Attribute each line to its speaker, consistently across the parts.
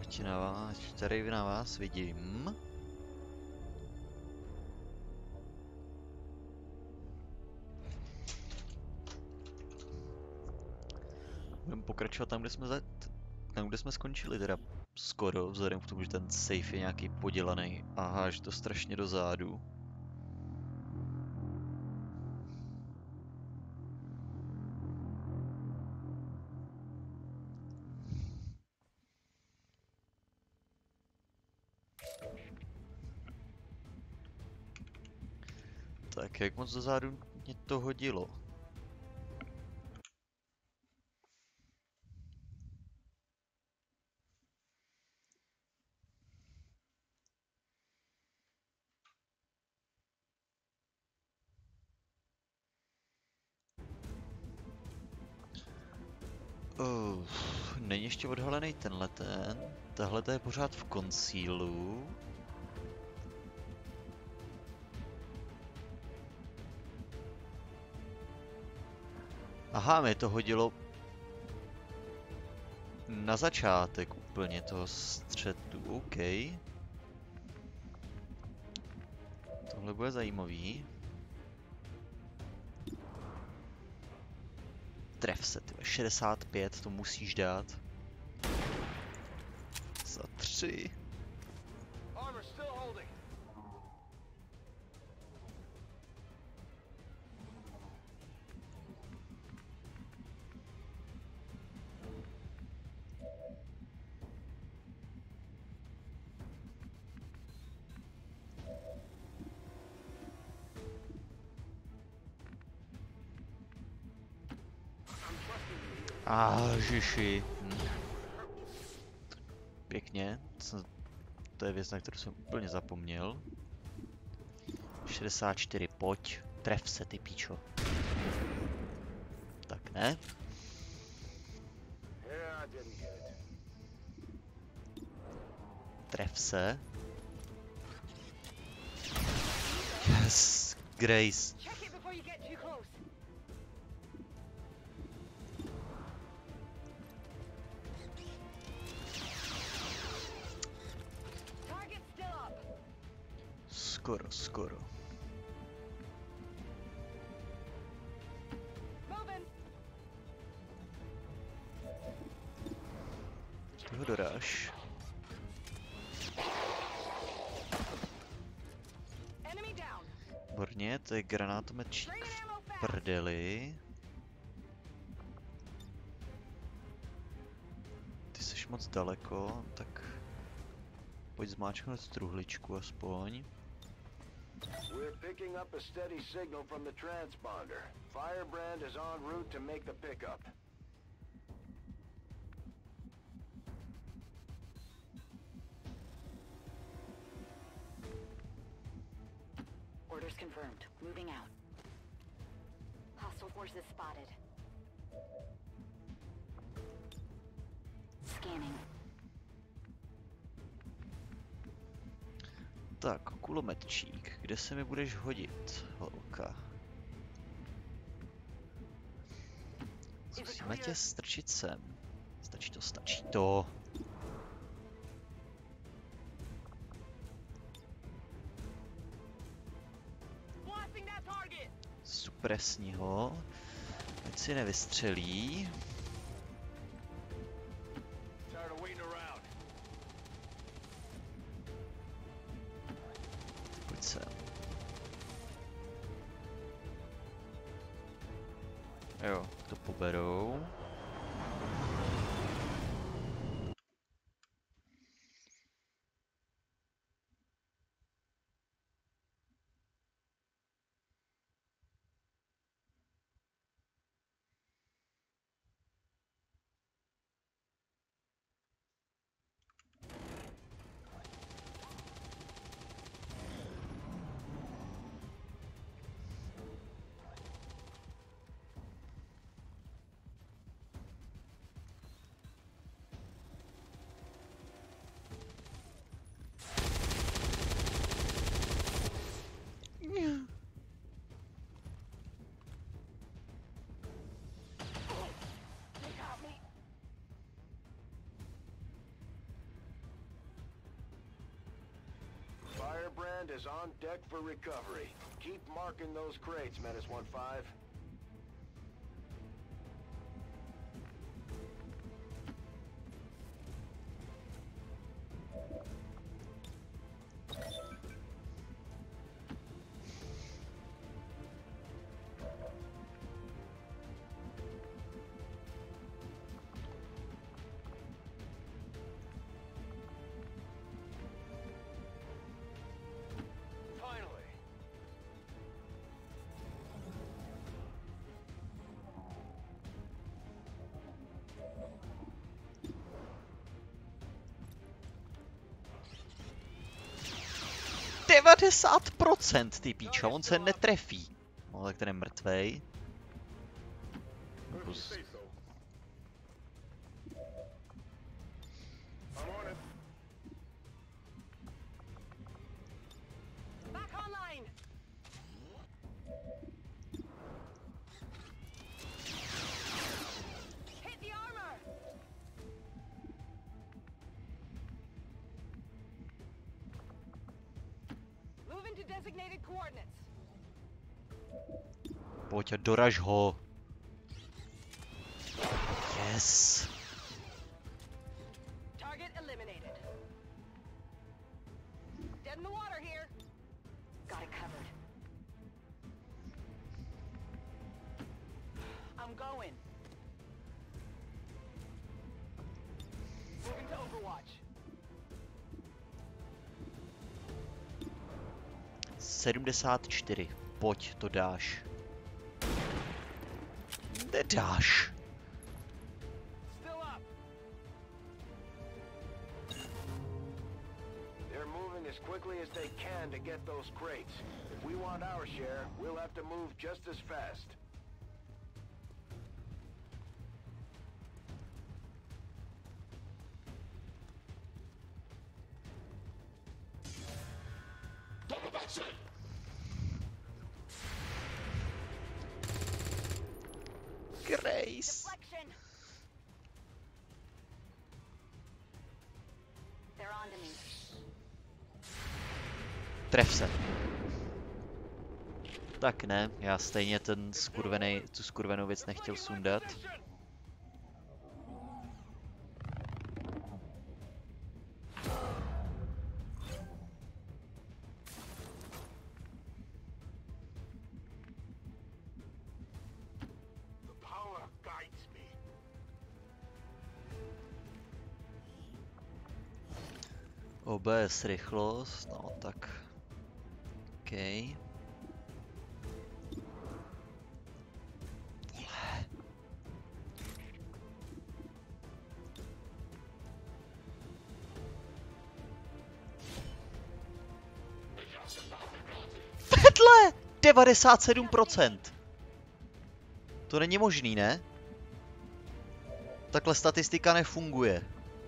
Speaker 1: Ať tady na vás vidím. Budeme pokračovat tam, kde jsme skončili, teda skoro, vzhledem k tomu, že ten safe je nějaký podělaný a háže to strašně do zádu. Tak, jak moc do zádu mě to hodilo? Není ještě odhalený tenhle ten. Tahle je pořád v concealu. Aha, mě to hodilo na začátek úplně toho střetu, OK. Tohle bude zajímavý. Tref se, tyhle, 65, to musíš dát. Za 3. Žiši. Pěkně. To je věc, na kterou jsem úplně zapomněl. 64, pojď. Tref se, ty píčo. Tak ne. Tref se. Yes, Grace. Skoro. Ty ho dodáš. Výborně, to je granátometčík v prdeli. Ty jsi moc daleko, tak pojď zmáčknout truhličku aspoň.
Speaker 2: We're picking up a steady signal from the transponder. Firebrand is en route to make the pickup.
Speaker 3: Orders confirmed. Moving out. Hostile forces spotted. Scanning.
Speaker 1: Tak, kulometčík, kde se mi budeš hodit, holka? Zkusíme tě strčit sem. Stačí to. Supresni ho. Ať si nevystřelí. Pojď sem. Jo, to poberou.
Speaker 2: is on deck for recovery. Keep marking those crates, Menace 1-5.
Speaker 1: Finally. 90%, ty píčo, on se netrefí. No tak ten je mrtvej. Kus.
Speaker 3: Back online. Hit the armor. Move into designated coordinates.
Speaker 1: Pojď a doraž ho. Yes.
Speaker 3: Target eliminated. Dead in the water here. Got it covered. I'm going. Moving to Overwatch.
Speaker 1: 74. Pojď, to dáš. Nedáš.
Speaker 2: Still up. They're moving as quickly as they can to get those crates. If we want our share, we'll have to move just as fast.
Speaker 1: Grace.
Speaker 3: Deflection. They're on to me.
Speaker 1: Tref se. Tak ne, já stejně tu skurvenou věc nechtěl sundat. OBS rychlost, no tak. OK. Vole. Vedle! 97%! To není možný, ne? Takhle statistika nefunguje.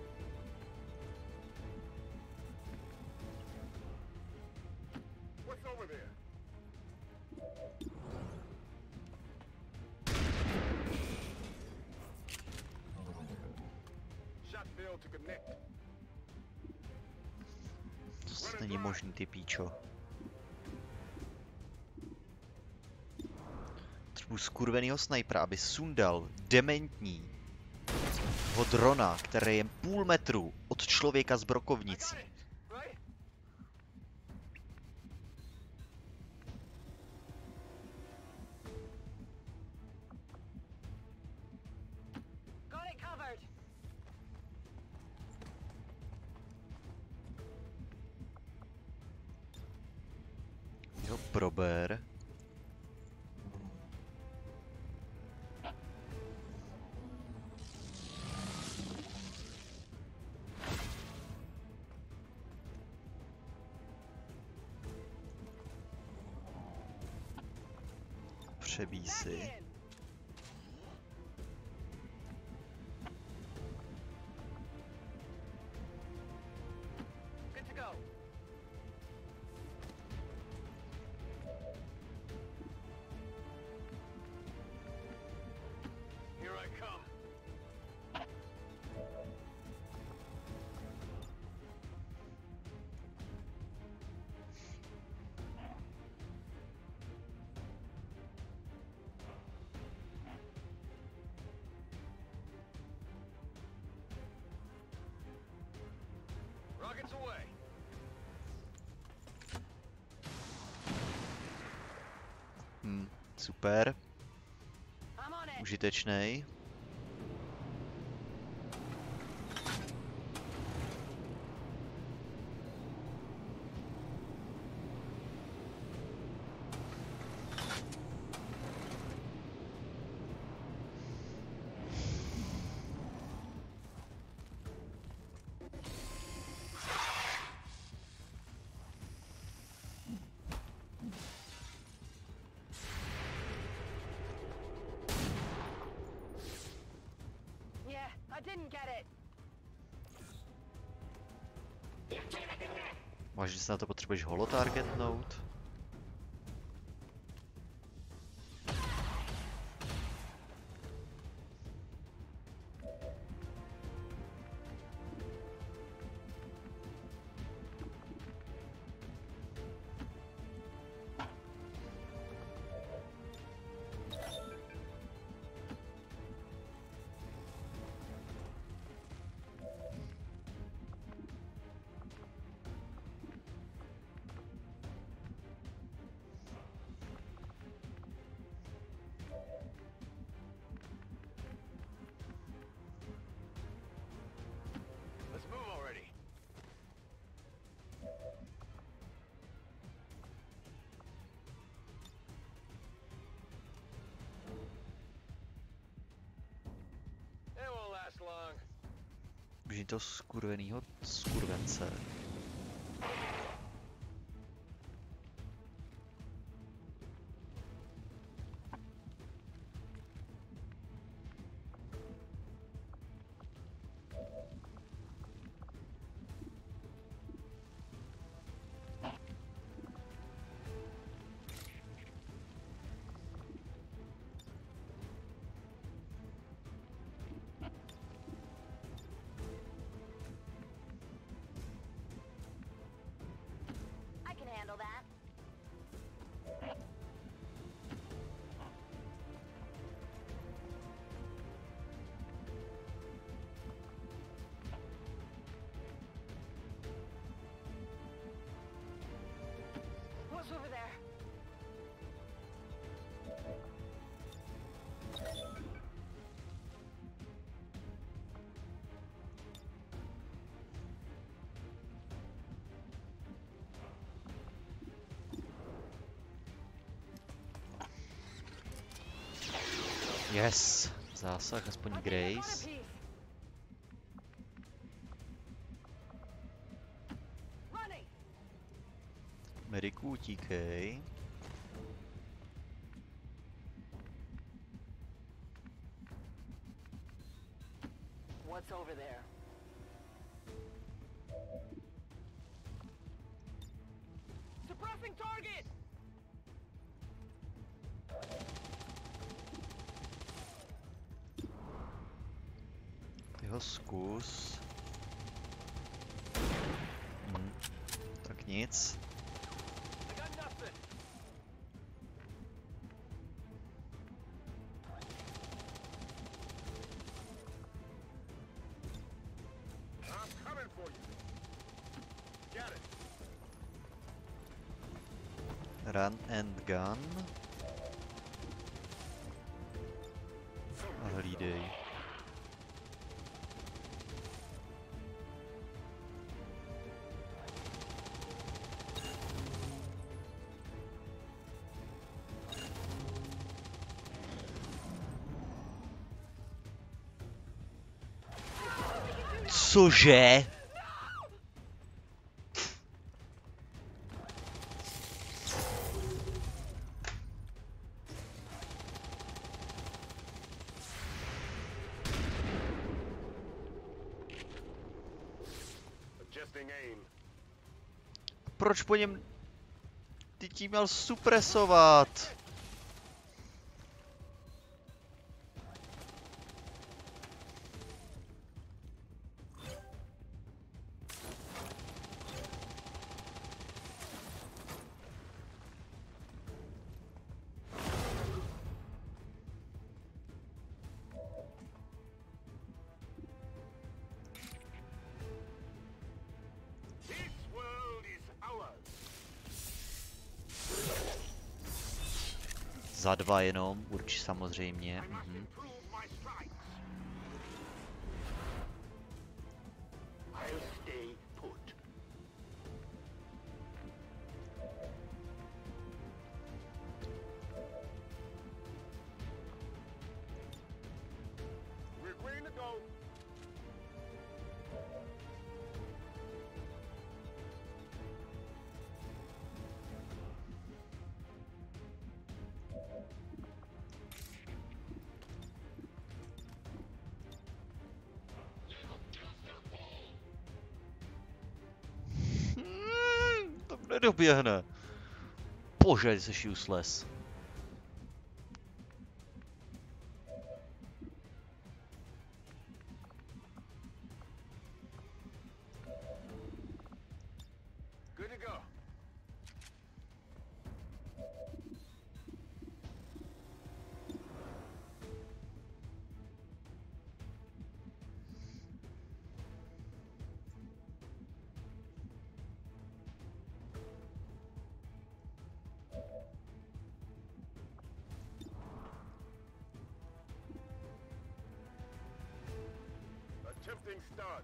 Speaker 1: To není možný, ty píčo. Třeba skurvenýho snajpera, aby sundal dementní drona, který je půl metru od člověka s brokovnicí. Jo, prober. Přebíj si.
Speaker 2: Targets away.
Speaker 1: Super.
Speaker 3: I'm on it.
Speaker 1: Užitečnej.
Speaker 3: Yeah, I didn't get it.
Speaker 1: Máš, že se na to potřebuješ holotargetnout?
Speaker 2: Let's move already. It won't last long.
Speaker 1: Běží toho skurvenýho skurvence.
Speaker 3: I can handle that. What's over there?
Speaker 1: Yes! Zásah, aspoň
Speaker 3: I think I got a
Speaker 1: Grace.
Speaker 3: piece. Running.
Speaker 1: Mediku, utíkej.
Speaker 3: What's over there? Suppressing target.
Speaker 1: Ty ho zkus. Tak nic.
Speaker 2: I got nothing. I'm coming for you. Got it.
Speaker 1: Run and gun. A hlídej. Cože?
Speaker 2: Adjusting aim.
Speaker 1: Proč po něm... Ty tím měl supresovat? Za 2 jenom, určitě samozřejmě. Mhm.
Speaker 2: I'll stay put. We're green to go.
Speaker 1: To nedoběhne. Bože, jsi useless.
Speaker 2: Good to go. Attempting start.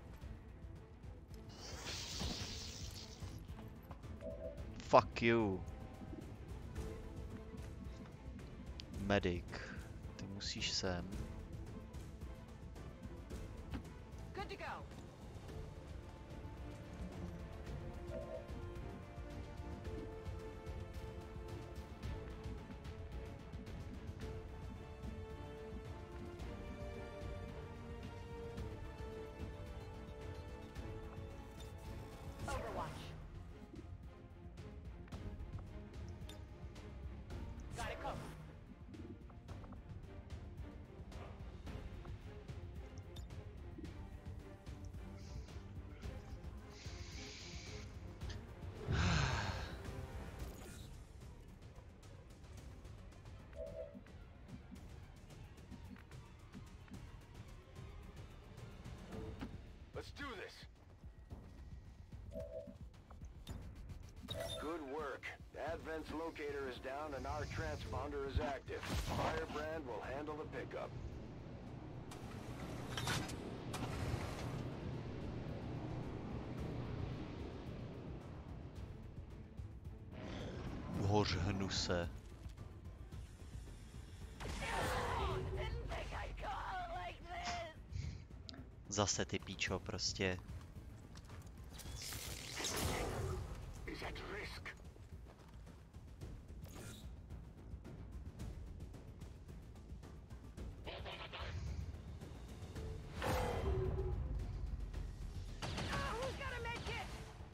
Speaker 1: Fuck you. Medic. Ty musíš sem.
Speaker 3: Good to go. Overwatch. Got it covered.
Speaker 2: Let's do this. Good work. Advent's locator is down and our transponder is active. Firebrand will handle the pickup.
Speaker 1: Hoř hnuse.
Speaker 3: Didn't think I'd call it like this.
Speaker 1: Zase ty píčo, prostě.
Speaker 2: Is at risk.
Speaker 3: Who's gonna make it?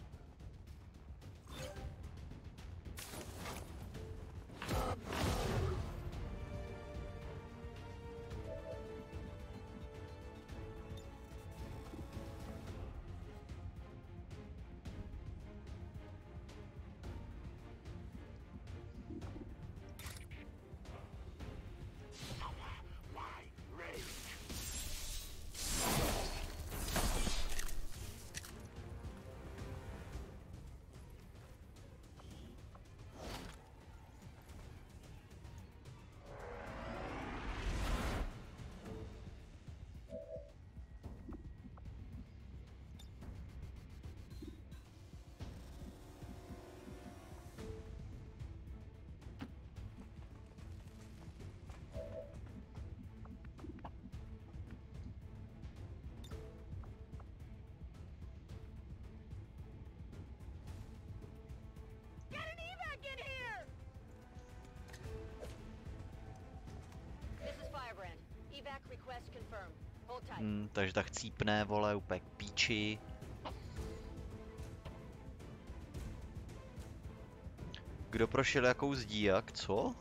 Speaker 2: Why rage?
Speaker 3: Get an evac in here! This is Firebrand. Evac request confirmed. Hold tight.
Speaker 1: Takže tak cípne, vole, úplně k píči. Kdo prošel jakou zdí, jak, co?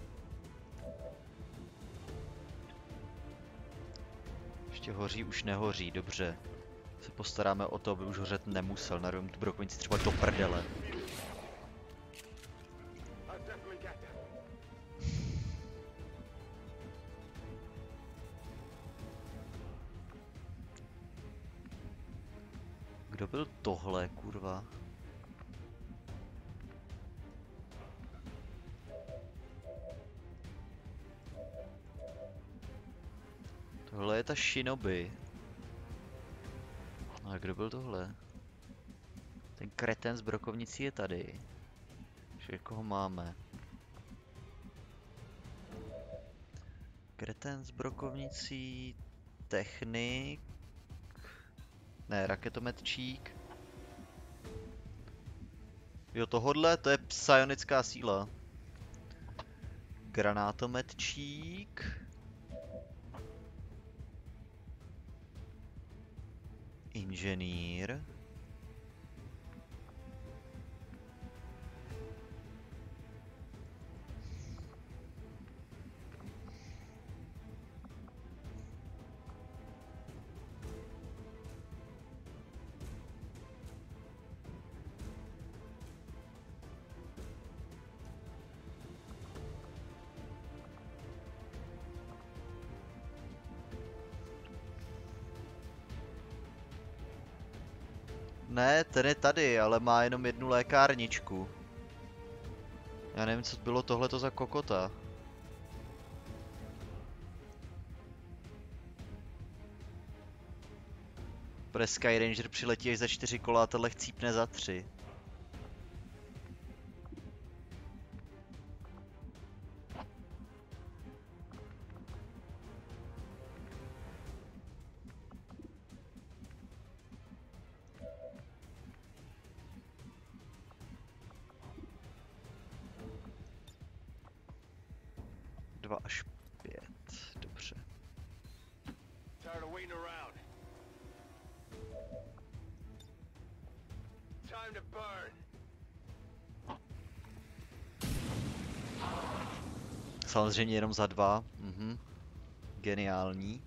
Speaker 1: Ještě hoří, už nehoří, dobře. Se postaráme o to, aby už hořet nemusel, narvím tu brokovnici třeba do prdele.
Speaker 2: I'll definitely get that.
Speaker 1: Kdo byl tohle, kurva? Tohle je ta Shinobi. A kdo byl tohle? Ten kreten z brokovnicí je tady. Že koho máme? Kreten z brokovnicí, technik, ne, raketometčík. Jo, tohodle, to je psionická síla. Granátometčík. Inženýr. Ne, ten je tady, ale má jenom jednu lékárničku. Já nevím, co bylo tohleto za kokota. Bude Sky Ranger přiletí až za 4 kola a tohle chcípne za 3. Dva až 5, dobře.
Speaker 2: Tired of waiting around. Time to burn.
Speaker 1: Samozřejmě jenom za 2. Geniální.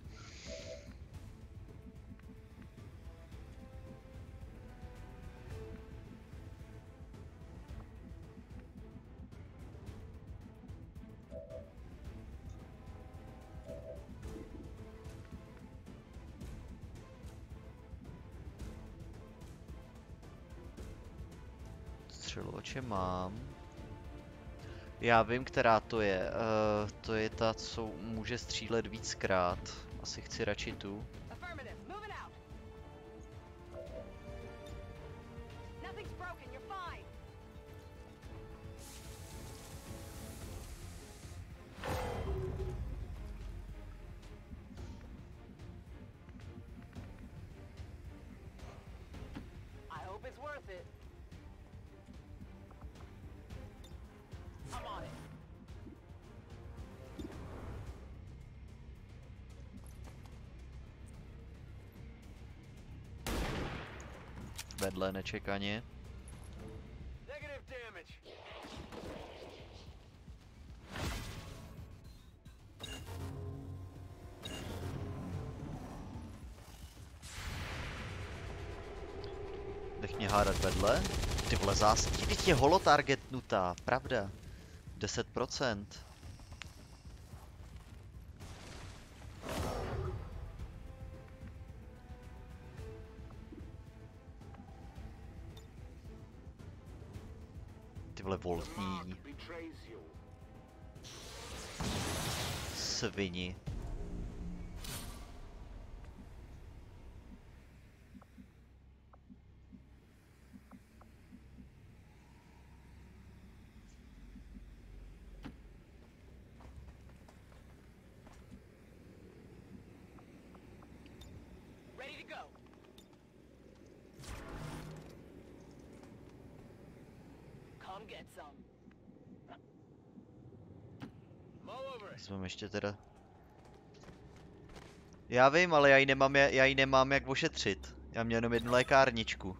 Speaker 1: Střelovače mám. Já vím, která to je. To je ta, co může střílet víckrát. Asi chci radši tu.
Speaker 3: Affirmative. Moving out. Nothing's broken. You're fine. I hope it's worth it. I'm on it.
Speaker 1: Vedle nečekaně.
Speaker 2: Negative damage.
Speaker 1: Nech mě hádat vedle. Ty vole zástění, teď je holotargetnutá, pravda. 10%. Ty vole voltní
Speaker 2: Betrays you.
Speaker 1: svini.
Speaker 3: Ready to go. Come get some.
Speaker 2: Mull over it.
Speaker 1: Jsme ještě teda. Já vím, ale já ji nemám jak ošetřit. Já měl jenom jednu lékárničku.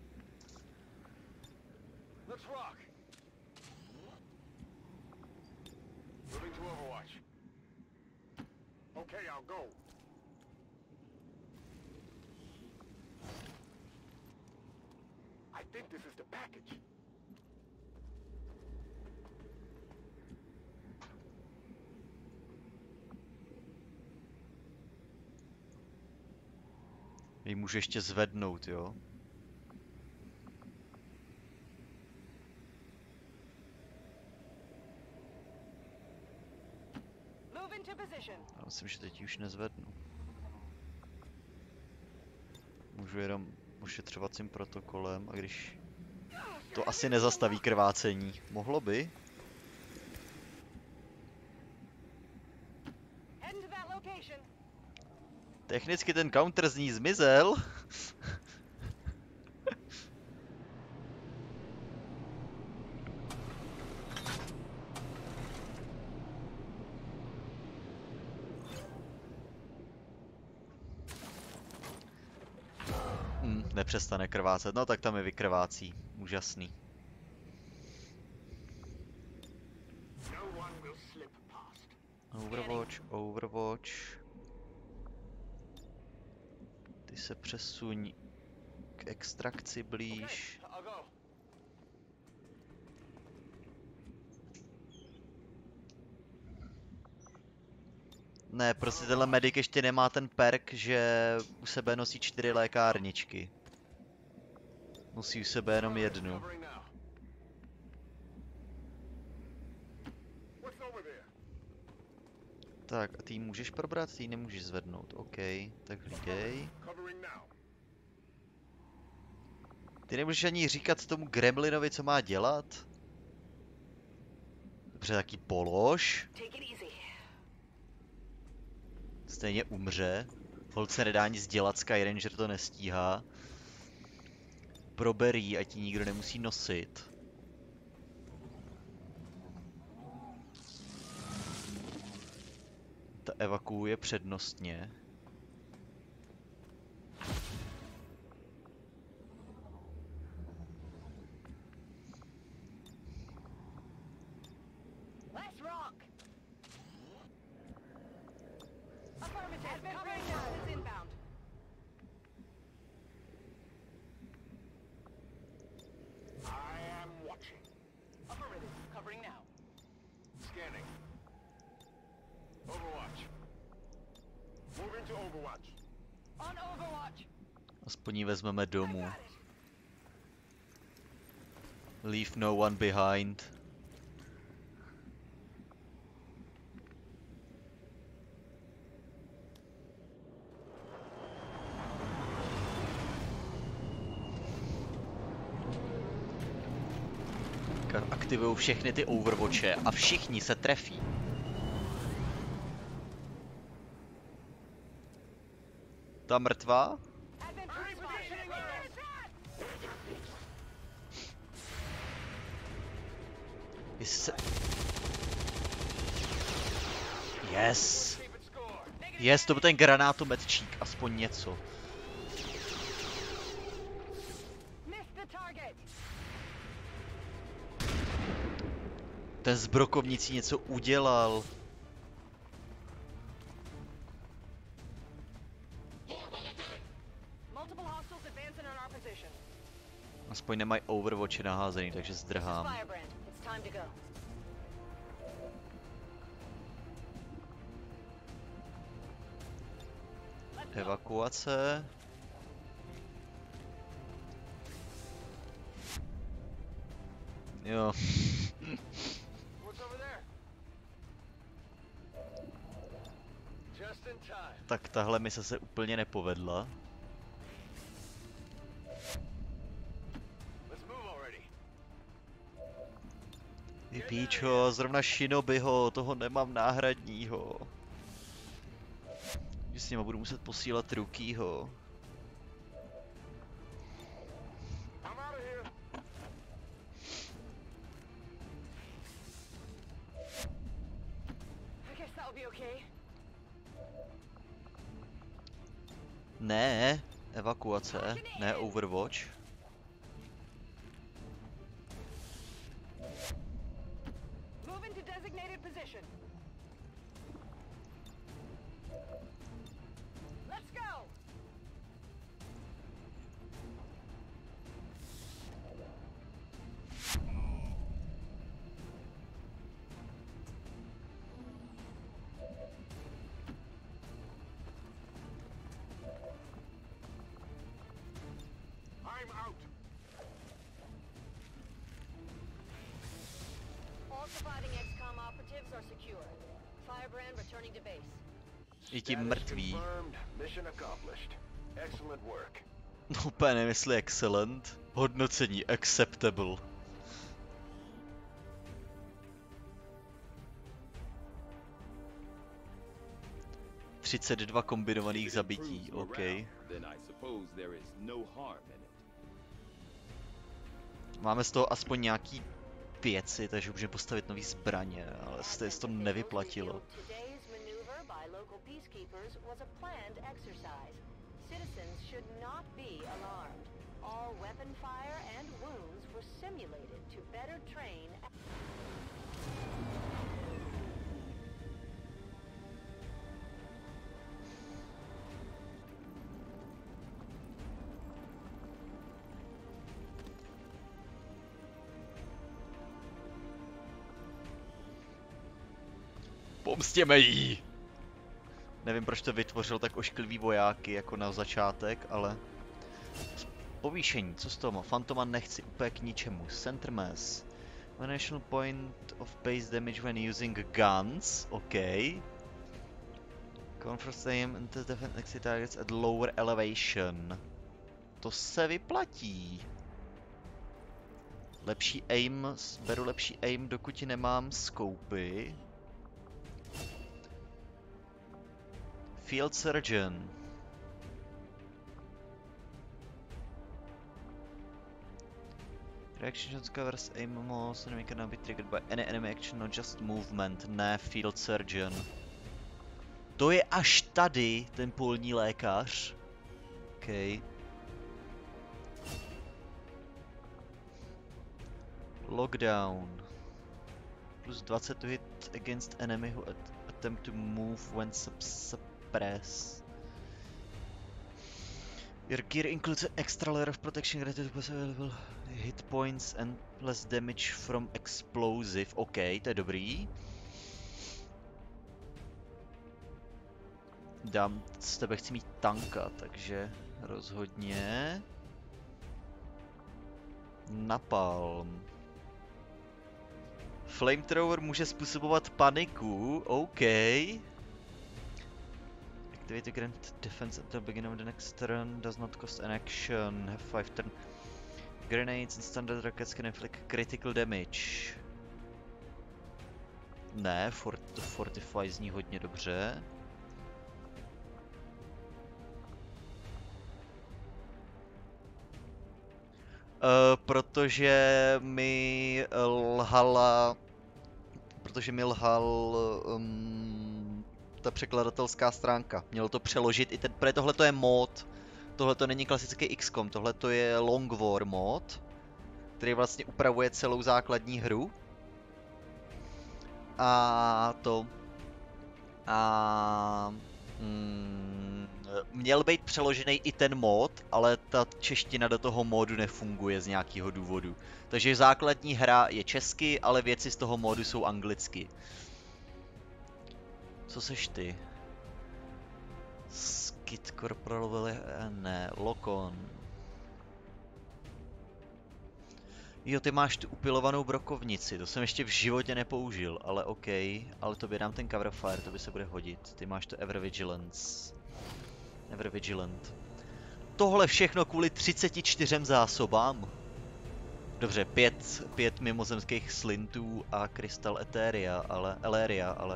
Speaker 2: Let's rock. Moving to Overwatch. Okay, I'll go. I think this is the package.
Speaker 1: Ji můžu ještě zvednout, jo?
Speaker 3: Move into position.
Speaker 1: Já myslím, že teď ji už nezvednu. Můžu jenom ošetřovacím protokolem, a když... To asi nezastaví krvácení. Mohlo by? Technicky ten counter z ní zmizel. Nepřestane krvácet, no tak tam je vykrvácí. Úžasný. Overwatch, Overwatch. Ty se přesuň k extrakci blíž. Ne, prostě tenhle medic ještě nemá ten perk, že u sebe nosí 4 lékárničky. Musí u sebe jenom jednu. Tak, a ty ji můžeš probrat, ty ji nemůžeš zvednout. OK, tak hlídej. Ty nemůžeš ani říkat tomu gremlinovi, co má dělat? Dobře, taky polož. Stejně umře. Holt se nedá nic dělat, Skyranger to nestíhá. Prober jí, ať ti nikdo nemusí nosit. Ta evakuuje přednostně. Aspoň ji vezmeme domů. Leave no one behind. Aktivují všechny ty Overwatche a všichni se trefí. Ta mrtvá? Yes! Yes, to byl ten granátometčík, aspoň něco. Ten s brokovnicí něco udělal. Aspoň nemají Overwatche naházený, takže zdrhám. Evakuace. Jo. Tak tahle mise se úplně nepovedla. Ty píčo, zrovna Shinobiho, toho nemám náhradního. Že s nima budu muset posílat Rukýho. Ne, evakuace, ne Overwatch. I ti mrtví. Úplně nevím, jestli excellent. Hodnocení acceptable. ...32 kombinovaných zabití, OK. Máme z toho aspoň nějaký věci, takže můžeme postavit nový zbraně, ale se to nevyplatilo. Pomstěme jí! Nevím, proč to vytvořil tak ošklivý vojáky jako na začátek, ale... Povýšení, co z toho má? Fantoma nechci úplně k ničemu. Center mass. One additional point of base damage when using guns. OK. Confront aim and defend exit targets at lower elevation. To se vyplatí. Lepší aim, beru lepší aim, dokud nemám scoupy. Field Surgeon. Reaction shots covers aim most enemy cannot be triggered by any enemy action, not just movement. Ne, Field Surgeon. To je až tady, ten polní lékař. OK. Lockdown. Plus 20 to hit against enemy who attempt to move when suppressed. Your gear includes an extra layer of protection granted to available hit points and less damage from explosive. OK, to je dobrý. Z tebe chci mít tanka, takže rozhodně. Napalm. Flamethrower může způsobovat paniku, OK. Activate the grand defense at the beginning of the next turn, does not cost an action, have 5 turn. Grenades and standard rockets can inflict critical damage. Ne, Fortify zní hodně dobře. Protože mi lhal ta překladatelská stránka. Mělo to přeložit i ten, protože tohle to je mod. Tohle to není klasický XCOM, tohle to je Long War mod, který vlastně upravuje celou základní hru. Měl být přeložený i ten mod, ale ta čeština do toho modu nefunguje z nějakého důvodu. Takže základní hra je česky, ale věci z toho modu jsou anglicky. Co seš ty? Skid Corporal, ne, Lokon. Jo, ty máš tu upilovanou brokovnici, to jsem ještě v životě nepoužil, ale OK. Ale tobě dám ten cover fire, to by se bude hodit. Ty máš to Ever Vigilant. Tohle všechno kvůli 34 zásobám. Dobře, 5 mimozemských slintů a krystal Eleria, ale...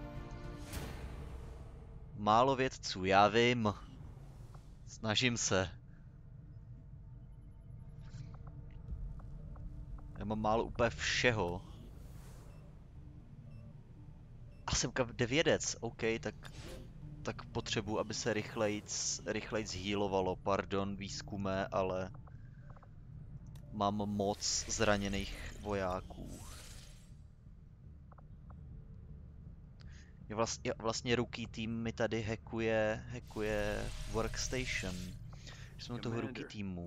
Speaker 1: Málo vědců, já vím. Snažím se. Já mám málo úplně všeho. A jsem vědec, OK, tak potřebuji, aby se rychlejc healovalo, pardon, výzkume, ale mám moc zraněných vojáků. Vlastně rookie team mi tady hackuje workstation. Jsme u toho rookie týmu.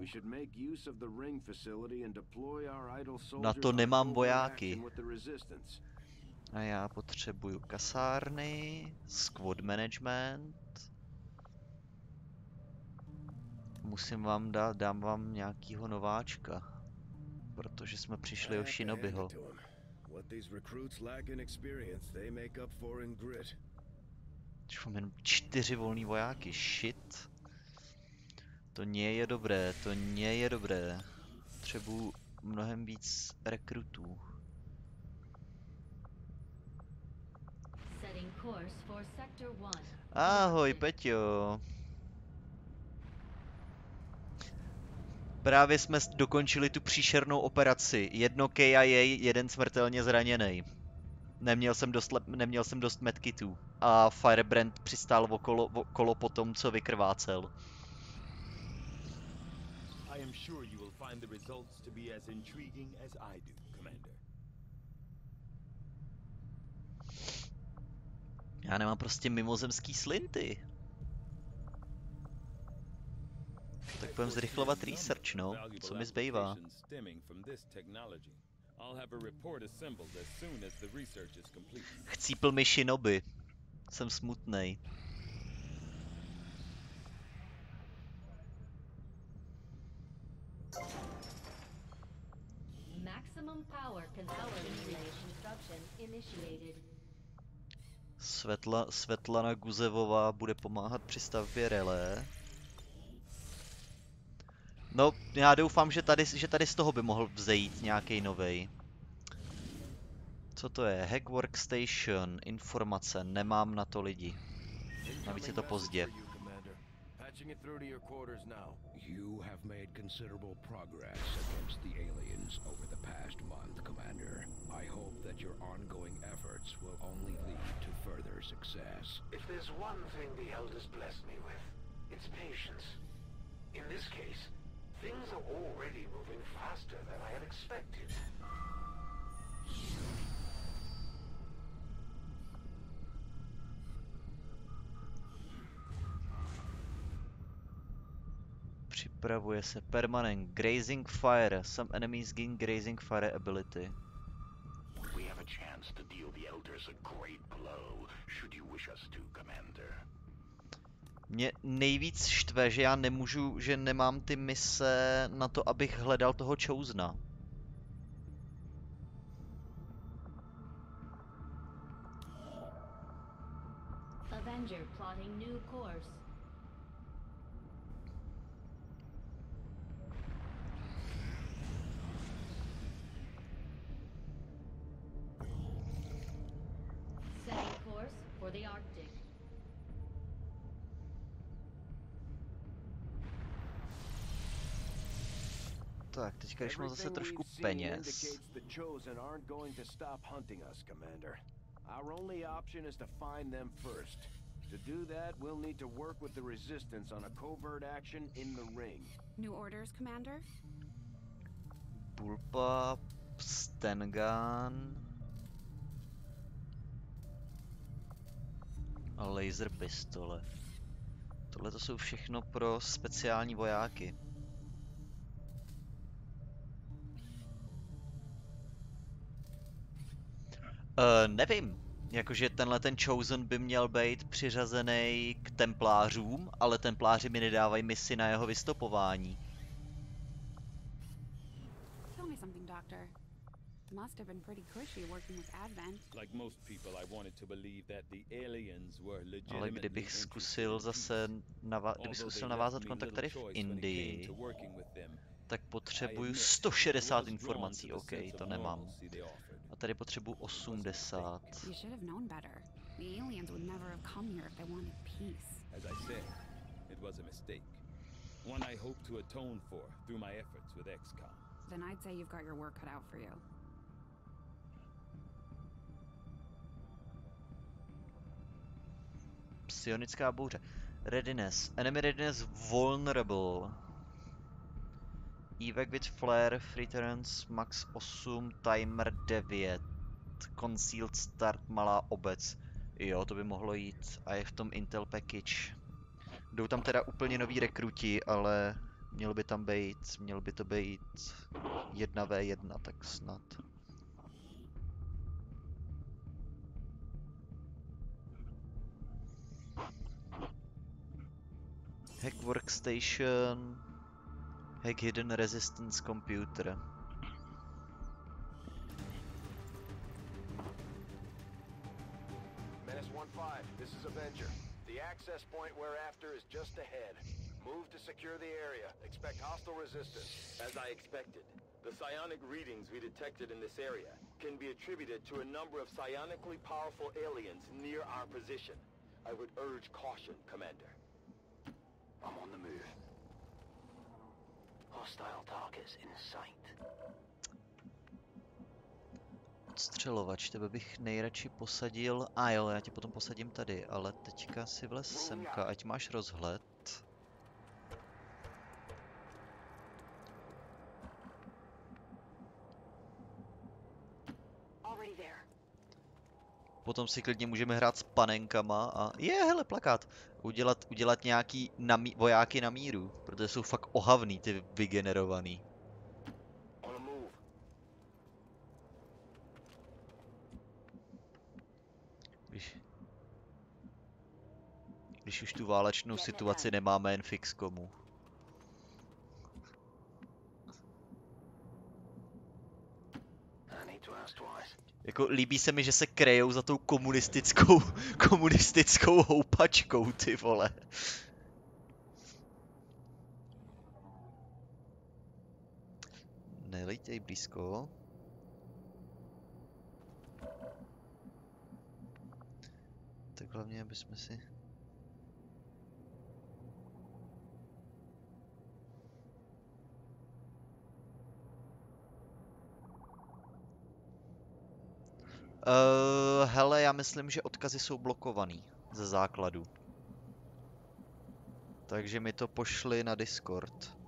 Speaker 1: Na to nemám vojáky. A já potřebuju kasárny, squad management. Dám vám nějakýho nováčka. Protože jsme přišli o Shinobiho. Mám jen 4 volný vojáky, shit. To nie je dobré, to nie je dobré. Potřebuji mnohem víc rekrutů. Ahoj, Peťo. Právě jsme dokončili tu příšernou operaci. 1 KIA, 1 smrtelně zraněný. Neměl jsem dost medkitů. A Firebrand přistál okolo po tom, co vykrvácel.
Speaker 4: I am sure you will find the results to be as intriguing as I do, Commander.
Speaker 1: Já nemám prostě mimozemský slinty. Tak budeme zrychlovat research, no. Co mi zbývá? Chcípl mi Shinobi. Jsem smutnej. Svetlana Guzevová bude pomáhat při stavbě relé. No, já doufám, že tady z toho by mohl vzejít nějaký novej. Co to je? Hack Workstation, informace, nemám na to lidi. Navíc je to pozdě.
Speaker 2: You have made considerable progress against the aliens over the past month, Commander. I hope that your ongoing efforts will only lead to further success. If there's one thing the Elders blessed me with, it's patience. In this case, things are already moving faster than I had expected.
Speaker 1: Připravuje se permanent grazing fire. Some enemies gain grazing fire ability.
Speaker 2: We have a chance to deal the Elders a great blow, should you wish us to, Commander.
Speaker 1: Mě nejvíc štve, že já nemůžu, že nemám ty mise na to, abych hledal toho Chosena.
Speaker 5: Avenger plotting new course. Setting course for the Arctic.
Speaker 1: Tak, teďka když mám zase trošku peněz.
Speaker 2: Our only option is to find them first. To do that, we'll need to work with the Resistance on a covert action in the ring.
Speaker 6: New orders, Commander?
Speaker 1: Bullpup, Stengun a laser pistole. Tohle to jsou všechno pro speciální vojáky. Nevím. Jakože tenhle ten Chosen by měl být přiřazený k templářům, ale templáři mi nedávají misi na jeho vystopování.
Speaker 6: Tell me something, Doctor. Must have been pretty cushy working with Advent.
Speaker 4: Like most people, I wanted to believe that the aliens were legitimately.
Speaker 1: Ale kdybych zkusil zase navázat kontakt tady v Indii, tak potřebuju 160 informací. OK, to nemám. A tady potřebuji 80.
Speaker 6: You should have known better. The aliens would never have come here if they wanted peace.
Speaker 4: As I said, it was a mistake. One I hope to atone for through my efforts with XCOM.
Speaker 6: Then I'd say you've got your work cut out for you.
Speaker 1: Psionická bouře. Readiness. Enemy readiness vulnerable. Evac with flare, free turns, max 8, timer 9. Concealed start, malá obec. Jo, to by mohlo jít. A je v tom Intel package. Jdou tam teda úplně noví rekruti, ale měl by to být 1v1, tak snad. Hack workstation. Hack hidden resistance computer.
Speaker 2: Menace 1-5, this is Avenger. The access point we're after is just ahead.
Speaker 7: Move to secure the area. Expect hostile resistance.
Speaker 8: As I expected, the psionic readings we detected in this area can be attributed to a number of psionically powerful aliens near our position. I would urge caution, Commander.
Speaker 7: I'm on the move. Hostile targets in sight.
Speaker 1: Odstřelovač, tebe bych nejradši posadil. A jo, já tě potom posadím tady, ale teďka si vlez semka, ať máš rozhled. Potom si klidně můžeme hrát s panenkama a hele, plakát. Udělat nějaký vojáky na míru, protože jsou fakt ohavný ty vygenerovaný. Když už tu válečnou situaci nemáme jen fix komu. Jako líbí se mi, že se krejou za tou komunistickou houpačkou, ty vole. Nelejtej blízko. Tak hlavně, aby jsme si... Hele, já myslím, že odkazy jsou blokovaný ze základu. Takže mi to pošli na Discord.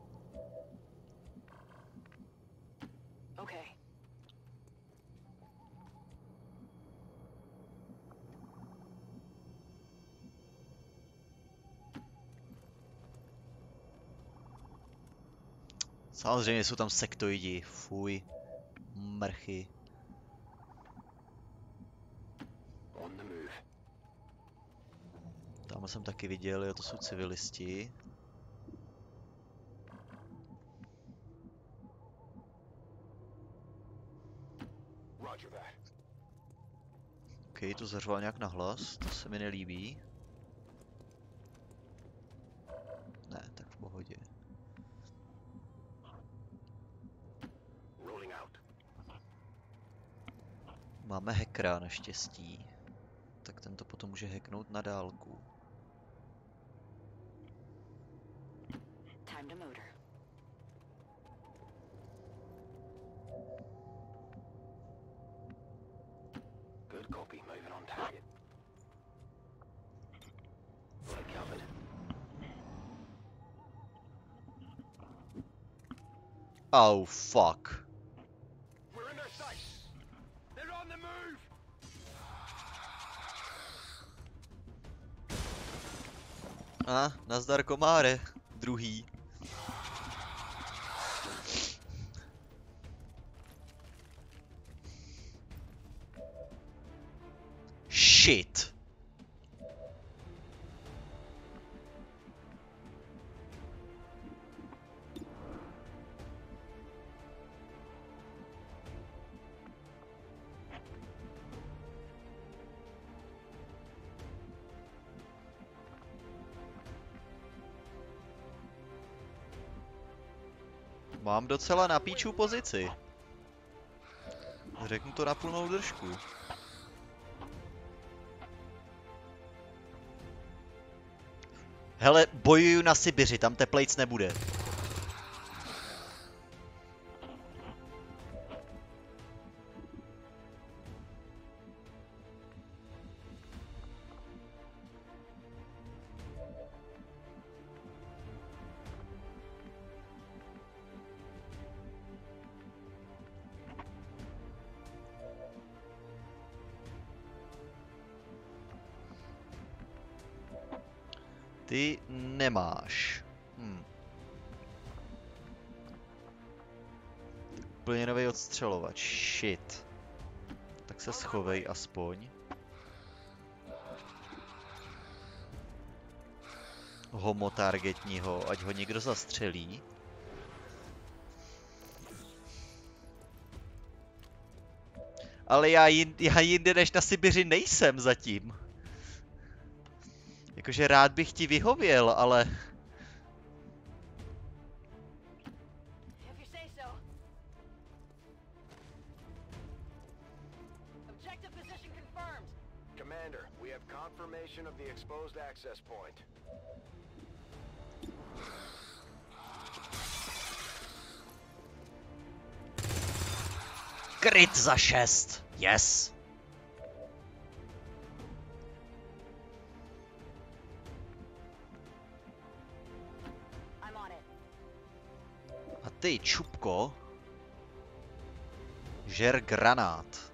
Speaker 3: Okay.
Speaker 1: Samozřejmě jsou tam sektoidi, fuj, mrchy. Tam jsem taky viděl, jo, to jsou civilisti. OK, to zařval nějak nahlas, to se mi nelíbí. Ne, tak v pohodě. Máme hackera naštěstí. Tak ten to potom může hacknout na dálku.
Speaker 3: Time to motor.
Speaker 7: Good copy. Moving on target. Got it covered.
Speaker 1: Oh fuck.
Speaker 7: We're in their sights. They're on the move.
Speaker 1: A, nazdar komáre, druhý. Shit. Mám docela na píču pozici. Řeknu to na plnou držku. Hele, bojuju na Sibiři, tam teplejc nebude. Ty nemáš. Úplně nový odstřelovač. Shit. Tak se schovej aspoň. Homo targetního, ať ho někdo zastřelí. Ale já jinde než na Sibiři nejsem zatím. Jakože rád bych ti vyhověl, ale
Speaker 7: Commander, we have confirmation of the exposed access point.
Speaker 1: Kryt za 6. Yes.
Speaker 3: I'm on it.
Speaker 1: A ty, čupko, žer granát.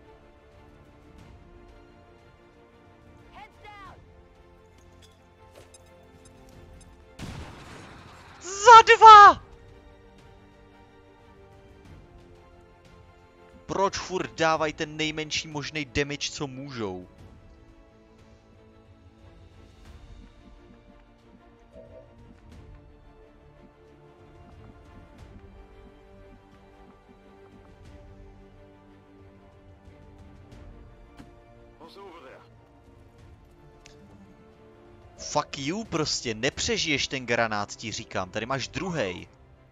Speaker 3: Heads down.
Speaker 1: Za 2! Proč furt dávají ten nejmenší možný damage, co můžou?
Speaker 7: What's over there?
Speaker 1: Fuck you prostě, nepřežiješ ten granát, ti říkám, tady máš druhej.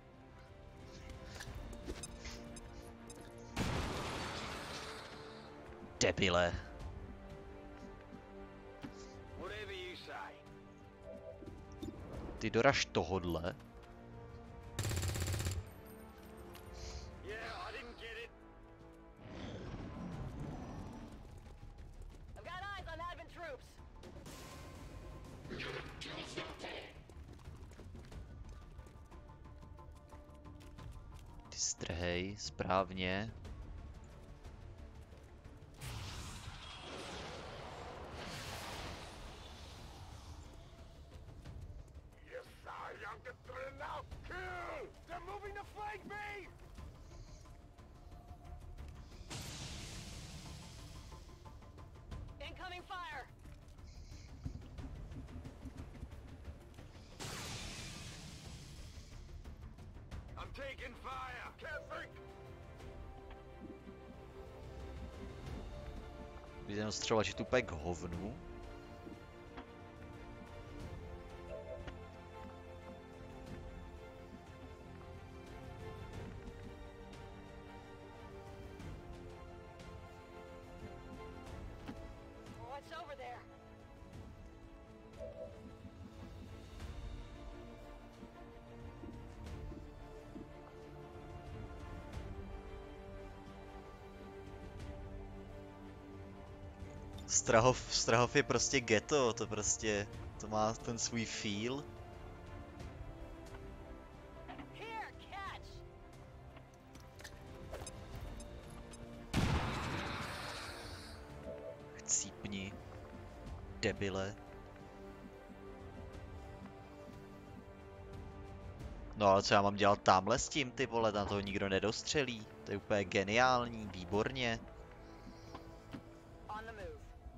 Speaker 1: Debile.
Speaker 7: Whatever you say.
Speaker 1: Ty doraž tohodle.
Speaker 7: Yeah, I didn't get it.
Speaker 3: I've got eyes on Advent troops.
Speaker 1: Ty strhej, správně.
Speaker 7: Yes, I am get through now. Kill! They're moving to flank me!
Speaker 3: Incoming fire.
Speaker 7: I'm taking fire. Can't think.
Speaker 1: Vidím střelovat, že tu úplně k hovnu.
Speaker 3: What's over there?
Speaker 1: Strahov je prostě ghetto, to prostě, to má ten svůj feel.
Speaker 3: Here, catch.
Speaker 1: Chcípni. Debile. No ale co já mám dělat tamhle s tím, ty vole, na toho nikdo nedostřelí. To je úplně geniální, výborně.
Speaker 3: On the move.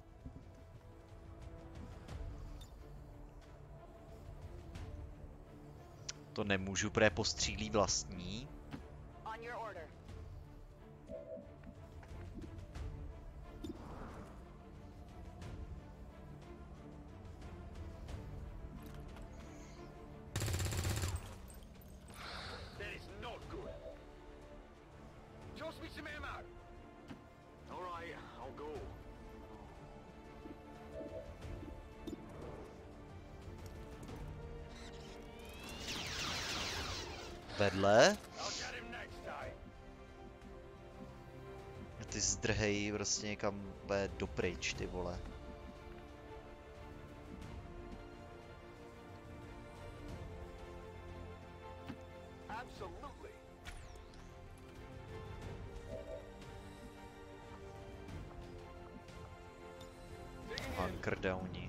Speaker 1: To nemůžu, protože postřílí vlastní.
Speaker 3: On your order.
Speaker 7: That is not good. Toss me some ammo. All right, I'll go.
Speaker 1: Vedle.
Speaker 7: I'll get him next time.
Speaker 1: Ty zdrhej prostě někam bude dopryč, ty vole.
Speaker 7: Absolutely.
Speaker 1: Hunker downi.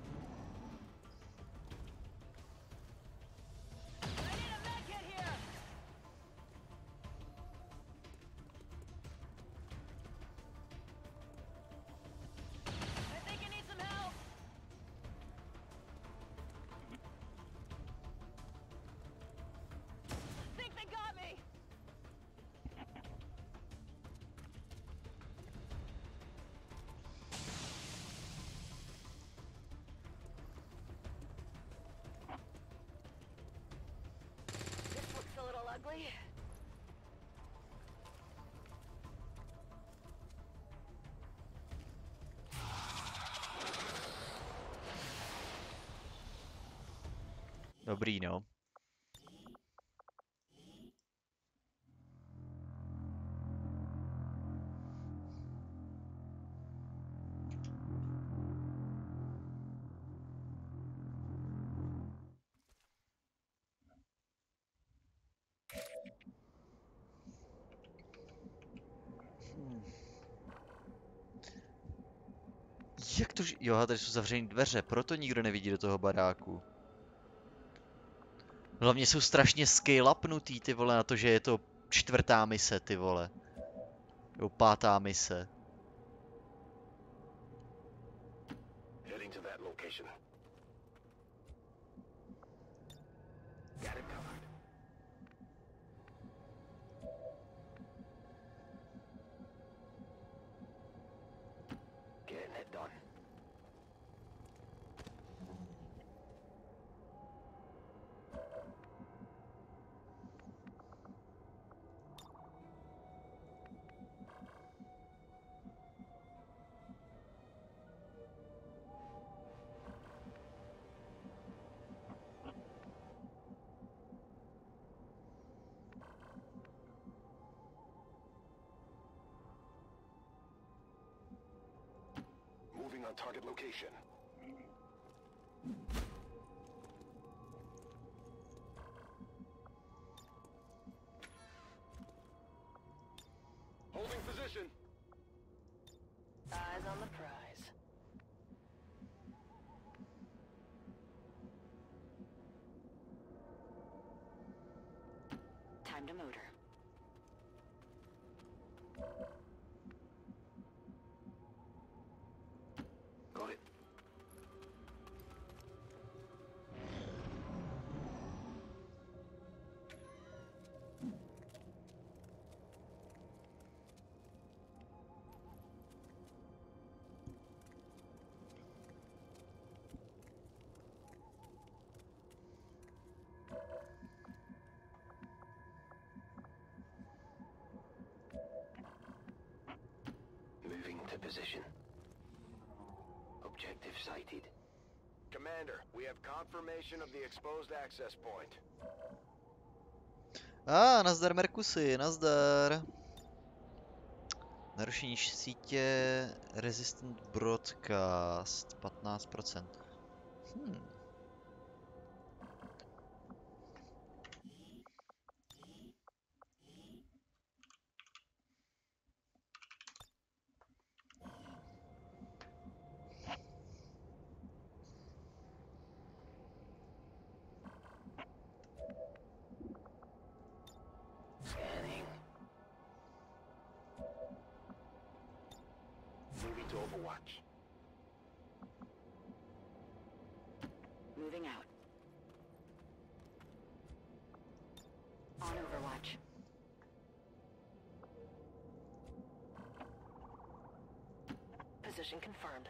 Speaker 3: I need a med kit here. I think I need some help. I think they got me. This looks a little ugly.
Speaker 1: Dobrý, no. Jak to, jo, tady jsou zavřené dveře, proto nikdo nevidí do toho baráku. Hlavně jsou strašně scale-upnutý, ty vole, na to, že je to 4. mise, ty vole. Jo, 5. mise.
Speaker 7: Heading to that location. Got it covered. Getting it done. Moving on target location. Holding position.
Speaker 3: Eyes on the prize. Time to motor.
Speaker 7: Got it. Moving to position. Objective sighted. Commander, we have confirmation of the exposed access point.
Speaker 1: Nazdar Merkusy, nazdar. Narušení sítě Resistant Broadcast 15%.
Speaker 7: Scanning. Moving to Overwatch.
Speaker 3: Moving out. On Overwatch. Position confirmed.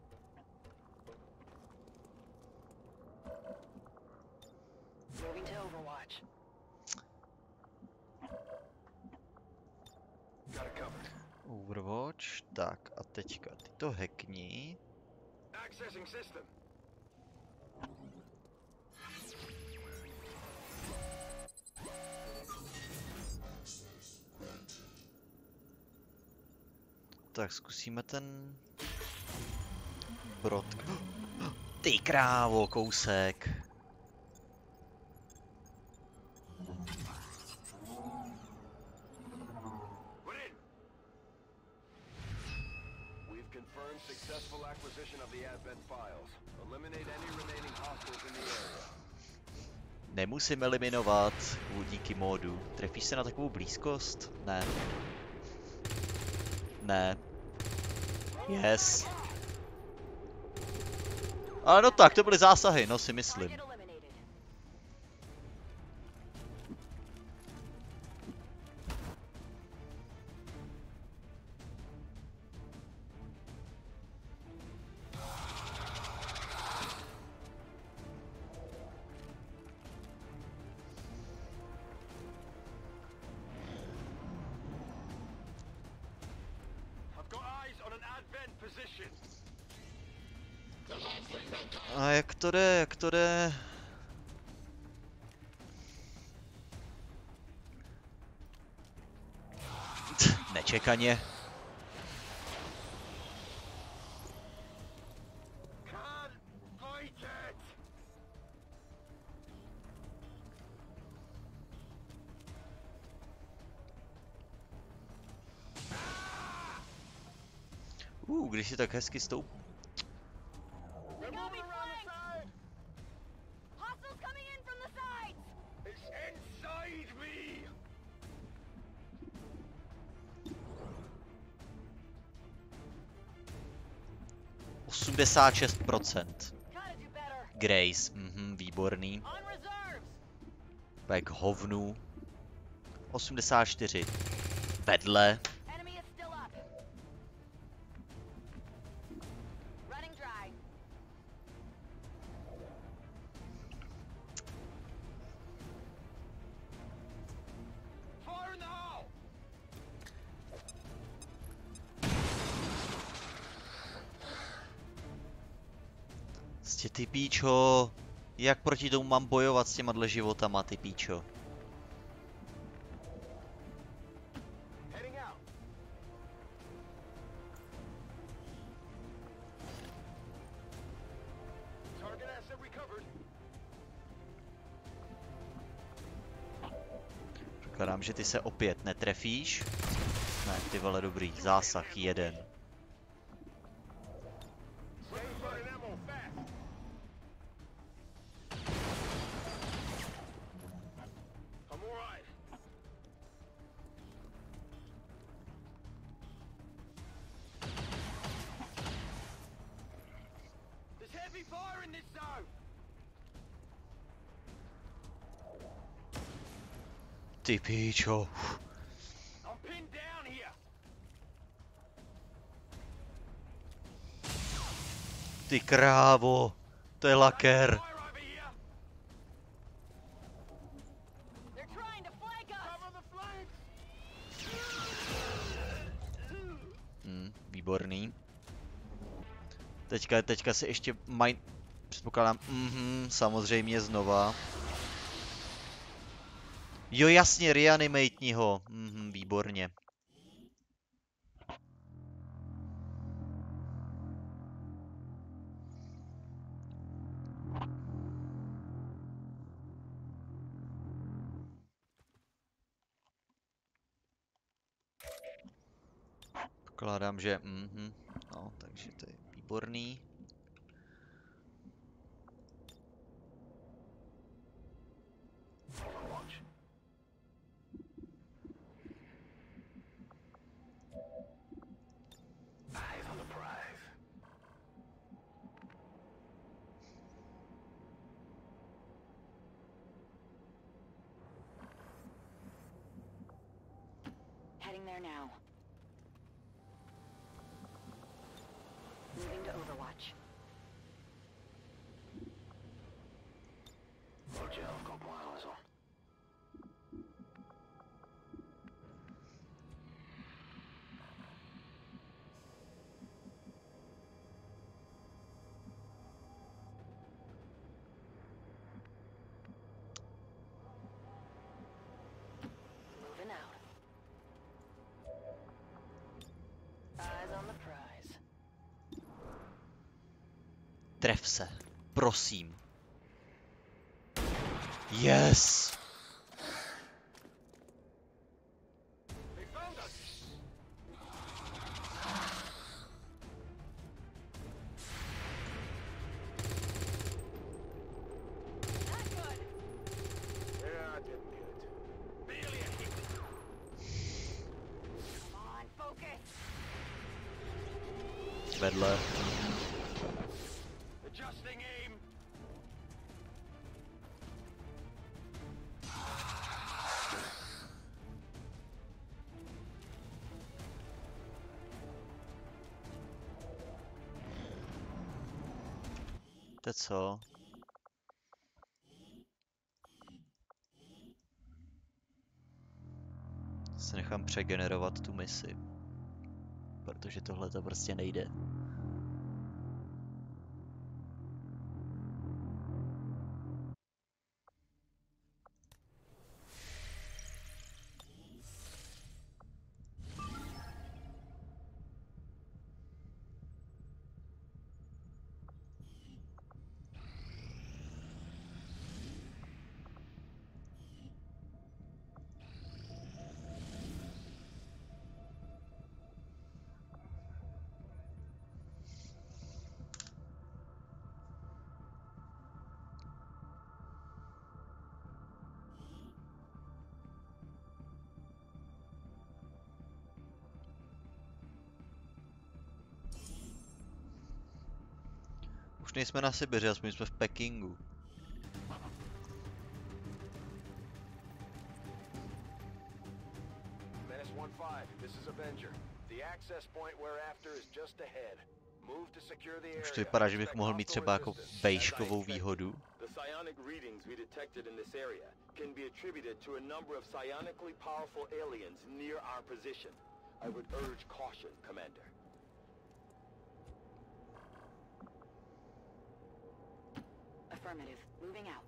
Speaker 3: Moving to Overwatch.
Speaker 7: Got it covered.
Speaker 1: Overwatch, tak a teďka ty to hackni.
Speaker 7: Accessing system.
Speaker 1: Tak zkusíme ten brod. Ty krávo, kousek.
Speaker 7: We're in. We've confirmed successful acquisition of the Advent files. Eliminate any remaining hostiles in the area.
Speaker 1: Nemusím eliminovat díky módu. Trefíš se na takovou blízkost? Ne. Ne. Yes. Ale no tak, to byly zásahy, no si myslím.
Speaker 3: Target eliminated.
Speaker 7: I've got eyes on an Advent position.
Speaker 1: A jak to jde, jak to jde? Nečekaně. Když si tak hezky stoup.
Speaker 3: They got me flanked! Hostiles coming in from the sides!
Speaker 7: It's inside me!
Speaker 1: 86%.
Speaker 3: Gotta do better.
Speaker 1: Grace, výborný.
Speaker 3: On reserves!
Speaker 1: Tak hovnu. 84. Vedle.
Speaker 3: Enemy is still up. Running dry.
Speaker 7: Fire in the hole!
Speaker 1: Prostě ty píčo. Jak proti tomu mám bojovat s těma životama, ty píčo?
Speaker 7: Heading out. Target asset recovered.
Speaker 1: Předpokládám, že ty se opět netrefíš. Ne, ty vole, dobrý. Zásah 1.
Speaker 7: Ready for an ammo fast. I'm alright. There's heavy fire in this zone.
Speaker 1: Ty píčo.
Speaker 7: I'm pinned down here.
Speaker 1: Ty krávo. To je laker.
Speaker 7: Fire over here.
Speaker 3: They're trying to flank us!
Speaker 7: Cover the flanks.
Speaker 1: Výborný. Teďka se ještě mají... Předpokládám, samozřejmě znova. Jo jasně, reanimatního. Výborně. Pokládám, že... No, takže to je výborný.
Speaker 7: Eyes on the prize.
Speaker 3: Heading there now. Moving to Overwatch.
Speaker 7: Odděl kompromisu.
Speaker 3: Moving out. Eyes on the prize.
Speaker 1: Tref se. Prosím. Yes!
Speaker 7: They found us.
Speaker 3: Not good!
Speaker 7: Yeah, I didn't get it. Barely a hit.
Speaker 3: Come on, focus!
Speaker 1: Vedle.
Speaker 7: Adjusting aim.
Speaker 1: To co? Se nechám přegenerovat tu misi. Protože tohle to prostě nejde. Už nejsme na Sibiři, aspoň jsme v Pekingu.
Speaker 7: Menace 1-5, this is Avenger. The access point we're after is just ahead. Move to secure the area.
Speaker 1: Už to vypadá, že bych mohl mít třeba jako vejškovou výhodu.
Speaker 8: The psionic readings we detected in this area can be attributed to a number of psionically powerful aliens near our position. I would urge caution, Commander.
Speaker 3: Affirmative. Moving out.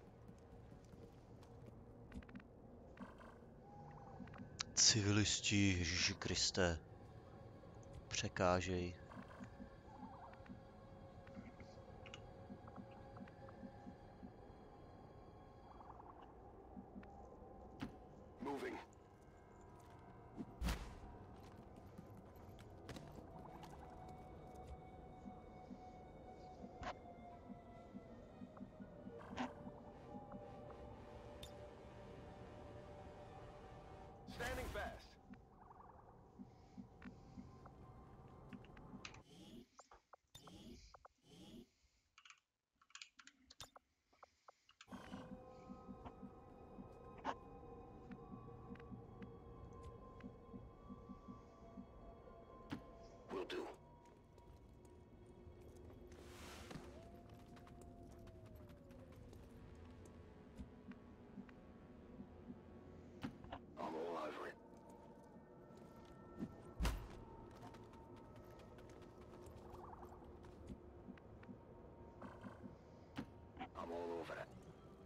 Speaker 1: Civilisti, Ježiši Kriste. Překážej.
Speaker 7: Moving. Standing fast. Will do. I'm all over it. I'm all over it.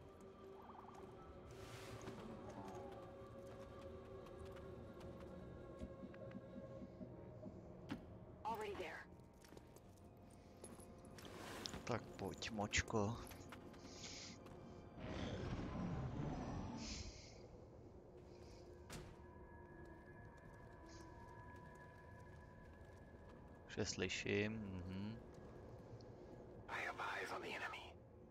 Speaker 3: Already there.
Speaker 1: Tak pojď, močko. Vše slyším,
Speaker 7: I have eyes on the enemy.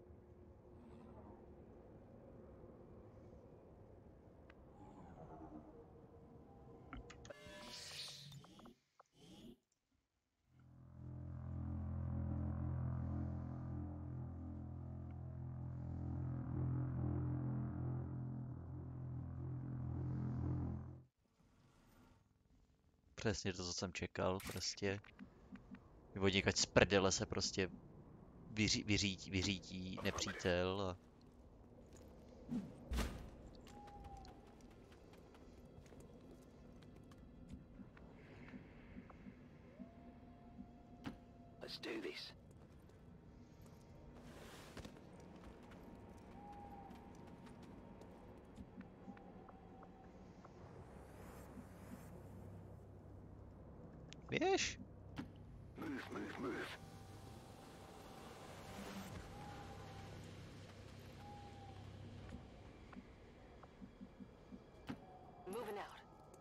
Speaker 1: Přesně to, co jsem čekal, prostě. Vodník, z prdele se prostě vyřítí nepřítel a...
Speaker 7: Let's do this.
Speaker 1: Běž!
Speaker 7: Move, move, move.
Speaker 3: Moving out.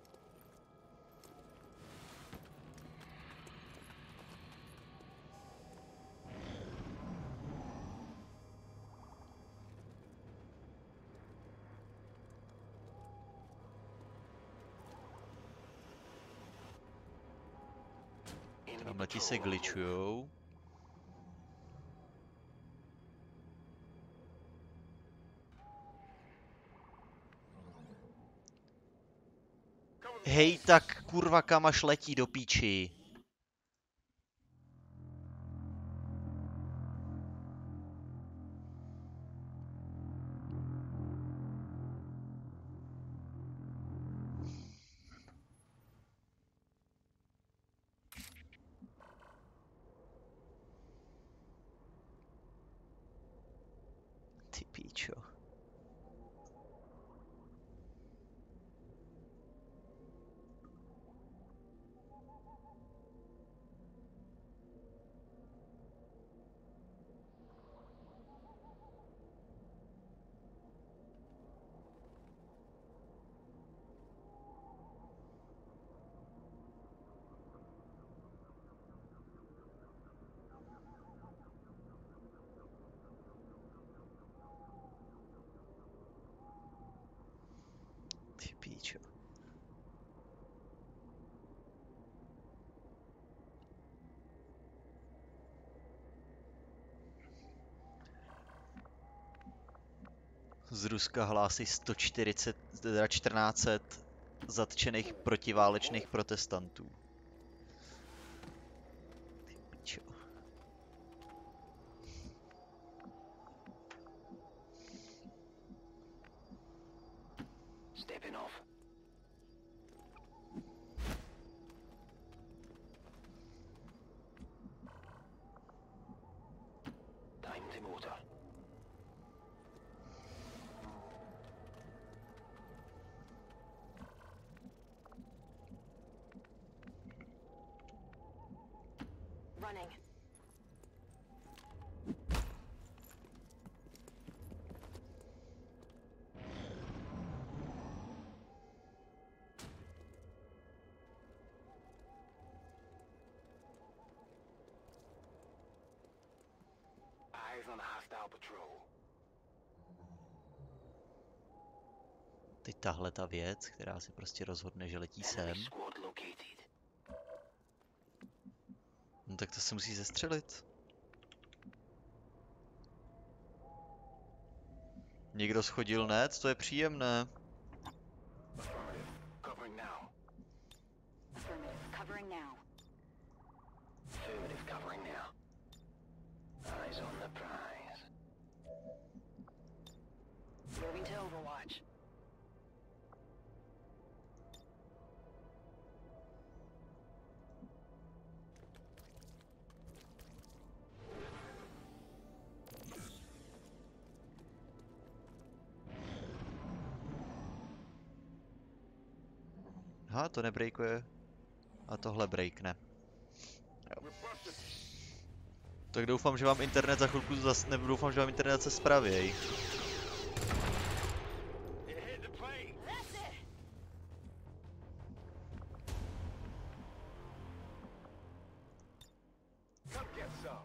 Speaker 1: Tamhle ti se glitchujou. Hej, tak kurva kam až letí do píči. Ty píčo. Ty píčo. Z Ruska hlásí 1400 zatčených protiválečných protestantů. Ty pičo.
Speaker 7: Stepping off. Time to motor.
Speaker 3: Running.
Speaker 7: Eyes on a hostile patrol.
Speaker 1: Teď tahle ta věc, která si prostě rozhodne, že letí sem.
Speaker 7: Enemy squad located.
Speaker 1: No tak to se musí zestřelit. Někdo schodil net, to je příjemné.
Speaker 7: Affirmative. Covering now.
Speaker 3: Affirmative. Covering now.
Speaker 7: Affirmative. Covering now. Eyes on the prize.
Speaker 3: Moving to Overwatch.
Speaker 1: Aha, to nebreakuje. A tohle breakne. Jo. Tak doufám, že vám internet za chvilku zase... Doufám, že vám internet se spravěj.
Speaker 7: Come get some.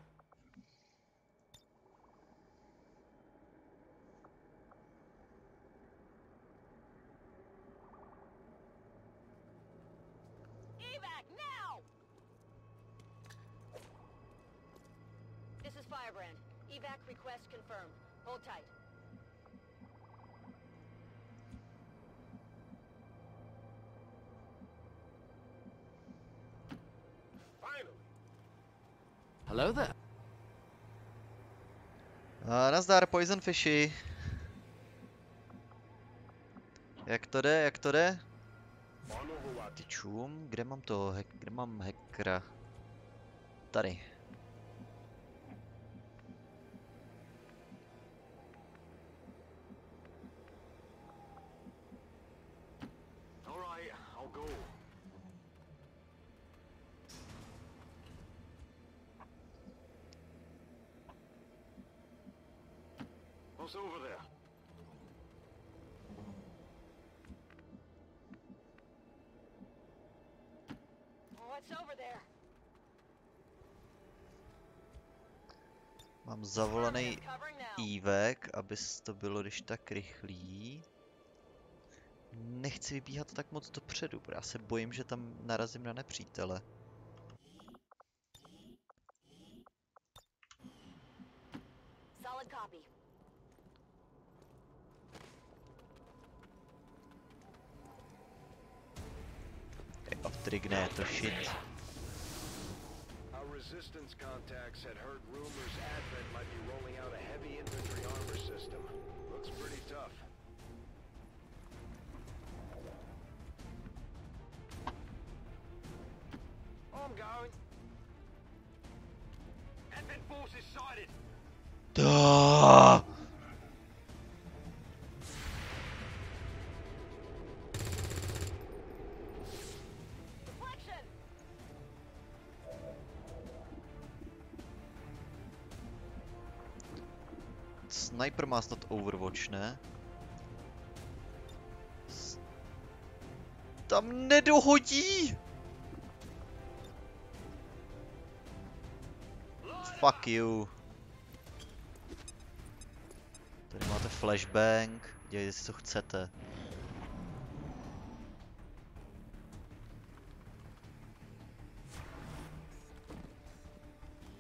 Speaker 3: Evac now! This is Firebrand. Evac request confirmed. Hold tight.
Speaker 7: Finally.
Speaker 9: Hello there.
Speaker 1: Nazdar, Poison Fishy. Jak to jde, jak to jde?
Speaker 7: On Overwatch.
Speaker 1: Ty čum, kde mám to, kde mám hackera? Tady.
Speaker 7: All right, I'll go. What's over there?
Speaker 3: What's over there?
Speaker 1: Mám zavolaný
Speaker 3: Affirmative. Covering now.
Speaker 1: ívek, aby to bylo když tak rychlý. Nechci vybíhat tak moc dopředu, protože já se bojím, že tam narazím na nepřítele.
Speaker 3: Solid copy.
Speaker 1: Odtrigne to shit.
Speaker 7: Our resistance contacts had heard rumors Advent might be rolling out a heavy infantry armor system. Looks pretty tough. I'm going. Advent forces sighted.
Speaker 1: Duh!
Speaker 3: Deflection!
Speaker 1: Sniper má snad Overwatch, ne? Tam nedohodí! Fuck you. Tady máte flashbang, dělejte si co chcete.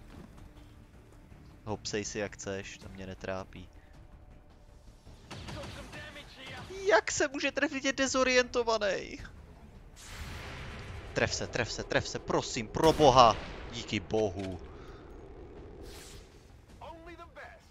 Speaker 1: Hopsej si jak chceš, to mě netrápí. Jak se může trefit, je dezorientovaný? Tref se, prosím, pro boha. Díky bohu.
Speaker 7: Only the best.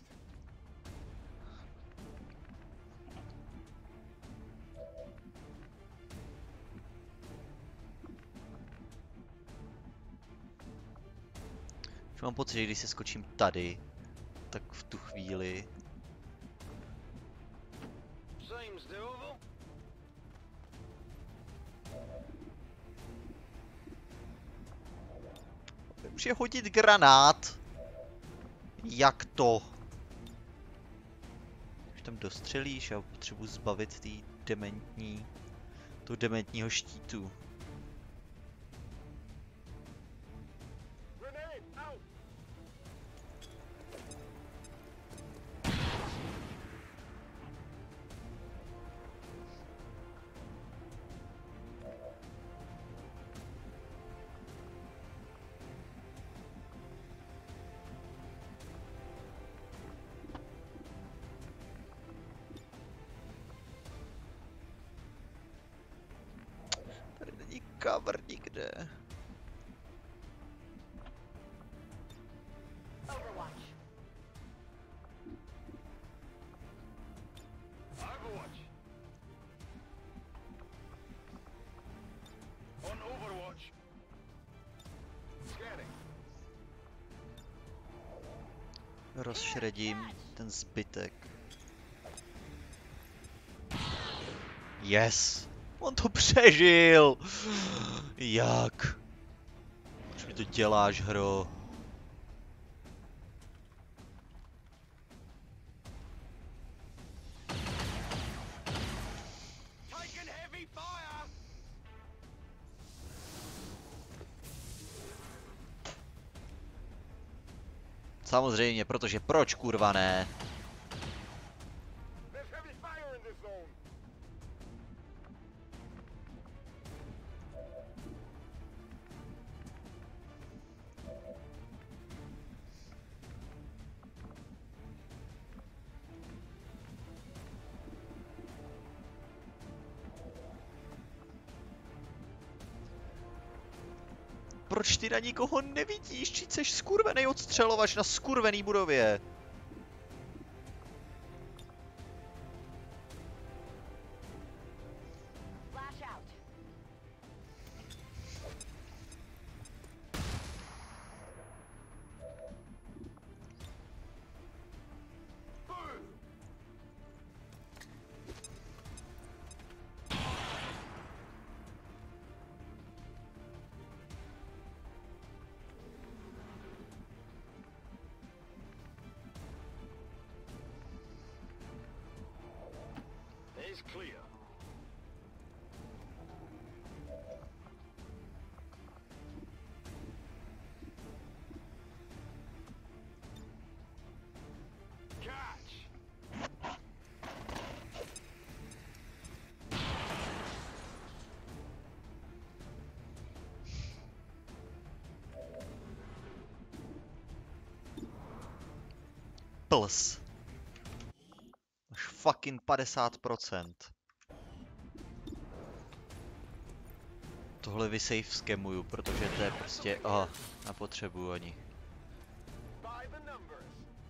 Speaker 1: Už mám pocit, že když se skočím tady, tak v tu chvíli...
Speaker 7: Seems doable.
Speaker 1: Už je hodit granát. Jak to? Když tam dostřelíš, já potřebuji zbavit toho dementního štítu.
Speaker 7: Grenade out.
Speaker 1: Tady není cover nikde.
Speaker 3: Overwatch.
Speaker 7: Overwatch. On Overwatch. Scanning.
Speaker 1: Rozšredím ten zbytek. Yes! On to přežil! Jak? Proč mi to děláš, hro?
Speaker 7: Taking heavy fire.
Speaker 1: Samozřejmě, protože proč, kurva, ne?
Speaker 7: There's heavy fire in this zone.
Speaker 1: Proč ty na nikoho nevidíš? Či seš skurvenej odstřelovač na skurvený budově?
Speaker 3: Flash out.
Speaker 7: Is clear. Catch.
Speaker 1: Pls. Až fucking 50%. Tohle vysave skemuju, protože to je prostě... nepotřebuju ani.
Speaker 7: By the numbers.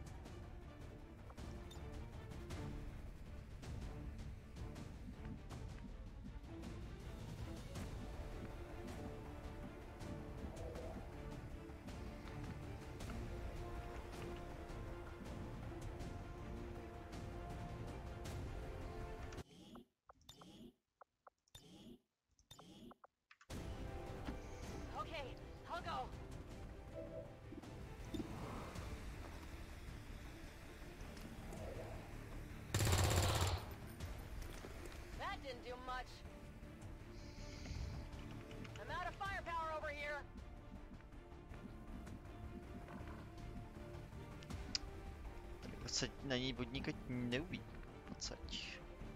Speaker 3: Okay, I'll go. That didn't do much. I'm out of firepower over here.
Speaker 1: Tak se na něj vodníka neuvidí. Pocať.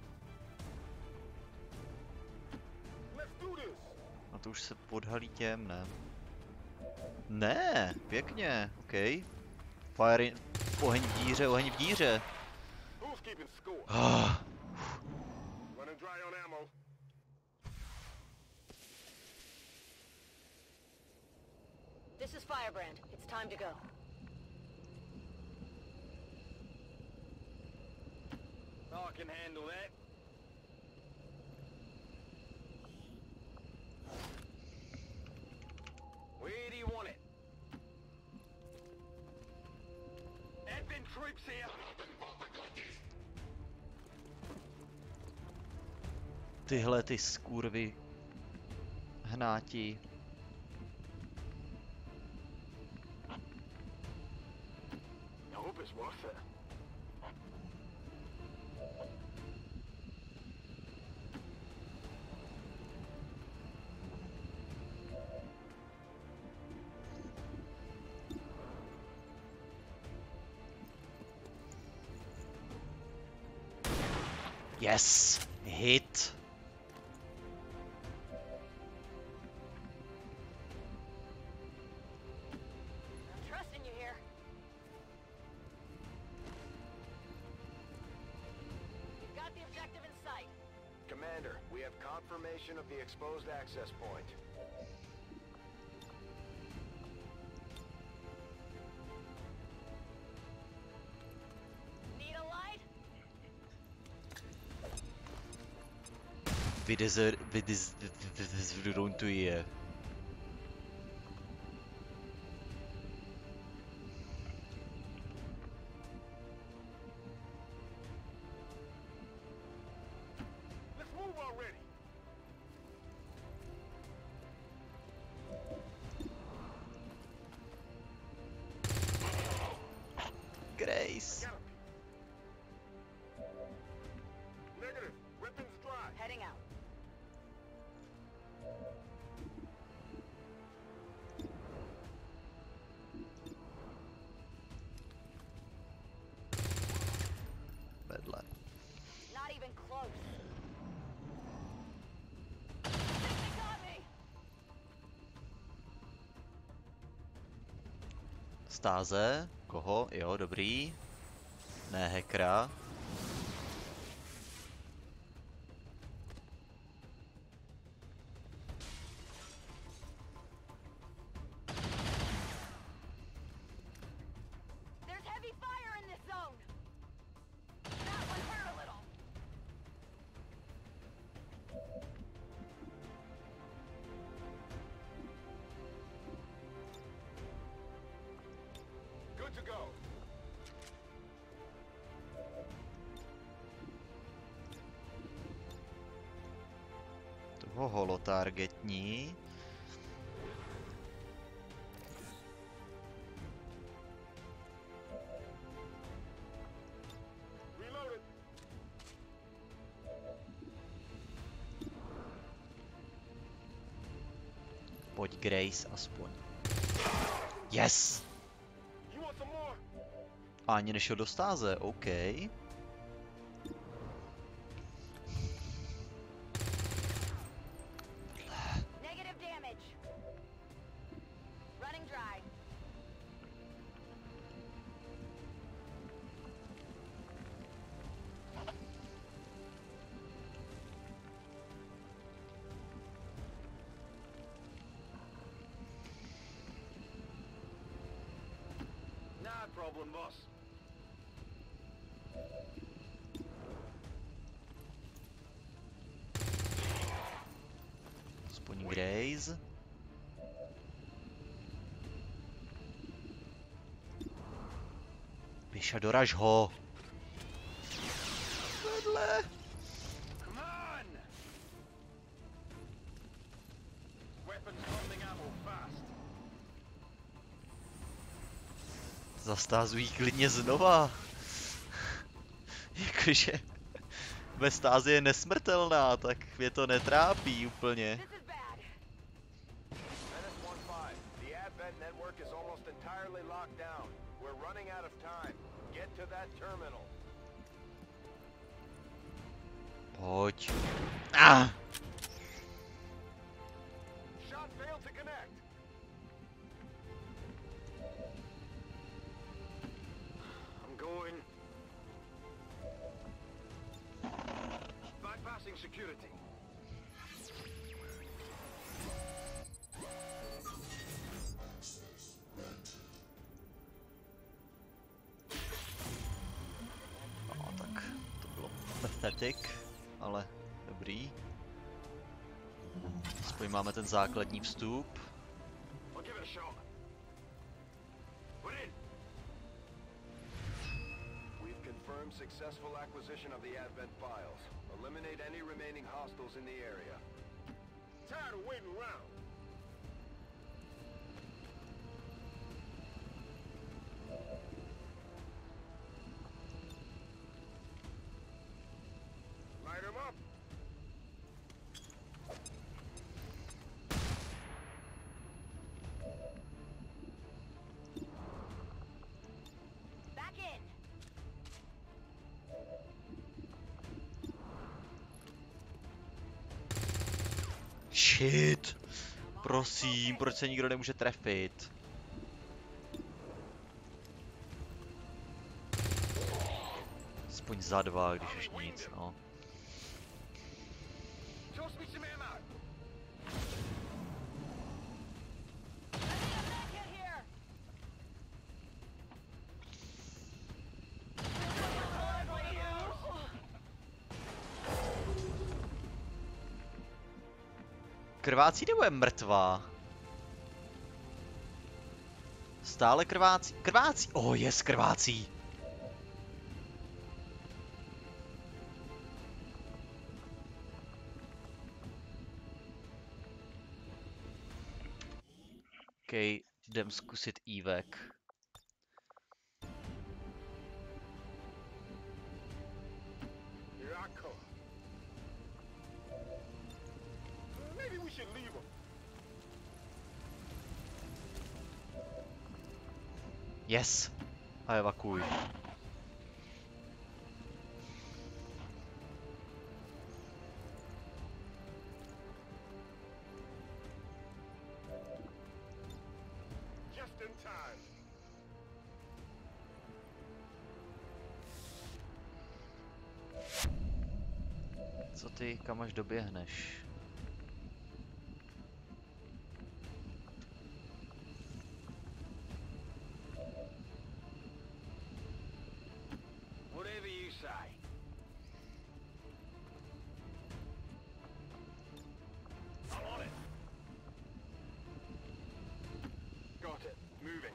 Speaker 7: Let's do this.
Speaker 1: A to už se podhalí těm, ne? Ne, pěkně, OK. Fire in... oheň v díře, oheň v díře.
Speaker 7: Who's keeping score?
Speaker 1: Ah,
Speaker 3: Firebrand. It's time to go.
Speaker 7: I can handle that. Where do you want it? Advent troops here.
Speaker 1: Tyhle ty skurvy hnáti.
Speaker 7: I hope it's worth it.
Speaker 1: Yes! Hit!
Speaker 3: I'm trusting you here. We've got the objective in sight.
Speaker 7: Commander, we have confirmation of the exposed access point.
Speaker 3: Need a light?
Speaker 1: Vydezoruntuje.
Speaker 7: Let's move already.
Speaker 1: Grace.
Speaker 7: Got him. Negative. Weapons dry.
Speaker 3: Heading out.
Speaker 1: Vedle.
Speaker 3: Not even close. They got me.
Speaker 1: Stáze. Koho? Jo, dobrý. Ne hackera.
Speaker 3: There's heavy fire in this zone. That one hurt a little.
Speaker 7: Good to go.
Speaker 1: Toho holotargetní.
Speaker 7: Reloaded.
Speaker 1: Pojď Grace aspoň. Yes!
Speaker 7: You want some more?
Speaker 1: A ani nešel do stáze, OK.
Speaker 3: Negative damage. Running dry.
Speaker 7: Nah problem, boss.
Speaker 1: Aspoň Grace. Píša, doraž ho. Vedle.
Speaker 7: Come on! Weapons holding ammo fast.
Speaker 1: Zastázují klidně znova. Jakože ve stázi je nesmrtelná, tak mě to netrápí úplně.
Speaker 3: This is bad.
Speaker 7: Menace 1-5, the Advent network is almost entirely locked down. We're running out of time. Get to that terminal.
Speaker 1: Pojď. Ah!
Speaker 7: Shot failed to connect. I'm going. Bypassing security.
Speaker 1: Arctic, ale dobrý. Aspoň máme ten základní vstup.
Speaker 7: We've confirmed successful acquisition of the Advent files. Eliminate any remaining hostiles in the area. Tired of waiting around. Light 'em up.
Speaker 3: Back in.
Speaker 1: Shit! Prosím, proč se nikdo nemůže trefit? Aspoň za dva, když už nic, no.
Speaker 7: Toss me some ammo.
Speaker 3: Get here.
Speaker 1: Krvácí nebo je mrtvá? Stále krvácí. Krvácí! Yes, krvácí! OK, jdem zkusit evac.
Speaker 7: Here I come. Maybe we should leave 'em.
Speaker 1: Yes! A evakuuj.
Speaker 7: Just in time.
Speaker 1: Co ty, kam až doběhneš?
Speaker 7: Whatever you say. I'm on it. Got it. Moving.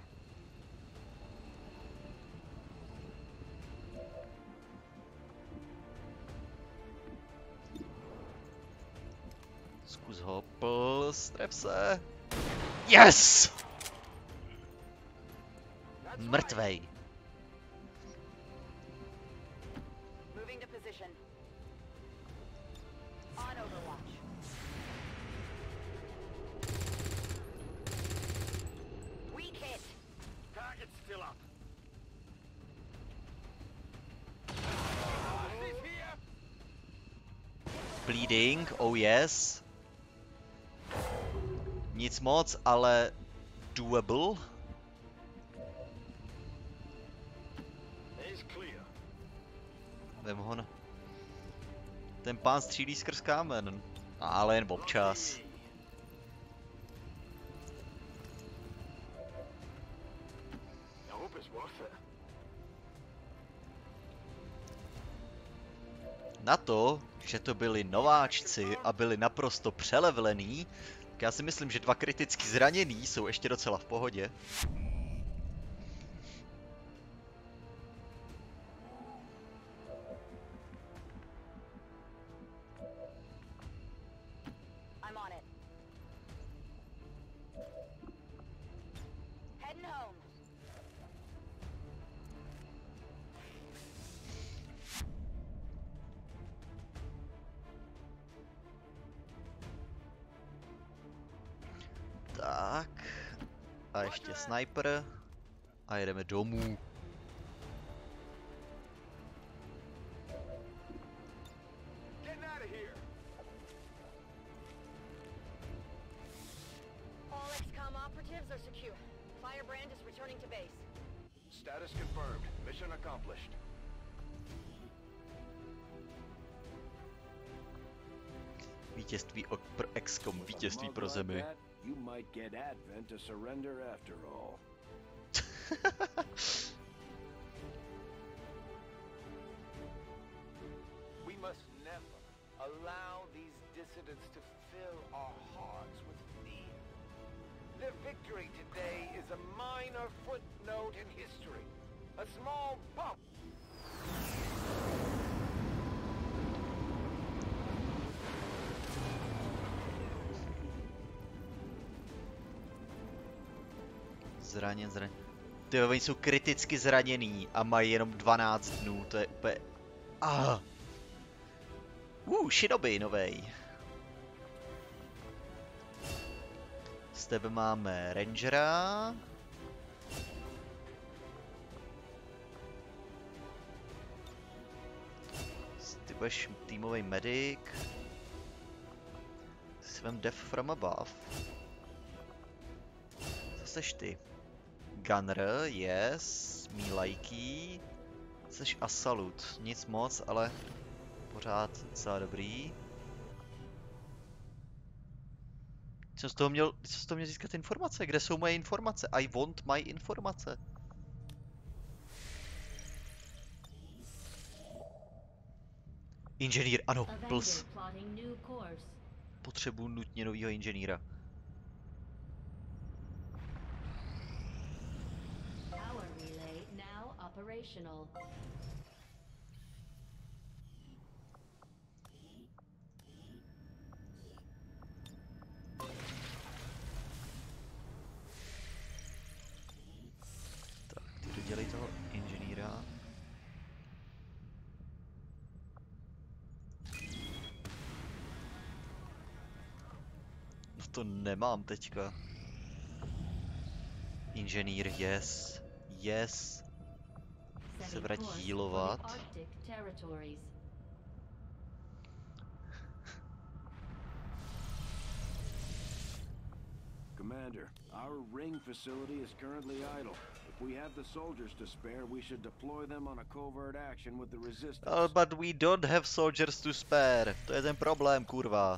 Speaker 1: Zkus ho, tref se. Yes! Mrtvej.
Speaker 3: Moving to position. On Overwatch. Weak hit.
Speaker 7: Target's still up. Here.
Speaker 1: Bleeding, oh yes. Nic moc, ale doable.
Speaker 7: It's clear.
Speaker 1: Vem ho na. Ten pán střílí skrz kámen. Ale jen občas.
Speaker 7: I hope it's worth it.
Speaker 1: Na to, že to byli nováčci a byli naprosto přelevlení, tak já si myslím, že 2 kriticky zranění jsou ještě docela v pohodě.
Speaker 3: I'm on it. Heading home.
Speaker 1: Tak. A ještě sniper. A jedeme domů.
Speaker 7: Getting out of here.
Speaker 3: All XCOM operatives are secure. Firebrand is returning to base.
Speaker 7: Status confirmed. Mission accomplished.
Speaker 1: Vítězství pro XCOM, vítězství pro zemi.
Speaker 2: You might get Advent to surrender after all.
Speaker 8: We must
Speaker 7: allow these dissidents to fill our hearts with fear. Their victory today is a minor footnote in history, a small bump.
Speaker 1: Zraněn. Ty oni jsou kriticky zraněný a mají jenom 12 dnů, to je úplně... Shinobi novej. Z tebe máme Rangera. Ty budeš týmový medic. Si vem Death from Above. Co seš ty? Gunner, yes, Mílajký. Jseš Asalut, nic moc, ale pořád docela dobrý. Co z toho měl získat informace? Kde jsou moje informace? I want my informace. Inženýr, ano, plus. Potřebuji nutně novýho inženýra.
Speaker 5: Operational.
Speaker 1: Tak, ty dodělej toho inženýra. No to nemám teďka. Inženýr, yes. Yes. Se vrať healovat.
Speaker 2: Commander, our ring facility is currently idle. If we have the soldiers to spare, we should deploy them on a covert action with the resistance.
Speaker 1: But we don't have soldiers to spare. To je ten problém, kurva.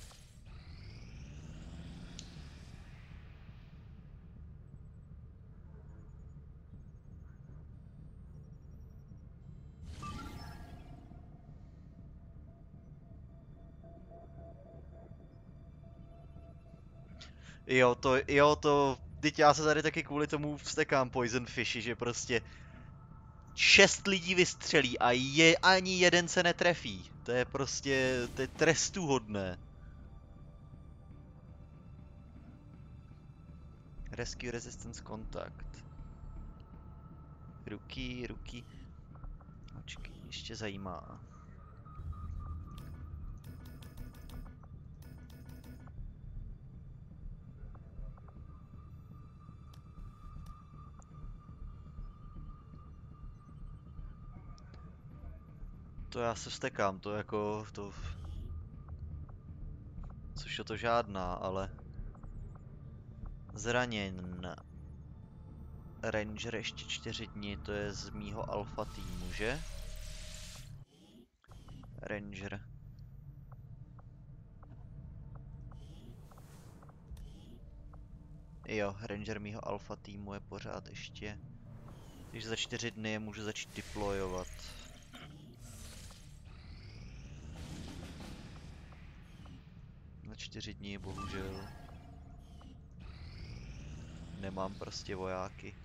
Speaker 1: Teď já se tady taky kvůli tomu vstekám Poison Fishy, že prostě 6 lidí vystřelí a ani jeden se netrefí. To je prostě, to je trestuhodné. Rescue Resistance Contact. Ruky. Počkej, ještě zajímá. To já se vztekám, to jako, to... Což je to žádná, ale... Zraněn. Ranger ještě 4 dny, to je z mýho alfa týmu, že? Ranger. Jo, Ranger mýho alfa týmu je pořád ještě. Takže za 4 dny je můžu začít deployovat. Na 4 dní, bohužel. Nemám prostě vojáky.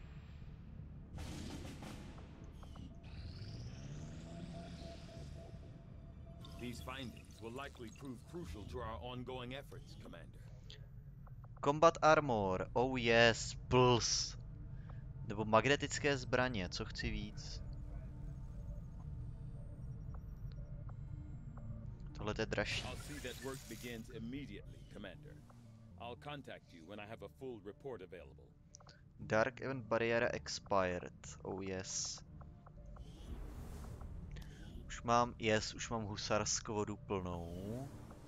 Speaker 4: These findings will likely prove crucial to our ongoing efforts, Commander.
Speaker 1: Combat Armor, oh yes, plus. Nebo magnetické zbraně, co chci víc. Tohle je dražší.
Speaker 4: I'll see that work begins immediately, Commander. I'll contact you when I have a full report available.
Speaker 1: Dark Event Barriera expired, oh yes. Už mám husarskou vodu plnou.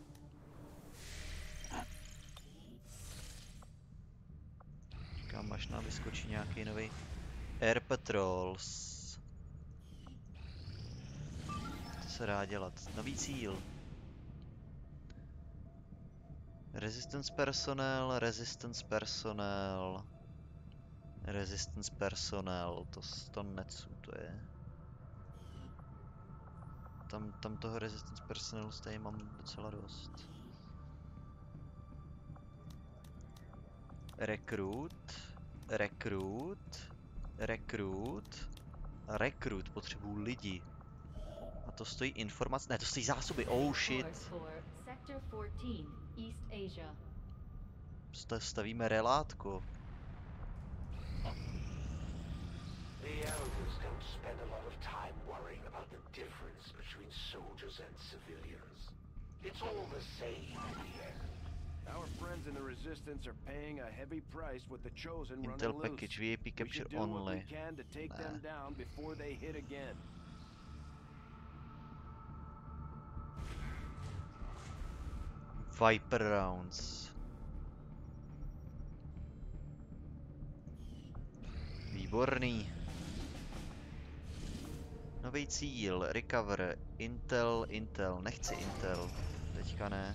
Speaker 1: Říkám, až nám vyskočí nějaký nový Air Patrols. Co se dá dělat? Nový cíl. Resistance personnel, to necu, to je. Tam toho resistance personelu stejně mám docela dost. Rekrut, potřebuju lidi. A to stojí informace, ne, to stojí zásoby, oh shit.
Speaker 5: Sector 14, East Asia.
Speaker 1: Stavíme relátko.
Speaker 7: The elders don't spend a lot of time worrying about the difference between soldiers and civilians. It's all the same in the end.
Speaker 10: Our friends in the Resistance are paying a heavy price with the Chosen running
Speaker 1: Intel
Speaker 10: loose.
Speaker 1: package, VIP
Speaker 10: We
Speaker 1: capture
Speaker 10: should do what we
Speaker 1: only.
Speaker 10: can to take them down before they hit again.
Speaker 1: Viper rounds. Výborný. Nový cíl, recover, Intel, nechci Intel, teďka ne.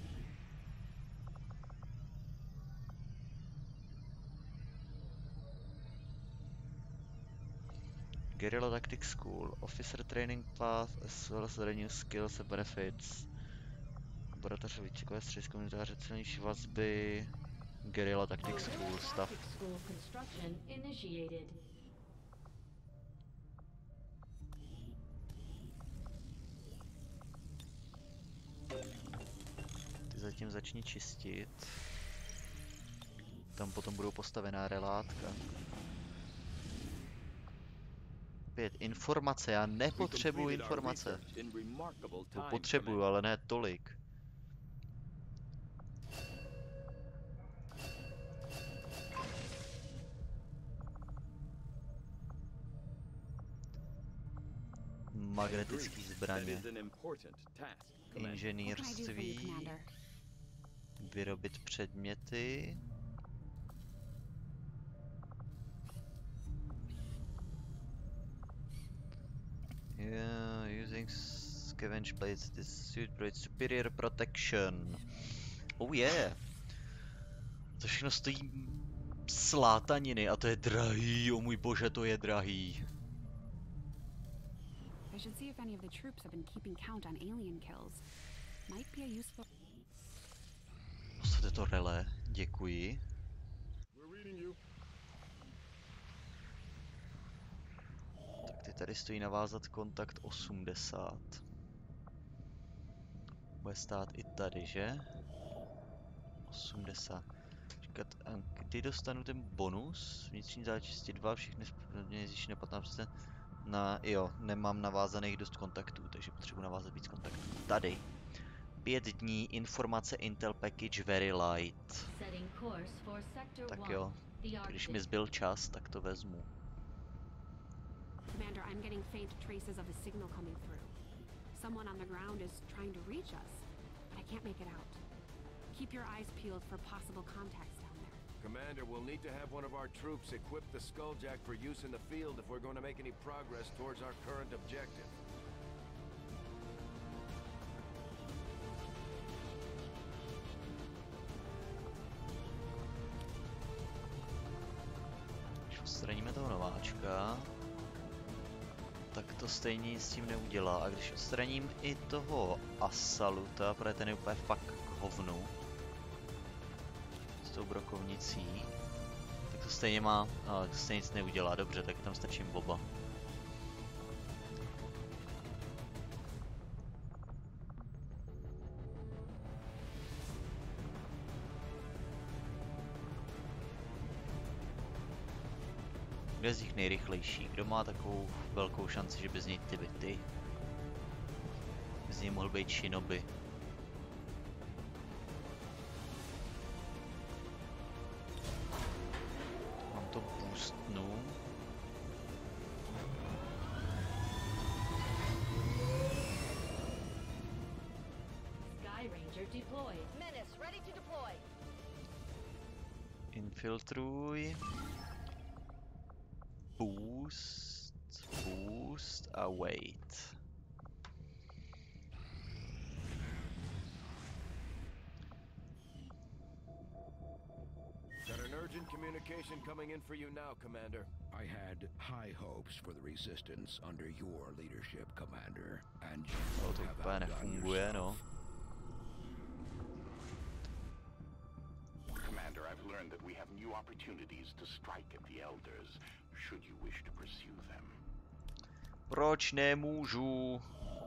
Speaker 1: Guerrilla Tactics School, Officer Training Path, as well as the new skills and benefits. Laboratoře výcvikové středisko komunitáře silnější vazby. Guerrilla Tactics School stuff.
Speaker 5: School construction initiated.
Speaker 1: Ty zatím začni čistit. Tam potom budou postavená relátka. Opět informace, já nepotřebuji informace. To potřebuju, ale ne tolik. Magnetický zbraně. Inženýrství. Vyrobit předměty. Yeah, using scavenge plates, this suit provides superior protection. Oh yeah! To všechno stojí slátaniny a to je drahý, oh můj bože, to je drahý.
Speaker 6: I should see if any of the troops have been keeping count on alien kills. Might be a useful...
Speaker 1: Postavte to relé, děkuji. Tak ty tady stojí navázat kontakt 80. Bude stát i tady, že? 80. Říkat, kdy dostanu ten bonus? Vnitřní záležitosti 2, všechny zjištěné 15%. Jo, nemám navázaných dost kontaktů, takže potřebuji navázat víc kontaktů. Tady. 5 dní, informace Intel Package Very Light. Tak jo, když mi zbyl čas, tak to vezmu.
Speaker 6: Commander, I'm getting faint traces of a signal coming through. Someone on the ground is trying to reach us, but I can't make it out. Keep your eyes peeled for possible contacts down there.
Speaker 10: Commander, we'll need to have one of our troops equip the Skulljack for use in the field if we're going to make any progress towards our current objective.
Speaker 1: Když odstraníme toho nováčka, tak to stejně s tím neudělá. A když odstraním i toho Asaluta, protože ten je úplně fakt k hovnu, s tou brokovnicí, tak to stejně má, ale to stejně nic neudělá. Dobře, tak tam stačím Boba. Kdo je z nich nejrychlejší? Kdo má takovou velkou šanci, že by z něj ty byty? Z něj mohl být Shinobi. Mám to boostnu.
Speaker 5: Sky Ranger deployed.
Speaker 3: Menace, ready to deploy.
Speaker 1: Infiltruj. Boost a wait.
Speaker 10: Got an urgent communication information coming in for you now, Commander.
Speaker 2: I had high hopes for the Resistance under your leadership, Commander, and you
Speaker 1: No, to
Speaker 2: have
Speaker 1: úplně
Speaker 2: outdone
Speaker 1: nefunguje, no.
Speaker 2: yourself.
Speaker 11: Commander, I've learned that we have new opportunities to strike at the Elders, should you wish to pursue them.
Speaker 1: Proč nemůžu?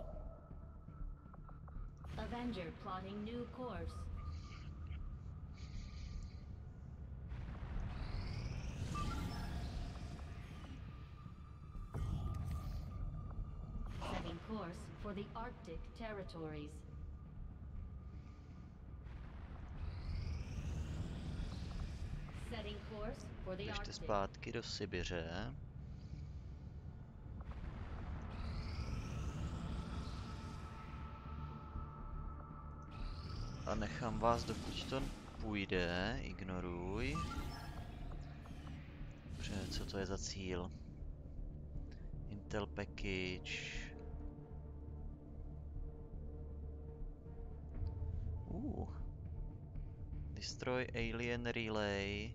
Speaker 5: Avenger plotting new course. Setting course for the Arctic territories. Setting course for the
Speaker 1: Běžte
Speaker 5: Arctic.
Speaker 1: zpátky do Sibiře. A nechám vás, dokud to půjde. Ignoruj. Dobře, co to je za cíl? Intel package. Destroy alien relay.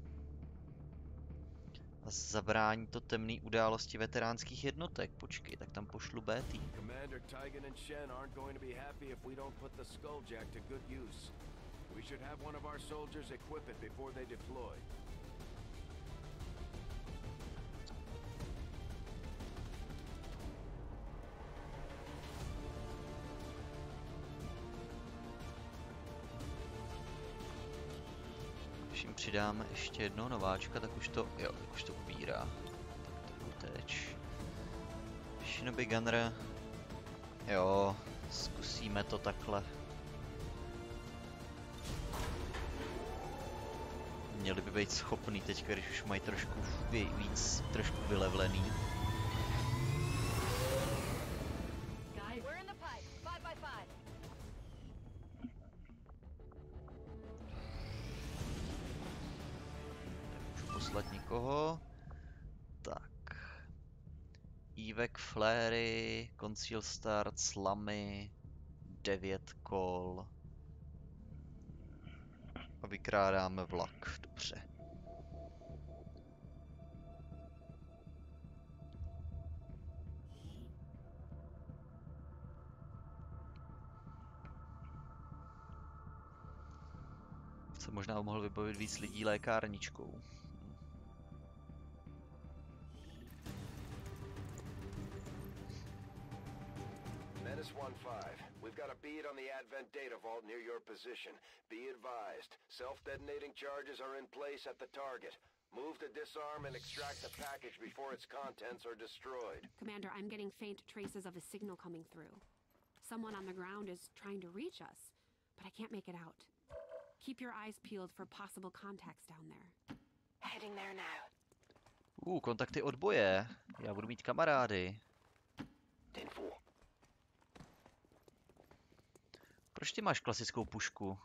Speaker 1: A zabrání to temné události veteránských jednotek. Počkej, tak tam pošlu BT.
Speaker 10: Commander Tygan and Shen aren't going to be happy if we don't put the Skulljack to good use. We should have one of our soldiers equip it before they deploy.
Speaker 1: Když jim přidáme ještě jednoho nováčka, tak už to, jo, tak už to ubírá. Tak to uteč. Shinobi Gunner. Jo, zkusíme to takhle. Měli by být schopný teďka, když už mají trošku víc, trošku vylevlený.
Speaker 3: We're in the pipe. 5x5.
Speaker 1: Můžu poslat někoho. Tak. Evek, Flary, Conceal Start, Slamy, 9 kol. A vykrádáme vlak, dobře. Se možná mohl vybavit víc lidí lékárničkou.
Speaker 7: Menace 1-5. We've got a bead on the Advent data vault near your position. Be advised, self-detonating charges are in place at the target. Move to disarm and extract the package before its contents are destroyed.
Speaker 6: Commander, I'm getting faint traces of a signal coming through. Someone on the ground is trying to reach us, but I can't make it out. Keep your eyes peeled for possible contacts down there.
Speaker 3: Heading there now.
Speaker 1: Kontakty odboje. Já budu mít kamarády.
Speaker 7: 10-4.
Speaker 1: Proč ty máš klasickou pušku?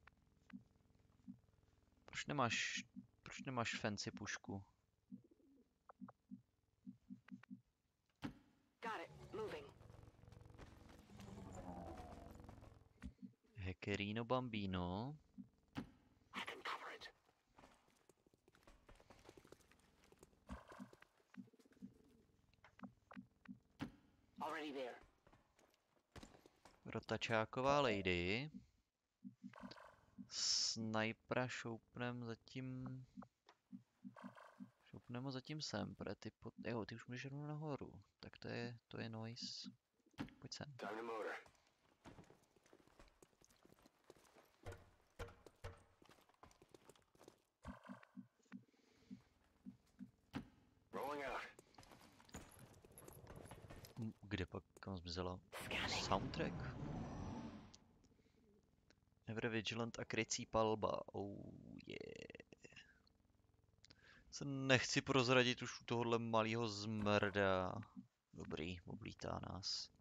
Speaker 1: Proč nemáš fancy pušku?
Speaker 3: Got it. Moving.
Speaker 1: Hackerino Bambino.
Speaker 7: I can cover it.
Speaker 3: Already there.
Speaker 1: Rotačáková lady. Snipera šoupnem zatím... Šoupnem ho zatím sem, protože ty jo, ty už můžeš rovnou nahoru. Tak to je noise. Pojď sem.
Speaker 7: Time to motor. Rolling out.
Speaker 1: Kde pak kam zmizela? Soundtrack? Ever Vigilant a krycí palba. Oh yeah. Se nechci prozradit už u tohohle malého zmrda. Dobrý, oblítá nás.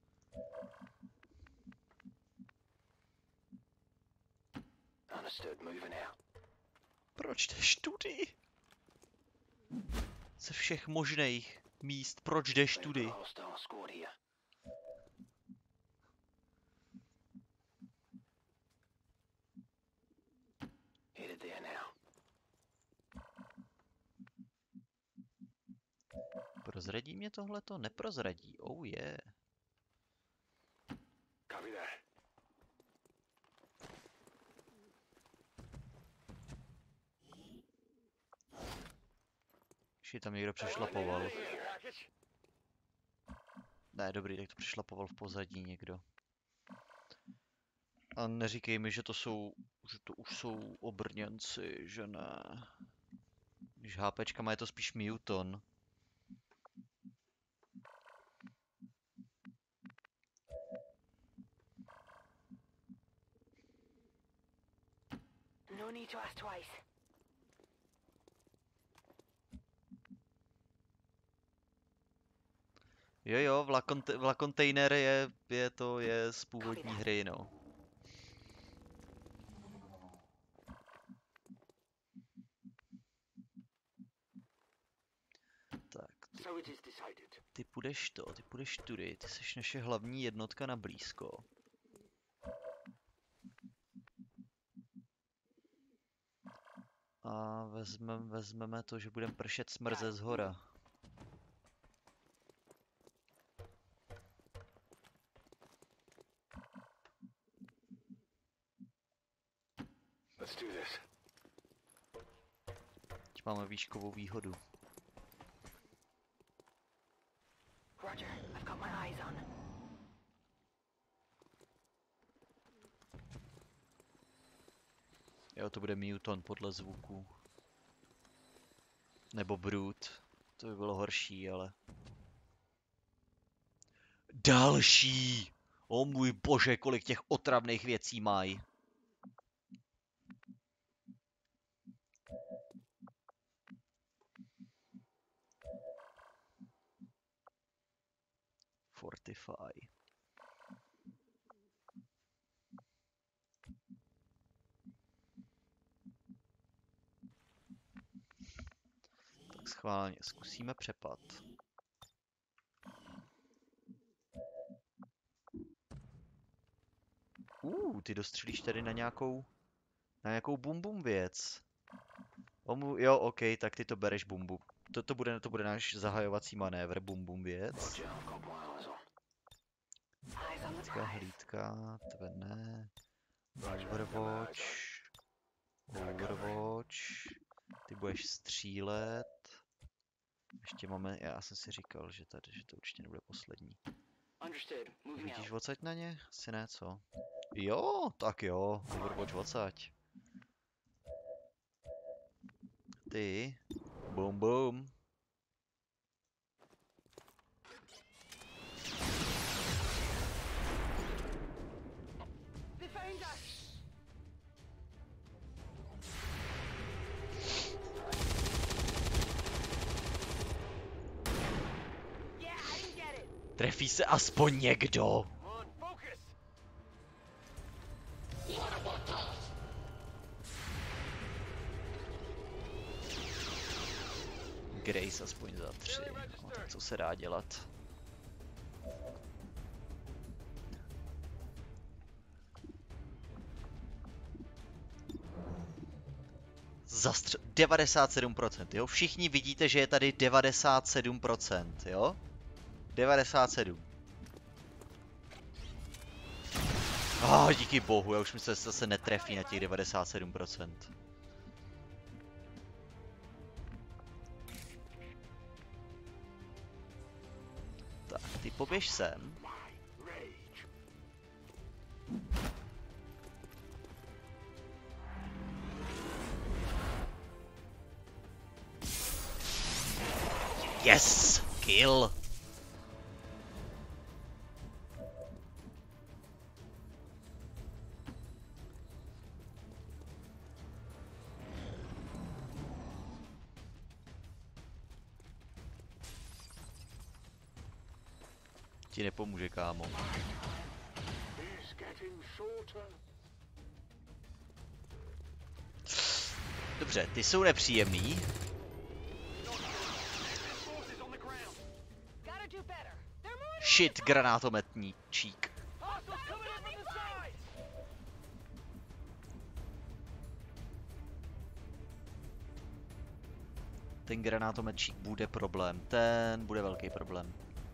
Speaker 7: Understood. Moving out.
Speaker 1: Proč jdeš tudy? Ze všech možných míst, proč jdeš tudy?
Speaker 7: Hostile squad here. Headed there now.
Speaker 1: Prozradí mě tohleto? Neprozradí. Oh yeah.
Speaker 7: Copy that.
Speaker 1: Ještě tam někdo přešlapoval. Ne, dobrý, tak to přešlapoval v pozadí někdo. A neříkej mi, že to už jsou obrněnci, že ne. Když HPčkama je to spíš Muton.
Speaker 3: No need to ask twice.
Speaker 1: Jo, vlakontejner je z původní hry, no. Tak, ty půjdeš tudy, ty jsi naše hlavní jednotka na blízko. A vezmeme to, že budeme pršet smrze zhora.
Speaker 7: Let's do this.
Speaker 1: Teď máme výškovou výhodu.
Speaker 3: Roger, I've got my eyes on.
Speaker 1: Jo, to bude Muton podle zvuku. Nebo Brute. To by bylo horší, ale... Další! O můj bože, kolik těch otravných věcí mají. Fortify. Tak schválně, zkusíme přepad. Ty dostřelíš tady na nějakou bum bum věc. Jo, ok, tak ty to bereš bum bum. To bude náš zahajovací manévr, bum bum věc. Hlídka, tebe ne. Overwatch. Ty budeš střílet. Ještě máme, já jsem si říkal, že to určitě nebude poslední. Vidíš odsaď na ně? Asi ne, co? Jo, tak jo, Overwatch odsaď. Ty, boom boom. Trefí se aspoň někdo. Grace aspoň za 3. No, tak co se dá dělat? Zastřel 97%, jo? Všichni vidíte, že je tady 97%, jo? 97. Díky bohu, já už myslím, že se zase netrefí na těch 97%. Tak, ty poběž sem. Yes! Kill! Ti nepomůže, kámo. Dobře, ty jsou nepříjemný. Shit, granátometníčík. Ten granátomečík bude problém. Ten bude velký problém.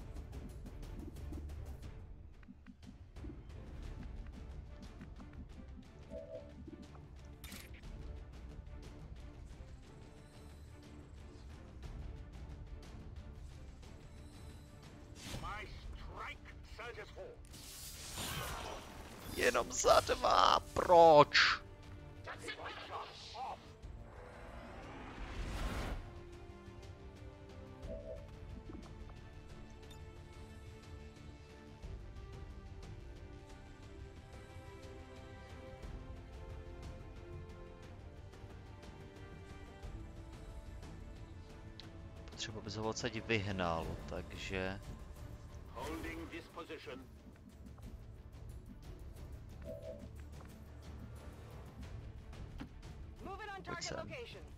Speaker 1: Jenom za 2, proč? Potřeba bys ho odsaď vyhnal, takže...
Speaker 11: Holding this position.
Speaker 1: Pojď sem.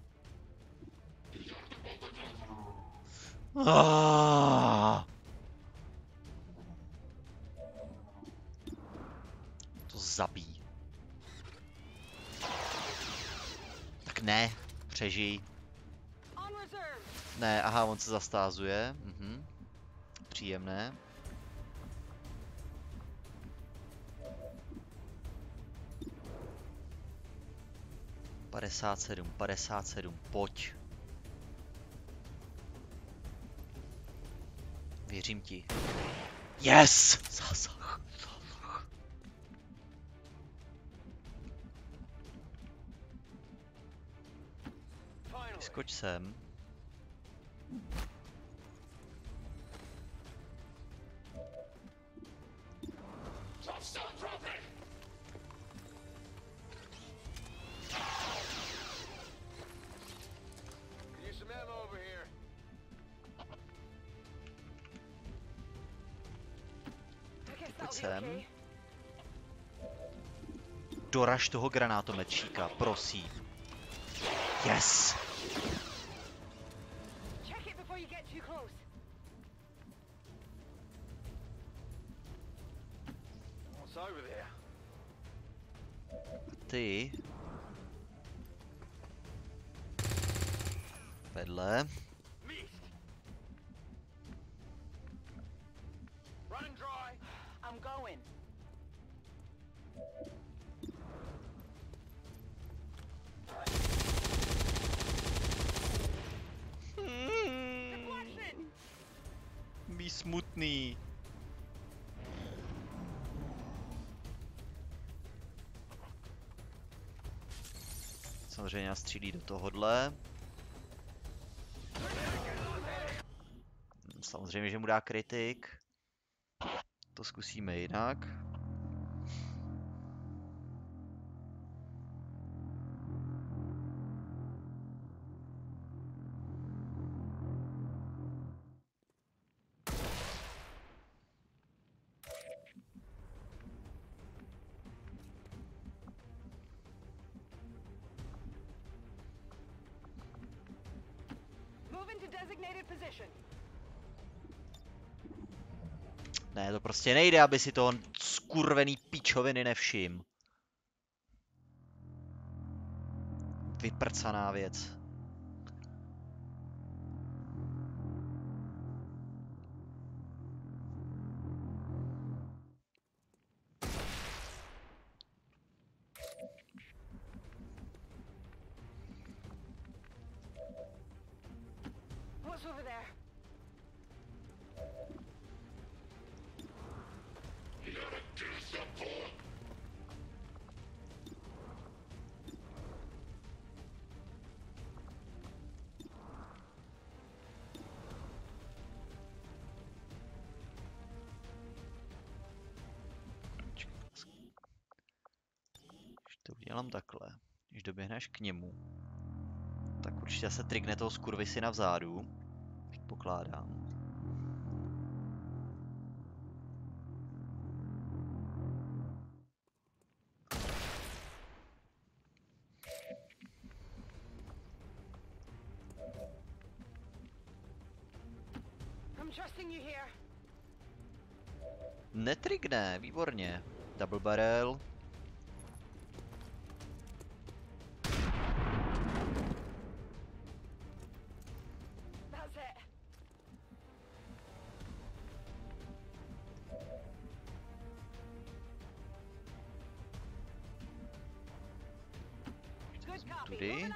Speaker 1: To zabij. Tak ne, přežij. Ne, aha, on se zastázuje. Příjemné. 57, pojď. Věřím ti. Yes! Zásah. Skoč sem. Sem. Doraž toho granátomečíka, prosím. Yes! Ty. Vedle. Mí smutný. Samozřejmě nás střílí do tohohle. Samozřejmě, že mu dá kritik. To zkusíme jinak. Ne, to prostě nejde, aby si toho skurvený pičoviny nevšim. Vyprcaná věc. To udělám takhle. Když doběhneš k němu, tak určitě se trigne toho skurvisina vzadu. Předpokládám. Netrigne, výborně. Double barrel. Tudy.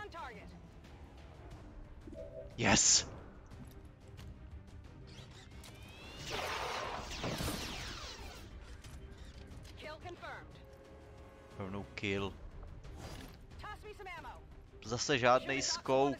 Speaker 1: Yes! Rovnou kill. Zase žádnej scope.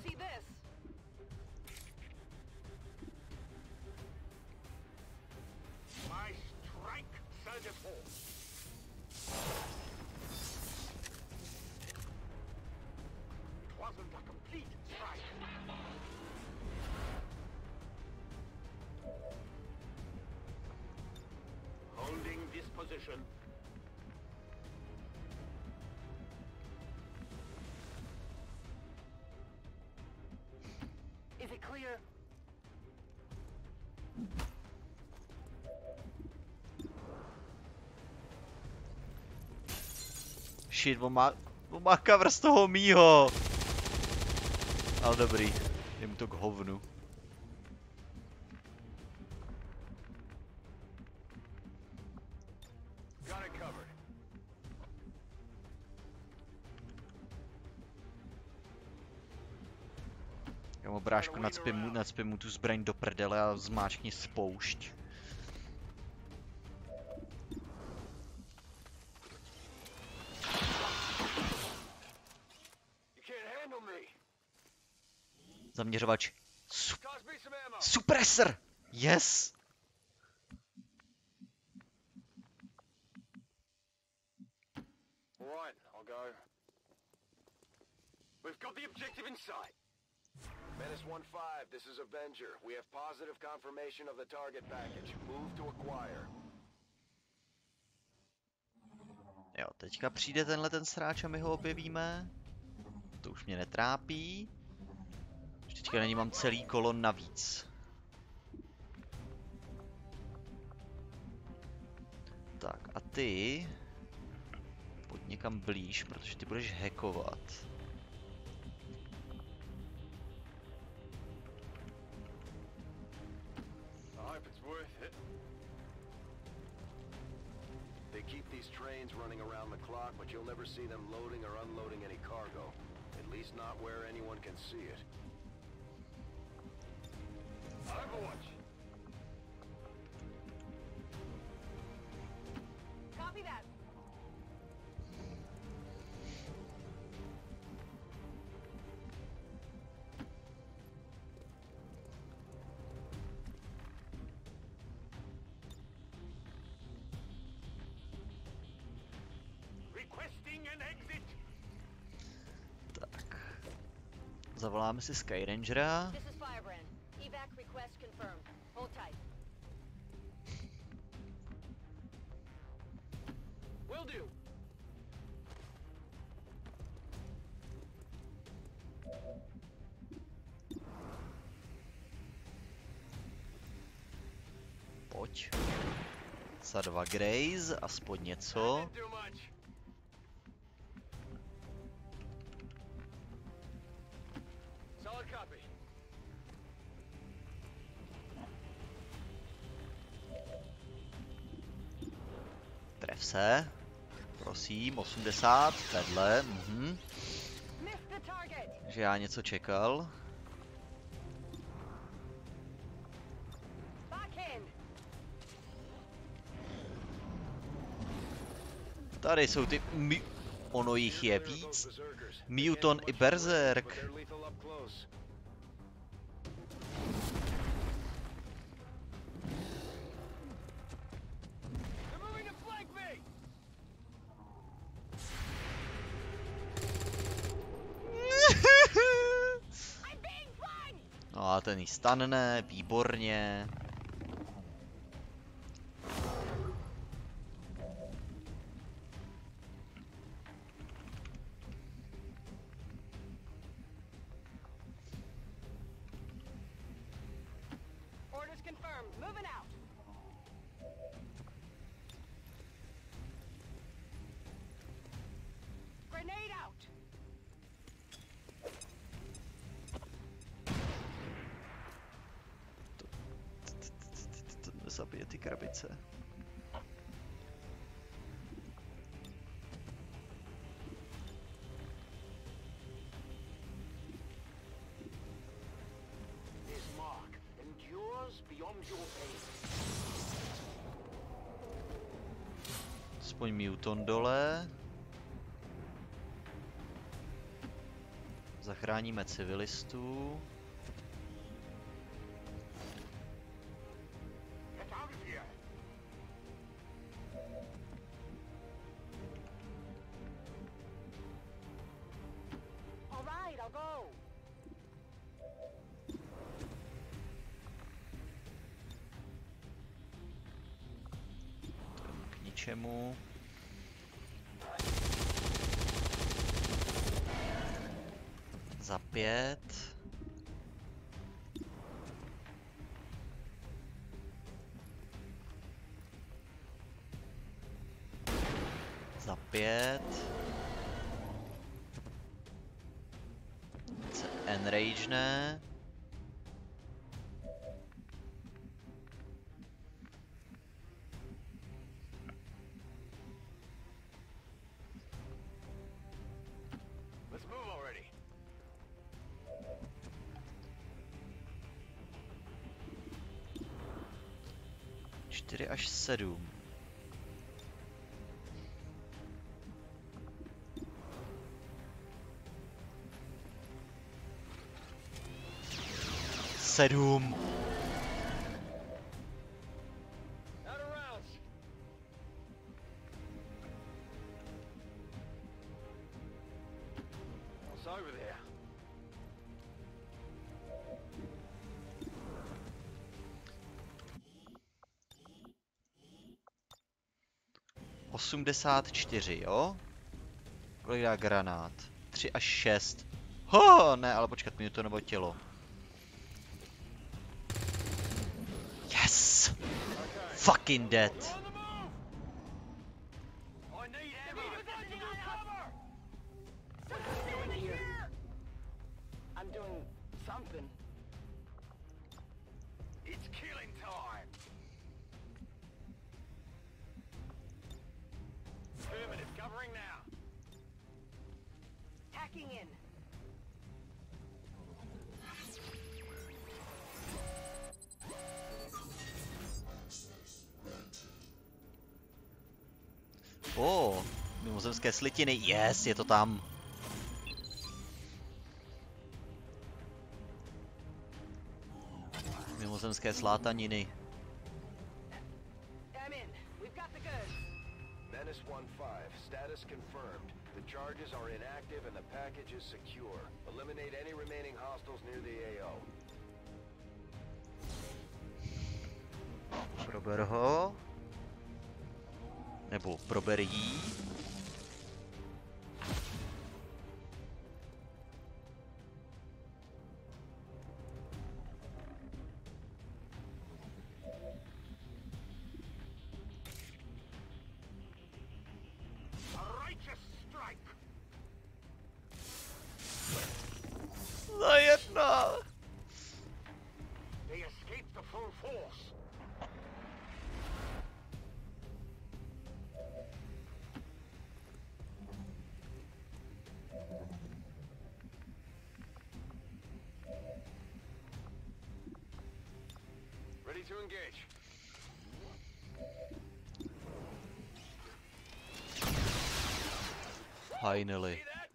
Speaker 1: Shit, on má cover z toho mýho. Ale dobrý, je mu to k hovnu. Kámo, brášku, nacpi mu tu zbraň do prdele a zmáčkni spoušť. Zaměřovač. Suppressor! Yes!
Speaker 10: Right, I'll go. We've got the objective in sight.
Speaker 7: Menace 1-5, this is Avenger. We have positive confirmation of the target package. Move to acquire.
Speaker 1: Jo, teďka přijde tenhle ten sráč a my ho objevíme. To už mě netrápí. Teďka na ní mám celý kolon navíc. Tak a ty... Pojď někam blíž, protože ty budeš hackovat.
Speaker 7: They keep these trains running around the clock, but you'll never see them loading or unloading any cargo. At least not where anyone can see it.
Speaker 10: Overwatch.
Speaker 3: Copy that.
Speaker 10: Requesting an exit.
Speaker 1: Tak. Zavoláme si Skyrangera.
Speaker 3: This is Firebrand. Evac request confirmed. Hold tight.
Speaker 10: Will do.
Speaker 1: Pojď. Za 2 Graze, aspoň něco. Tref se. Prosím, 80, vedle, že já něco čekal. Tady jsou ty ono jich je víc. Muton i Berserk. No a ten jí stanne, výborně. Zabije ty krabice. aspoň Muton dole. Zachráníme civilistů. K ničemu. Za 5. Za 5. Se enragene.
Speaker 10: Let's move already.
Speaker 1: 4 až 7. Sedm.
Speaker 10: Out of rounds. What's over there?
Speaker 1: Osmdesát 4, jo? Kolik dá granát? 3 až 6. Ho, ne, ale počkat, mi to nebo tělo. Yes! Fucking dead.
Speaker 10: I'm doing something. It's killing time. Affirmative, covering now.
Speaker 3: Hacking in.
Speaker 1: mimozemské slitiny, yes, je to tam. Mimozemské slátaniny.
Speaker 7: Menace 1-5, status confirmed. The charges are inactive and the package is secure. Eliminate any remaining hostiles near the AO.
Speaker 1: Prober ho. Nebo prober jí.
Speaker 7: Za jedna! They escaped the full force. Ready to engage.
Speaker 1: Finally.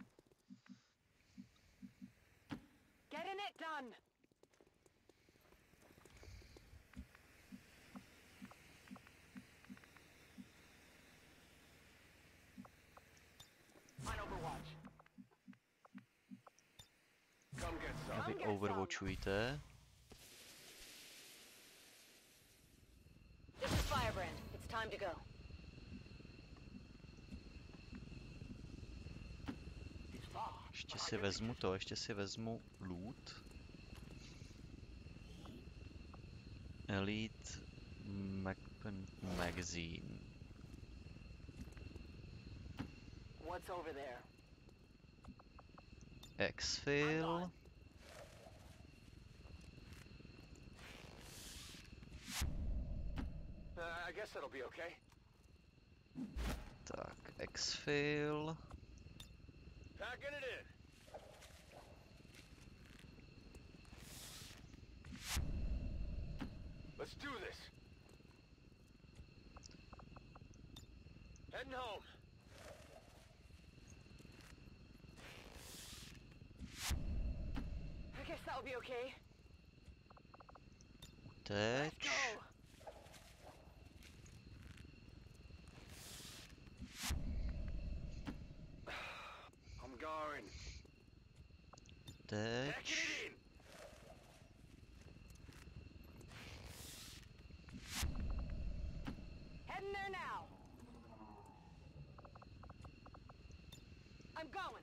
Speaker 3: Getting it done. On Overwatch.
Speaker 7: Come get some.
Speaker 1: A vy overwatchujte.
Speaker 3: This is Firebrand. It's time to go.
Speaker 1: Ještě si vezmu to, ještě si vezmu loot. Elite Magazine.
Speaker 3: What's over there?
Speaker 1: Exfil.
Speaker 7: I guess that'll be okay.
Speaker 1: Tak, exfil.
Speaker 10: Packing it in. Let's do this. Heading home.
Speaker 3: I guess that'll be okay.
Speaker 1: Teď.
Speaker 10: I'm going.
Speaker 1: Teď.
Speaker 3: Heading there now. I'm going.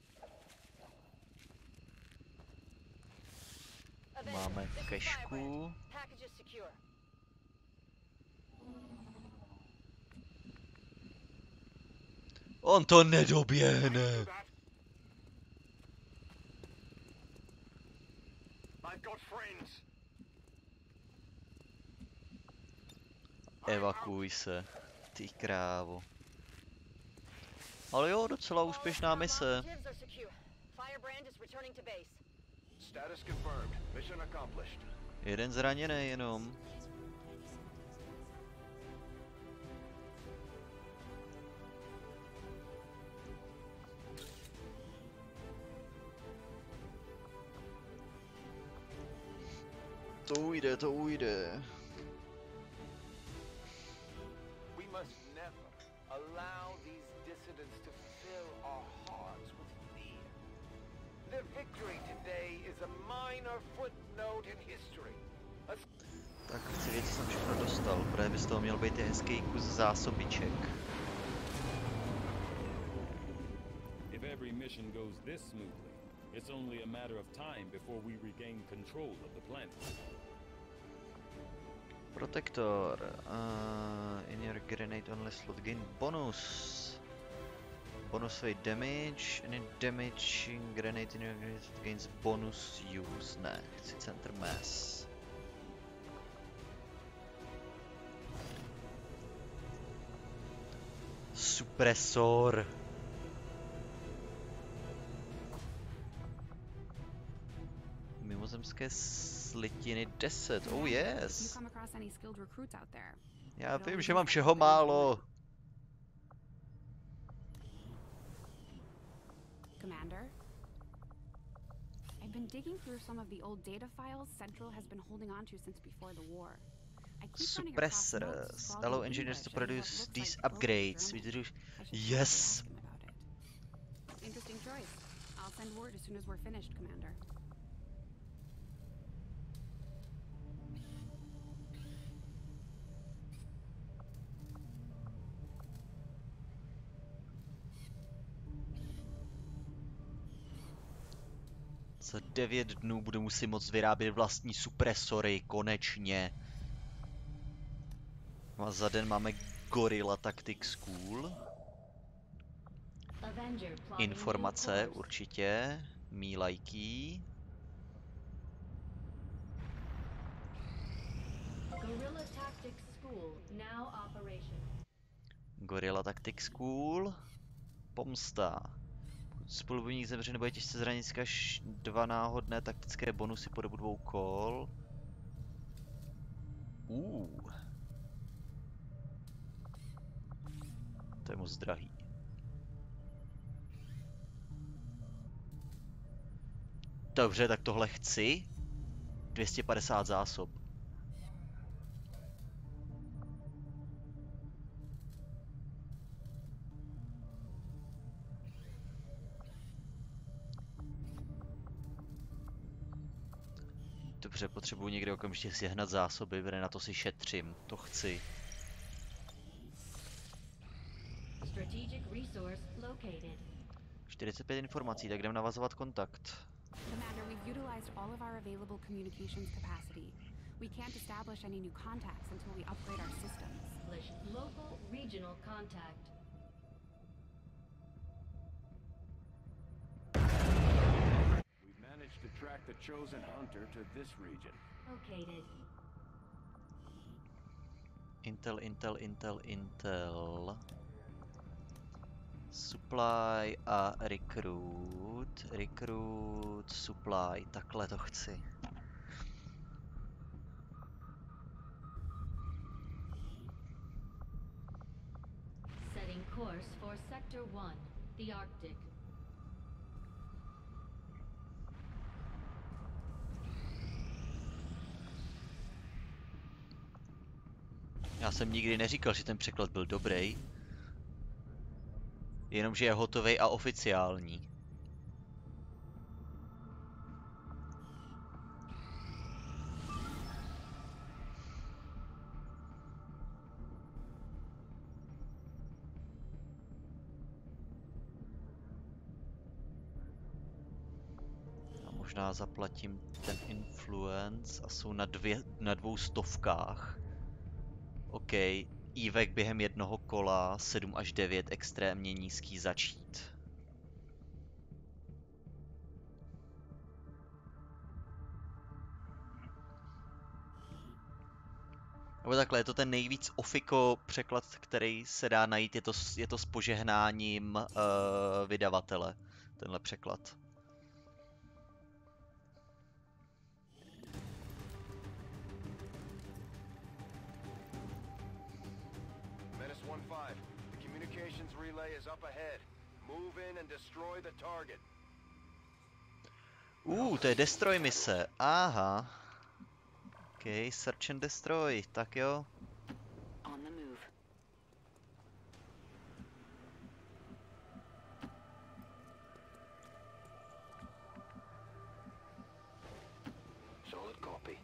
Speaker 1: Máme kešku.
Speaker 3: Package is secure.
Speaker 1: On to nedoběhne.
Speaker 10: I've got friends.
Speaker 1: Evakuuj se, ty krávo. Ale jo, docela úspěšná mise.
Speaker 3: Firebrand is returning to base.
Speaker 7: Status confirmed. Mission accomplished.
Speaker 1: Jeden zraněný jenom. To ujde, to ujde.
Speaker 10: We must never allow these dissidents to fill our hearts with fear. Their victory today is a minor footnote in history.
Speaker 1: Tak chci vědět, co jsem všechno dostal, protože by z toho měl být hezký kus zásobiček.
Speaker 4: If every mission goes this smoothly, it's only a matter of time before we regain control of the planet.
Speaker 1: Protector. In your grenade only slot gain bonus. Bonusový damage. Any damaging grenade in your grenade gains bonus use. Ne, chci center mass. Supresor. Mimozemské slitiny 10. Oh yes. Já vím, že mám všeho málo.
Speaker 6: Commander, I've been digging through some of the old data files Central has been holding on to since before the war.
Speaker 1: Suppressors allow engineers to produce these upgrades. Yes.
Speaker 6: Interesting choice. I'll send word as soon as we're finished, Commander.
Speaker 1: Za 9 dnů budu muset moct vyrábět vlastní supresory, konečně. A za den máme Gorilla Tactics School. Informace určitě. Mílajký. Gorilla Tactics School. Pomsta. Spolubuník zemře nebo je těžce zraněn, získáš 2 náhodné taktické bonusy po dobu 2 kol. To je moc drahý. Dobře, tak tohle chci. 250 zásob. Dobře, potřebuji někde okamžitě sehnat zásoby, protože na to si šetřím. To chci. 45 informací, tak jdem navazovat kontakt.
Speaker 6: Commander, we've utilized all of our available communications capacity. We can't establish any new contacts until we upgrade our systems.
Speaker 5: Local regional contact.
Speaker 10: We've managed to track the chosen hunter to this region.
Speaker 5: Located.
Speaker 1: Intel. Supply a recruit. Recruit, supply. Takhle to chci.
Speaker 5: Setting course for Sector 1, the Arctic.
Speaker 1: Já jsem nikdy neříkal, že ten překlad byl dobrý. Jenomže je hotový a oficiální. A možná zaplatím ten influence a jsou na 200. OK, ívek během jednoho kola 7 až 9 extrémně nízký začít. Nebo takhle, je to ten nejvíc ofiko překlad, který se dá najít, je to s požehnáním vydavatele, tenhle překlad.
Speaker 7: Menace 1-5, the communications relay is up ahead. Move in and destroy the target.
Speaker 1: To je destroy mise, aha. OK, search and destroy, tak jo.
Speaker 3: On the move.
Speaker 7: Solid copy.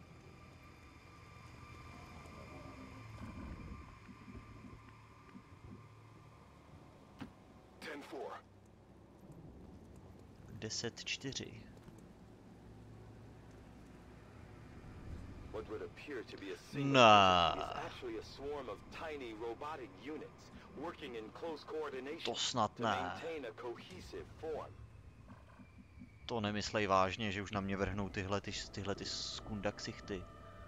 Speaker 7: Ten-4.
Speaker 1: 10-4.
Speaker 8: What would appear to be a single
Speaker 1: Nah.
Speaker 8: entity is actually a swarm of tiny robotic units working in close coordination
Speaker 1: To snad
Speaker 8: to
Speaker 1: ne.
Speaker 8: maintain a cohesive form.
Speaker 1: To nemyslej vážně, že už na mě vrhnou tyhle ty skundaksichty.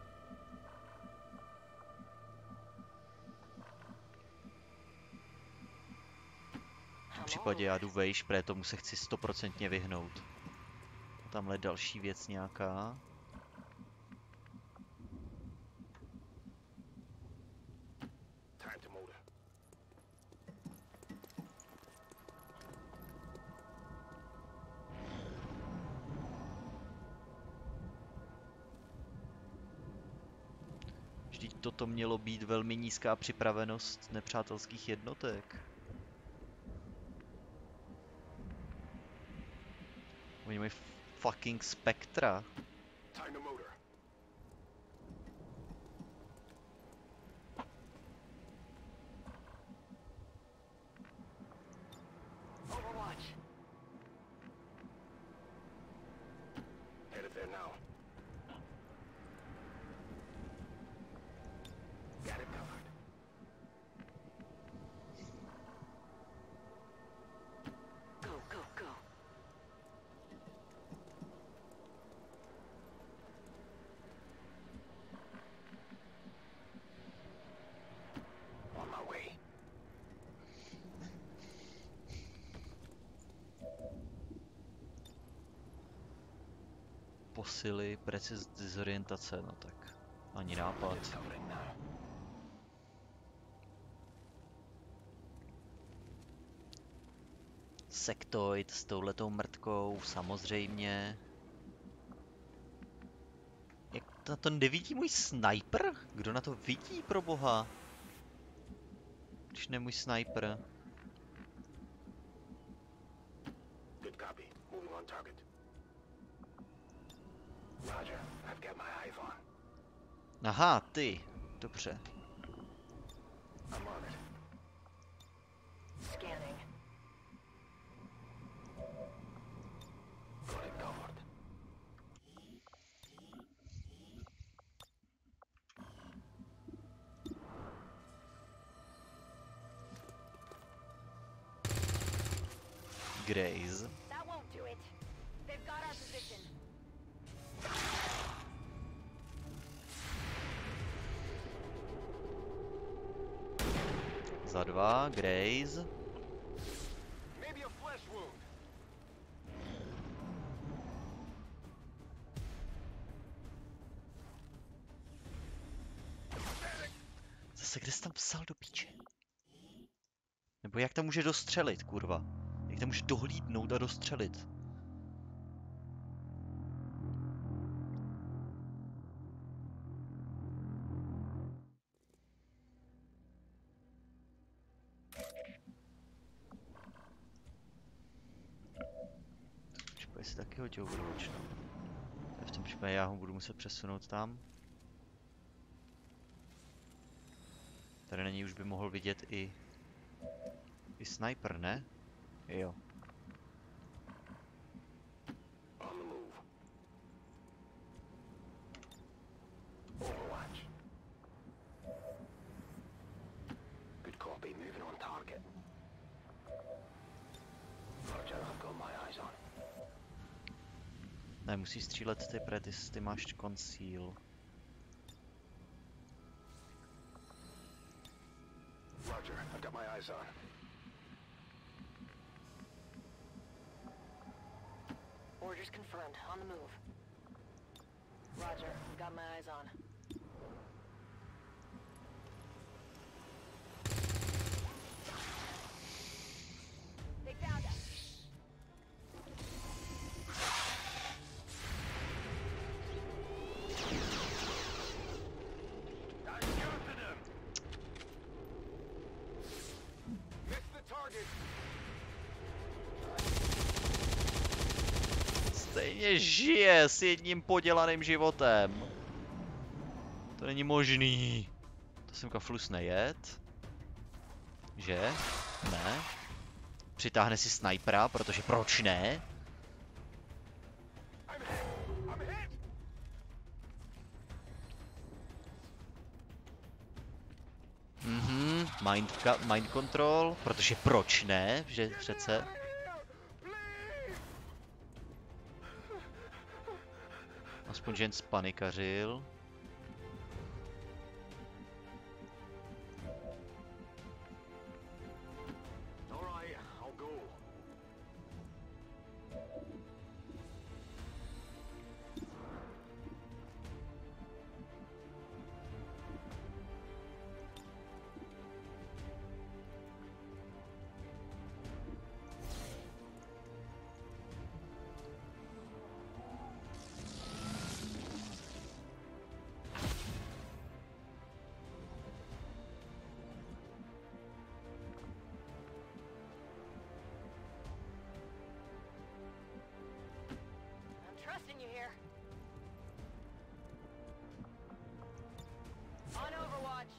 Speaker 1: V tom případě já jdu vejš, protože tomu se chci 100% vyhnout. Tamhle další věc nějaká.
Speaker 7: Time to motor.
Speaker 1: Vždyť toto mělo být velmi nízká připravenost nepřátelských jednotek. Oni mají fucking spektra.
Speaker 7: Time to motor.
Speaker 3: Overwatch.
Speaker 7: Headed there now. Got it covered.
Speaker 3: Go, go, go.
Speaker 7: On my way.
Speaker 1: Posily, dezorientace, no tak ani nápad.
Speaker 7: Covering now.
Speaker 1: Sektoid s touhletou mrtkou, samozřejmě. Jak na to nevidí můj sniper? Kdo na to vidí, pro boha? Když ne můj sniper.
Speaker 7: Good copy. Moving on target. Roger. I've got my eyes on.
Speaker 1: Aha, ty. Dobře.
Speaker 7: I'm on it.
Speaker 3: Scanning.
Speaker 7: Got it covered.
Speaker 1: Graze.
Speaker 3: That won't do it. They've got our position.
Speaker 1: Za 2, Graze.
Speaker 7: Maybe a flesh wound.
Speaker 1: Zase kde jsi tam psal do píče? Nebo Nebo jak tam může dostřelit, kurva? Jak tam může dohlídnout a dostřelit? Případě si taky hodil Overwatch, no. V tom případě já ho budu muset přesunout tam. Tady na něj už by mohl vidět i sniper, ne? Jo.
Speaker 7: On the move. Overwatch. Good copy. Moving on target. Roger, I've got my eyes on.
Speaker 1: Ne, musí střílet ty, protože ty máš conceal.
Speaker 7: Roger, I've got my eyes on.
Speaker 3: Orders confirmed. On the move. Roger. Got my eyes on. They found us.
Speaker 10: I shot him. Missed the target.
Speaker 1: Stejně žije s jedním podělaným životem. To není možný. To jsem kaflus nejet. Že? Ne. Přitáhne si snajpera, protože proč ne?
Speaker 10: I'm hit.
Speaker 1: Mhm, mind control, protože proč ne? Že přece. Aspoň jen spanikařil.
Speaker 7: All right, I'll go.
Speaker 3: I'm trusting you here. On Overwatch.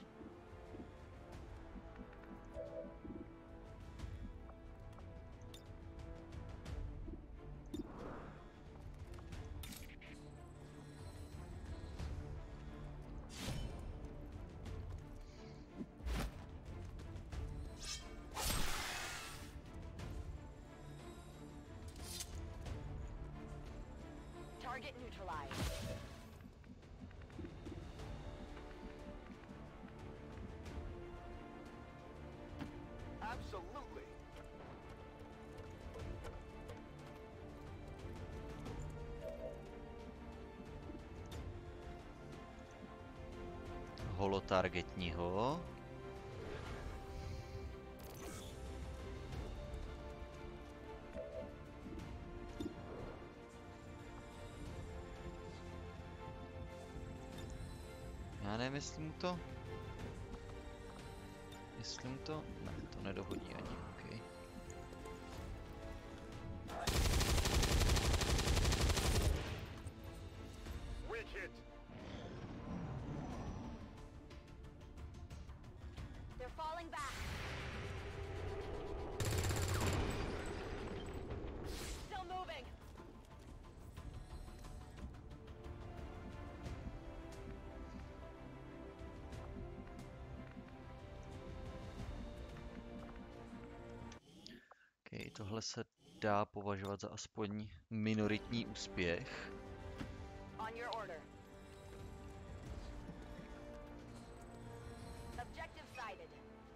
Speaker 3: Target neutralized.
Speaker 10: Absolutely.
Speaker 1: Holotargetního. Já nevím, jestli mu to... Jestli mu to... Ne, to nedohodí ani, okej.
Speaker 10: Wicked.
Speaker 3: They're falling back. Still moving.
Speaker 1: Okej, tohle se dá považovat za aspoň minoritní úspěch.
Speaker 3: On your order. Objective sighted.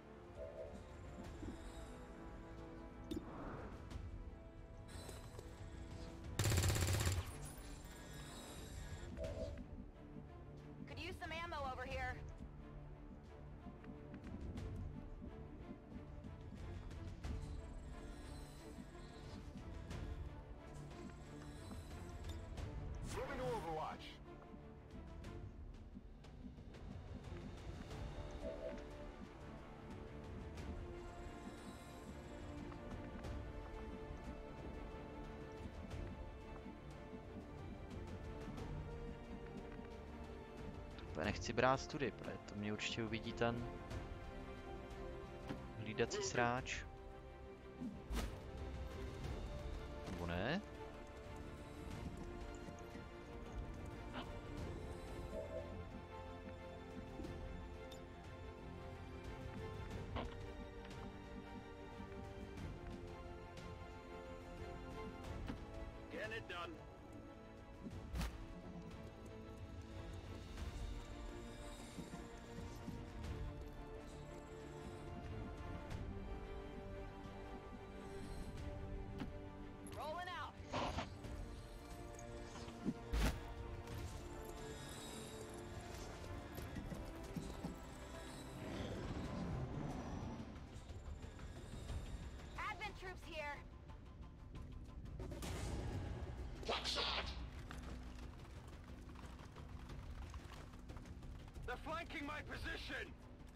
Speaker 3: Could use some ammo over here.
Speaker 1: úplně nechci brát studii, protože to mě určitě uvidí ten hlídací sráč. Nebo ne?
Speaker 8: Get it done.
Speaker 3: Rolling out. Advent troops here.
Speaker 10: They're flanking my position!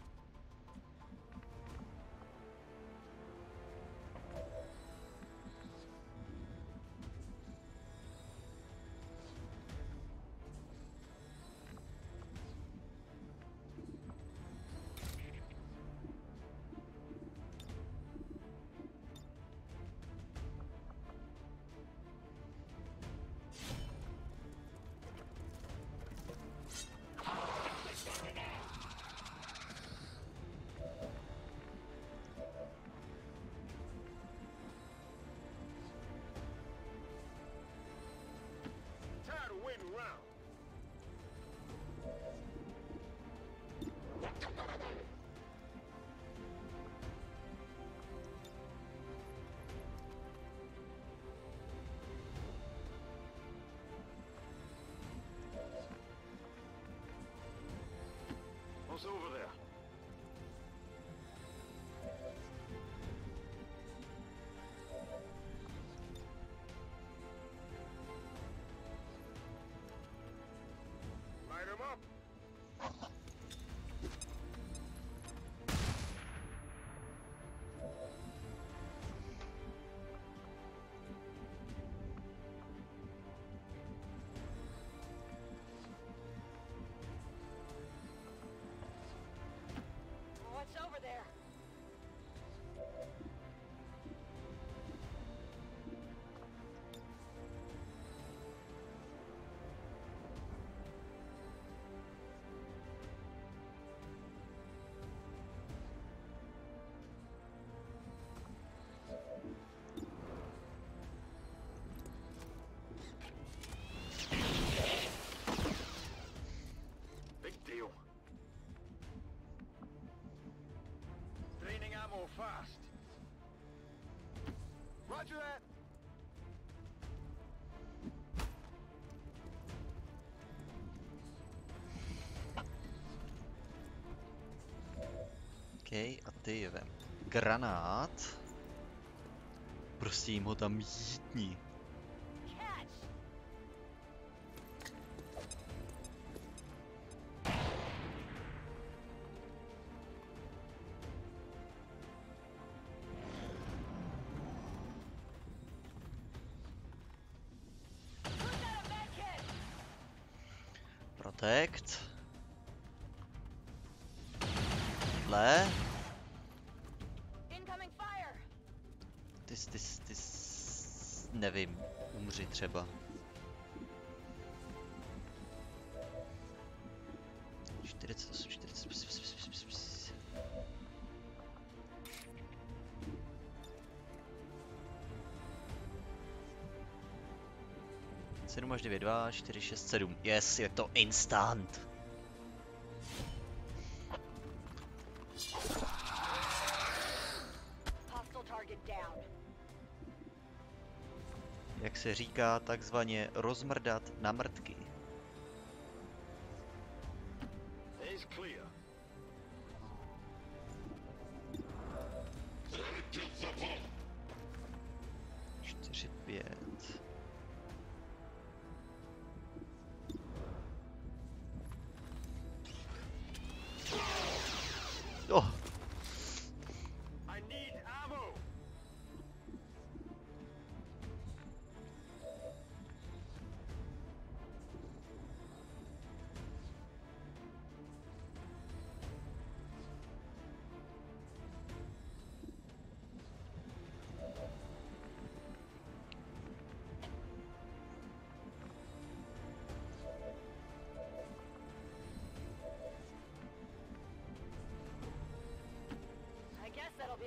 Speaker 10: Tired of waiting around. What's over there? Light 'em up.
Speaker 3: What's over there?
Speaker 10: Big deal. Draining ammo fast. Roger that.
Speaker 1: OK, a ty vem granát. Prosím ho tam jítni.
Speaker 3: Catch! Who's got a med kit?
Speaker 1: Protect. Tohle.
Speaker 3: Incoming fire!
Speaker 1: Nevím, umři třeba. Sedm až 9, 2, 4, 6, 7. Yes, je to instant.
Speaker 3: Hostile target down.
Speaker 1: Jak se říká, takzvaně rozmrdat na mrtky.
Speaker 10: It's clear.
Speaker 1: 4, 5. Oh,
Speaker 10: I need ammo.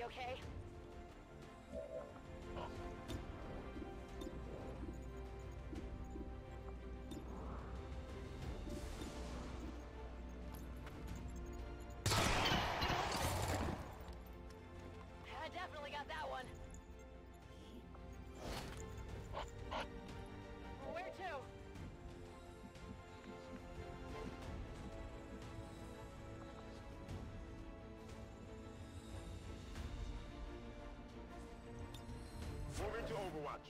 Speaker 3: You okay? I definitely got that one. Where to?
Speaker 7: Moving to Overwatch.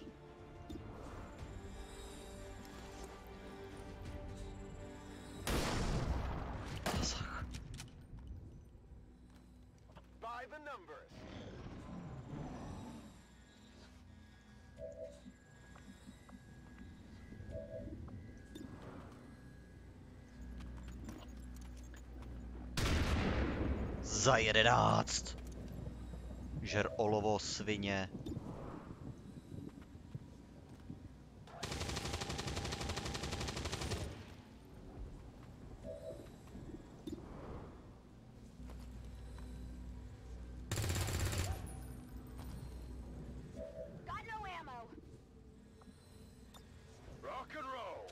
Speaker 7: By the numbers.
Speaker 1: Za 11. Žer olovo svině.
Speaker 3: Got no ammo.
Speaker 7: Rock and roll.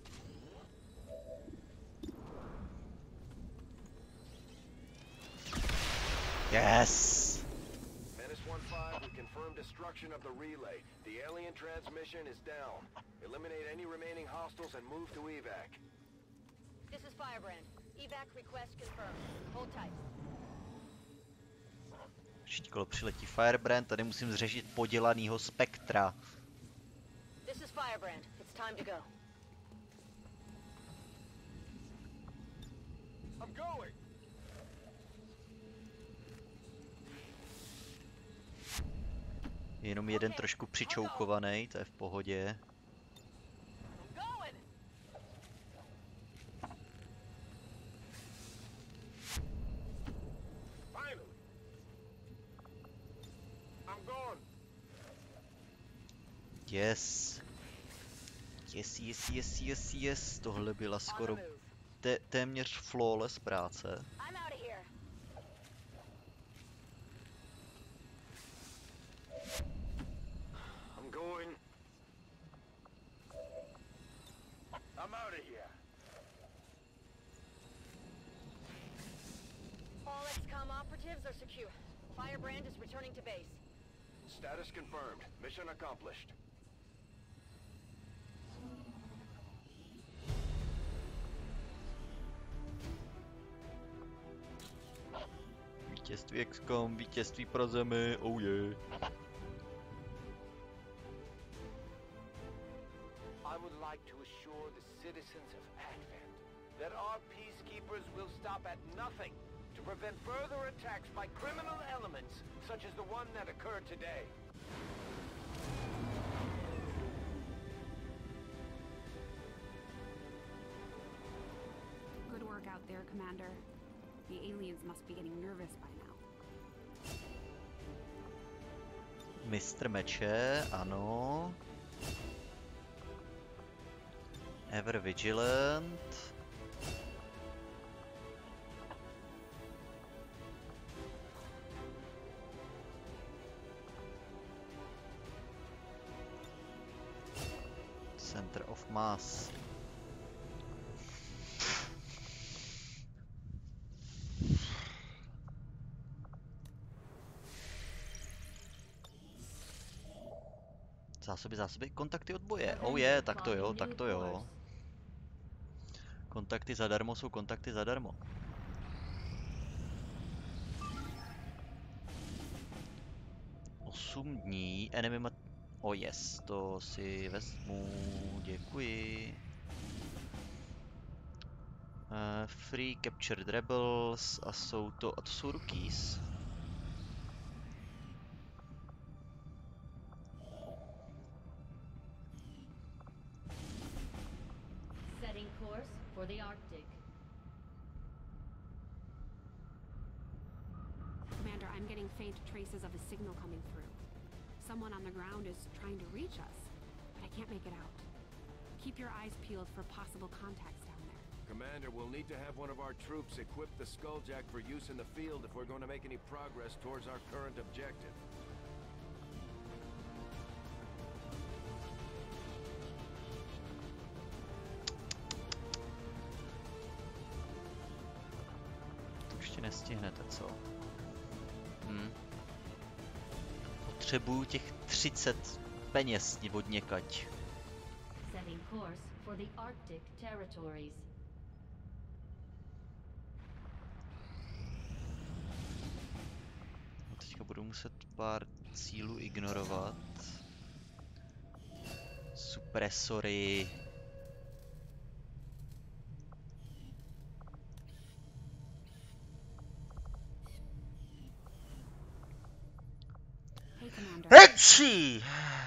Speaker 1: Yes.
Speaker 7: Menace 1-5, we confirmed destruction of the relay. The alien transmission is down. Eliminate any remaining hostiles and move to evac.
Speaker 3: This is Firebrand. Evac request confirmed. Hold tight.
Speaker 1: Štíkolo přiletí Firebrand, tady musím zřešit podělanýho Spektra.
Speaker 3: This is Firebrand. It's time to go.
Speaker 7: I'm going.
Speaker 1: Jenom jeden trošku přičoukovaný, to je v pohodě.
Speaker 3: I'm going.
Speaker 7: Finally. I'm gone.
Speaker 1: Yes. Yes. Tohle byla
Speaker 3: On the
Speaker 1: skoro
Speaker 3: move.
Speaker 1: téměř flawless práce.
Speaker 3: I'm out of here.
Speaker 7: I'm going. I'm out of here.
Speaker 3: All XCOM operatives are secure. Firebrand is returning to base.
Speaker 7: Status confirmed. Mission accomplished.
Speaker 1: Vítězství XCOM, vítězství pro zemi, oh yeah.
Speaker 10: I would like to assure the citizens of Advent that our peacekeepers will stop at nothing to prevent further attacks by criminal elements such as the one that occurred today.
Speaker 6: Good work out there, Commander. The aliens must be getting nervous by now.
Speaker 1: Mistr meče, ano. Ever Vigilant. Center of Mass. Zásoby, kontakty od boje. Oh je, tak to jo. Kontakty zadarmo jsou kontakty zadarmo. Osm dní, enemy oh yes, to si vezmu, děkuji. Free Captured Rebels a to jsou rookies.
Speaker 5: Setting course for the Arctic.
Speaker 6: Commander, I'm getting faint traces of a signal coming through. Someone on the ground is trying to reach us, but I can't make it out. Keep your eyes peeled for possible contacts down there.
Speaker 10: Commander, we'll need to have one of our troops equip the Skulljack for use in the field if we're going to make any progress towards our current objective.
Speaker 1: To ještě nestihnete, co? Potřebuju těch 30 peněz od někať.
Speaker 5: Setting course for the Arctic territories.
Speaker 1: No, teďka budu muset pár cílů ignorovat. Supresory. Hečí!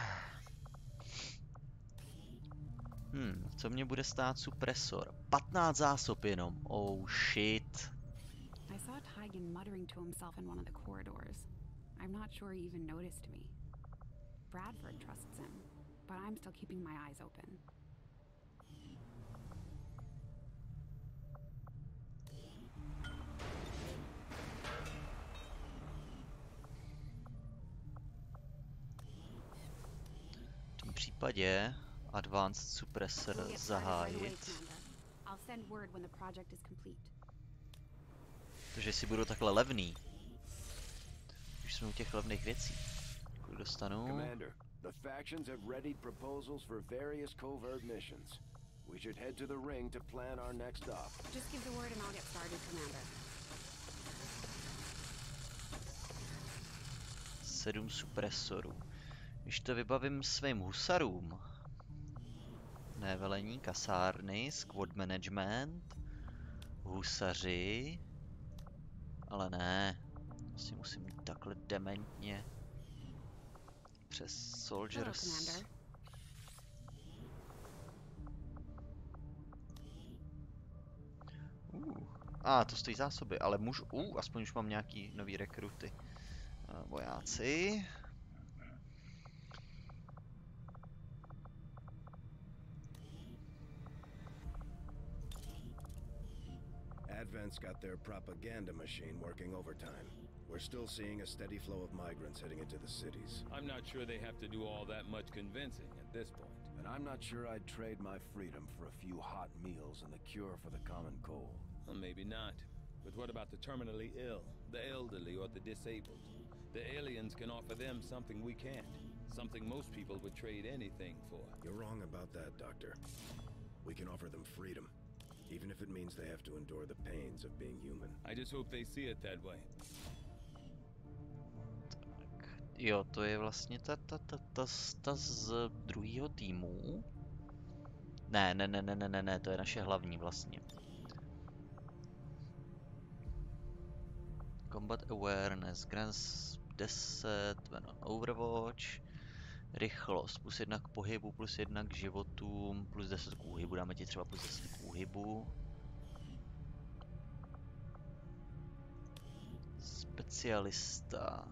Speaker 1: Co mě bude stát supresor? 15 zásob jenom. Oh shit.
Speaker 6: I saw Tygan muttering to himself in one of the corridors. I'm not sure he even noticed me. Bradford trusts him, but I'm still keeping my eyes open.
Speaker 1: V tom případě Advanced Suppressor zahájit. Takže si budu takhle levný. Už jsme u těch levných věcí. Kolik dostanu?
Speaker 10: Commander, the factions have readied proposals for various covert missions. We should head to the ring to plan our next stop.
Speaker 6: Just give the word and I'll get started, Commander.
Speaker 1: 7 supresorů. Když to vybavím svým husarům. Ne velení, kasárny, squad management, husaři. Ale ne. Asi musím jít takhle dementně. Přes soldiers. To stojí zásoby, ale můžu... aspoň už mám nějaký nový rekruty. Vojáci.
Speaker 10: Advent's got their propaganda machine working overtime. We're still seeing a steady flow of migrants heading into the cities.
Speaker 4: I'm not sure they have to do all that much convincing at this point.
Speaker 10: And I'm not sure I'd trade my freedom for a few hot meals and the cure for the common cold.
Speaker 4: Well, maybe not. But what about the terminally ill, the elderly, or the disabled? The aliens can offer them something we can't. Something most people would trade anything for.
Speaker 10: You're wrong about that, Doctor. We can offer them freedom. Even if it means they have to endure the pains of being human.
Speaker 4: I just hope they see it that way.
Speaker 1: Jo, to je vlastně ta z druhého týmu. Ne, to je naše hlavní vlastně. Combat Awareness, Grants 10, Venom Overwatch, rychlost, plus 1 k pohybu, plus 1 k životům, plus 10 k úhybu, dáme ti třeba plus 10 k úhybu. Specialista.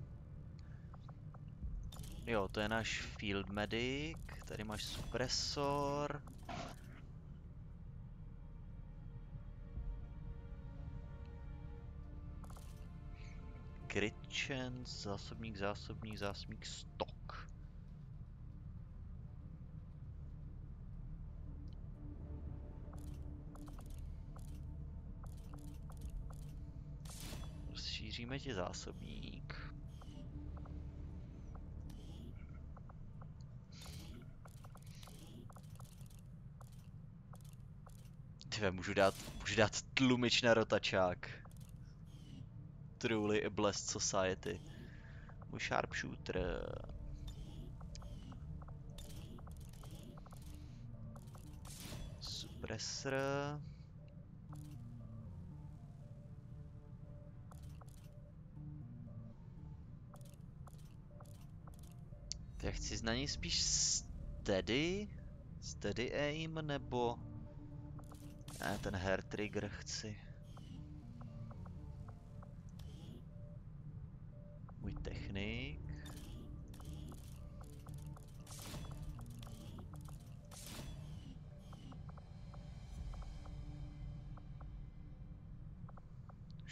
Speaker 1: Jo, to je náš Field Medic, tady máš supresor. Crit chance, zásobník, stok. Rozšíříme ti zásobník. Tyve, můžu dát tlumič na rotačák. Truly a blessed society. Můj sharpshooter. Suppressor. Já chci na něj spíš steady aim, nebo... Ne, ten hair trigger chci. Můj technik.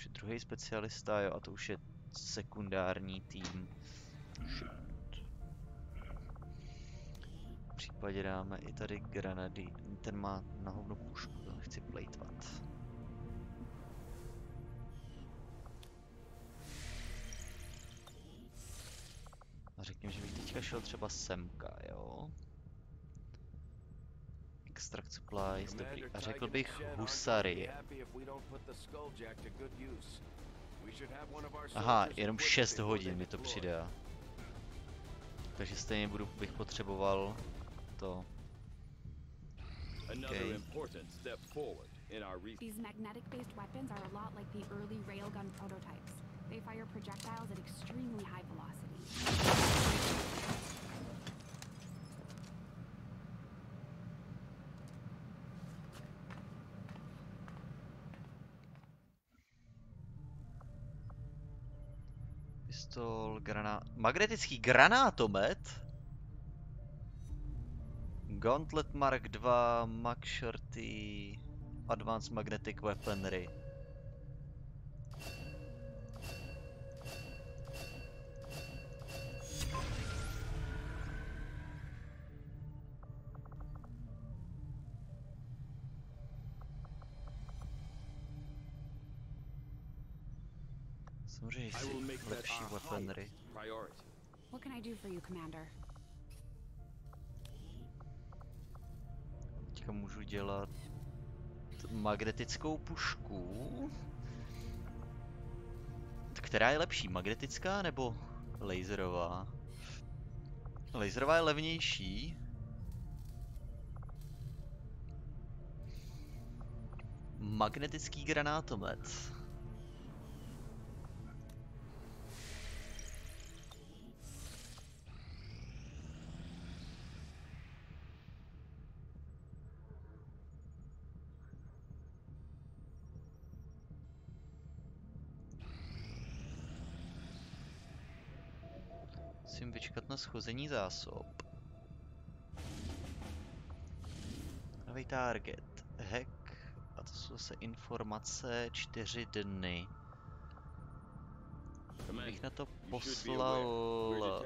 Speaker 1: je druhý specialista, jo, a to už je sekundární tým. V případě dáme i tady granady. Ten má na hovno pušku, to nechci plejtvat. A řekněme, že bych teďka šel třeba semka, jo. Extract supplies, dobrý. A řekl bych husary. Aha, jenom 6 hodin mi to přidá. Takže stejně bych potřeboval to. Okay.
Speaker 6: These magnetic-based weapons are a lot like the early railgun prototypes. They fire projectiles at extremely high velocity.
Speaker 1: Pistol, magnetický granátomet? Gauntlet Mark II, Max Shorty, Advanced Magnetic Weaponry. Samozřejmě si lepší weaponry.
Speaker 6: What can I do for you, Commander?
Speaker 1: Teďka můžu dělat magnetickou pušku. Která je lepší, magnetická nebo laserová? Laserová je levnější. Magnetický granátomet. Musím vyčkat na schození zásob. Nový target. Hack. A to jsou zase informace 4 dny. Bych na to poslal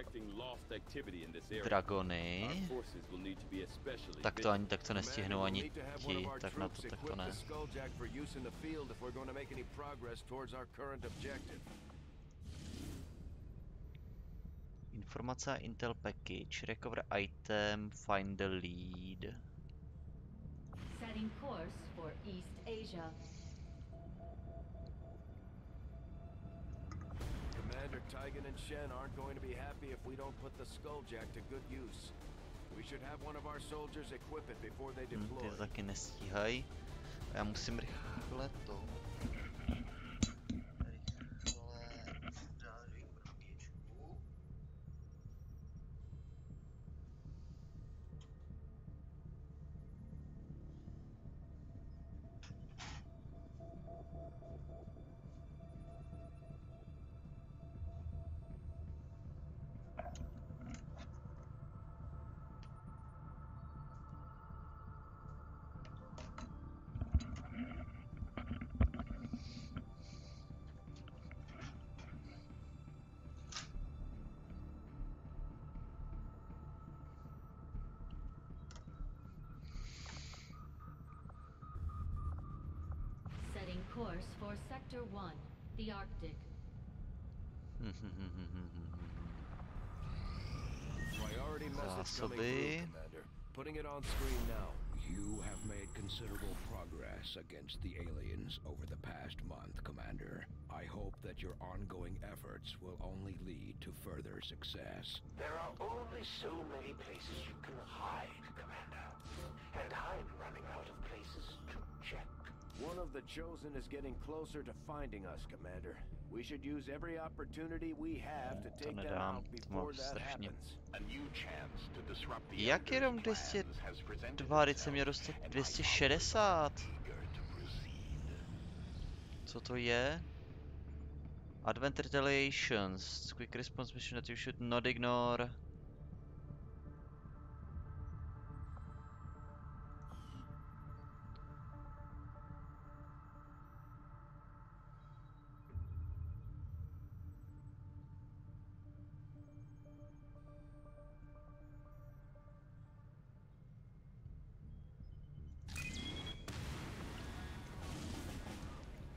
Speaker 1: dragony. Tak to ani tak to nestihnou ani ti, tak na to tak to ne. Informace a intel package, recover item, find the lead.
Speaker 5: Setting course for East Asia.
Speaker 10: Commander Tygan and Shen aren't going to be happy if we don't put the Skulljack to good use. We should have one of our soldiers equip it before they deploy.
Speaker 1: Ty taky nestíhají. Já musím rychle to.
Speaker 5: Setting course for Sector 1, the Arctic.
Speaker 10: Priority message coming through, Commander. Putting it on screen now.
Speaker 2: You have made considerable progress against the aliens over the past month, Commander. I hope that your ongoing efforts will only lead to further success.
Speaker 11: There are only so many places you can hide, Commander. And I'm running out of places to check.
Speaker 10: One of the Chosen is getting closer to finding us, Commander. We should use every opportunity we have to take them out before that happens.
Speaker 11: A new chance to disrupt the
Speaker 1: Jak jenom 202, teď jsem měl dostat 260. Co to je? Advent Retaliations. Quick response mission that you should not ignore.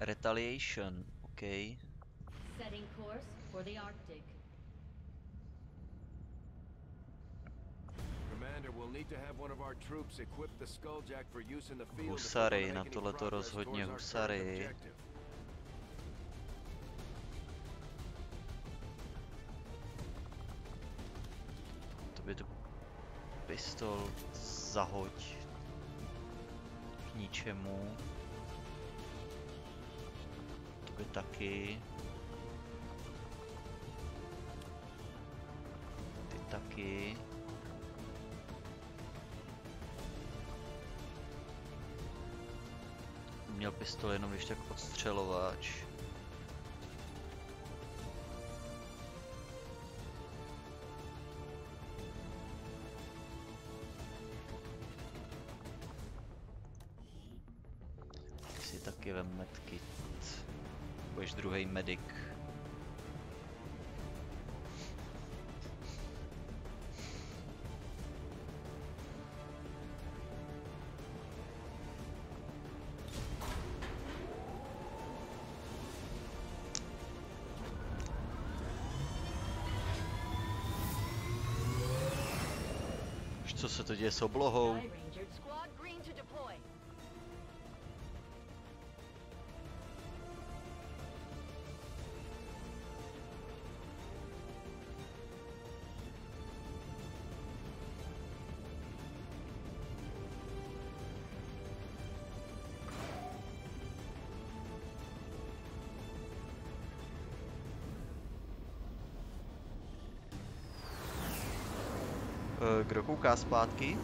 Speaker 1: Retaliation, OK.
Speaker 5: Setting course for the Arctic.
Speaker 7: Commander, we'll need to have one of our troops equip the Skulljack for use in the field.
Speaker 1: Husary, na tohleto rozhodně husary. To by tu pistol zahoď k ničemu. To by taky. Ty taky. Měl pistol jenom když tak odstřelovač. Si taky vem medkit. Budeš druhý medic. Co se to děje s oblohou?
Speaker 3: Squad green to deploy.
Speaker 1: Kdo kouká zpátky?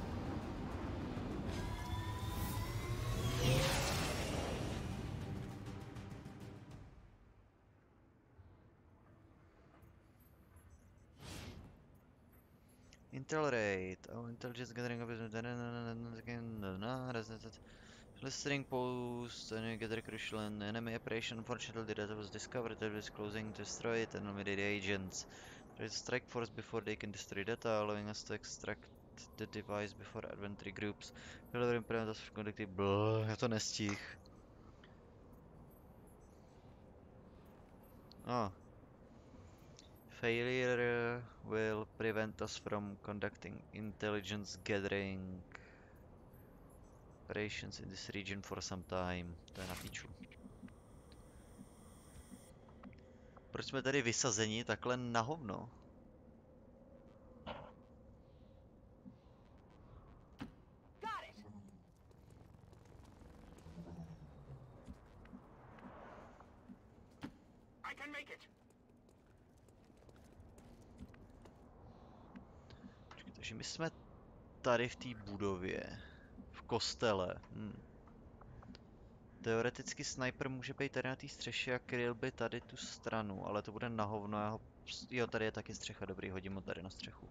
Speaker 1: Intel raid. Oh, intelligence gathering listening post and gather crucial and enemy operation. Unfortunately, data was discovered that was closing to destroy it and eliminate the agents. Try to strike force before they can destroy data, allowing us to extract the device before adventure groups. Delivering parameters for conducting. Já to nestih. Failure will prevent us from conducting intelligence gathering operations in this region for some time. To je na píču. Proč jsme tady vysazeni takhle na hovno? Počkej, takže my jsme tady v té budově. V kostele. Teoreticky sniper může být tady na té střeše a kryl by tady tu stranu, ale to bude na hovno, já ho... Jo, tady je taky střecha, dobrý, hodím ho tady na střechu.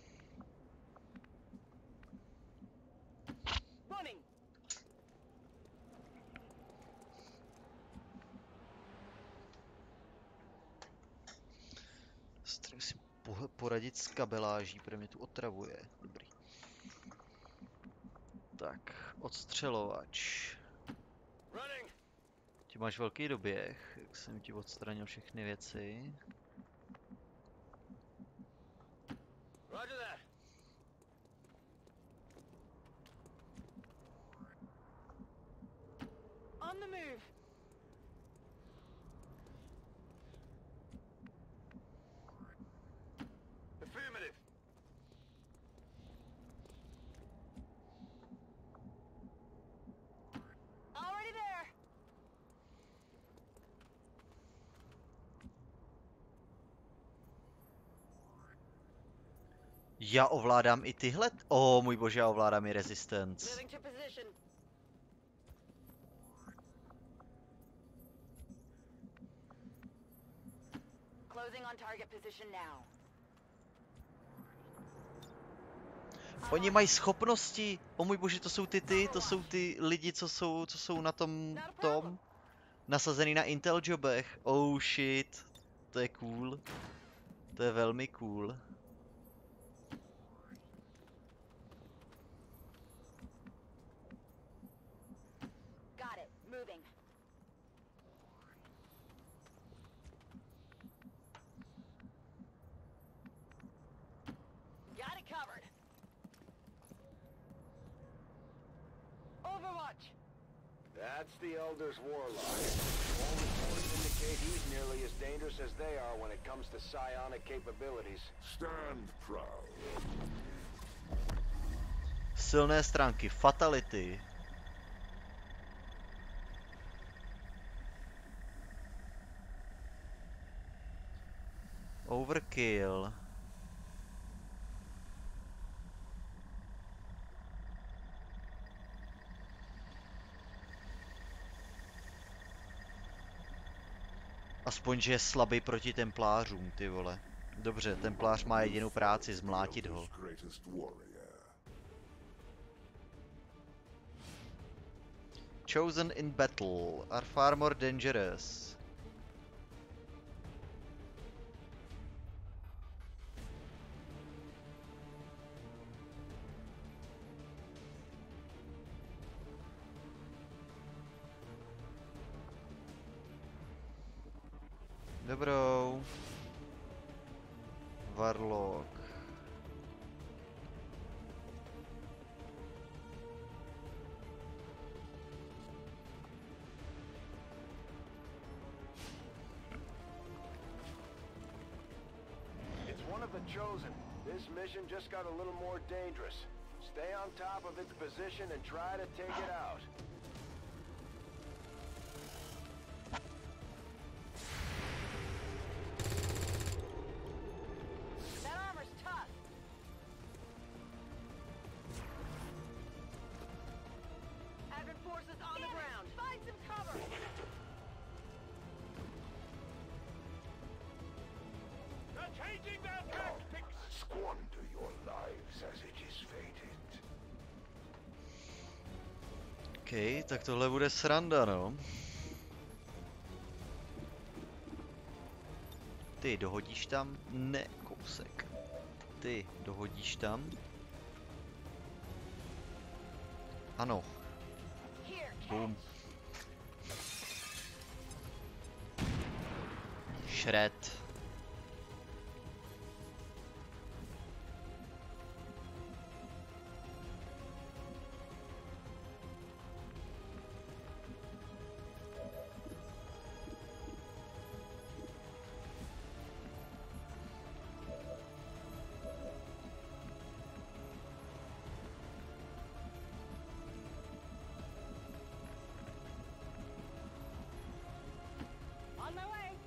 Speaker 1: Tady musím poradit s kabeláží, protože mě tu otravuje. Dobrý. Tak, odstřelovač. Ty máš velký doběh, jak jsem ti odstranil všechny věci.
Speaker 3: On the move.
Speaker 7: Affirmative.
Speaker 3: Already there.
Speaker 1: Já ovládám i tyhle? O můj bože, já ovládám i resistance.
Speaker 3: Moving to position. Closing on target position now.
Speaker 1: Oni mají schopnosti. O můj bože, to jsou to jsou ty lidi, co jsou na tom nasazený na Intel jobech. Oh shit. To je cool. To je velmi cool.
Speaker 3: Got it. Moving.
Speaker 7: That's the Elder's warlock. All reports indicate he's nearly as dangerous as they are when it comes to psionic capabilities.
Speaker 11: Stand proud.
Speaker 1: Silné stránky, fatality. Overkill. Aspoň, že je slabý proti templářům, ty vole. Dobře, templář má jedinou práci, zmlátit ho. Chosen in battle are far more dangerous. Dobrou. Warlock.
Speaker 7: It's one of the Chosen. This mission just got a little more dangerous. Stay on top of its position and try to take it out.
Speaker 3: That armor's tough. Advent forces on the ground. Find some cover.
Speaker 10: They're changing their tactics.
Speaker 11: Squander your lives as it is fated.
Speaker 1: OK, tak tohle bude sranda, no. Ty dohodíš tam? Ne, kousek. Ty dohodíš tam? Ano. Boom. Shred.
Speaker 3: On my way.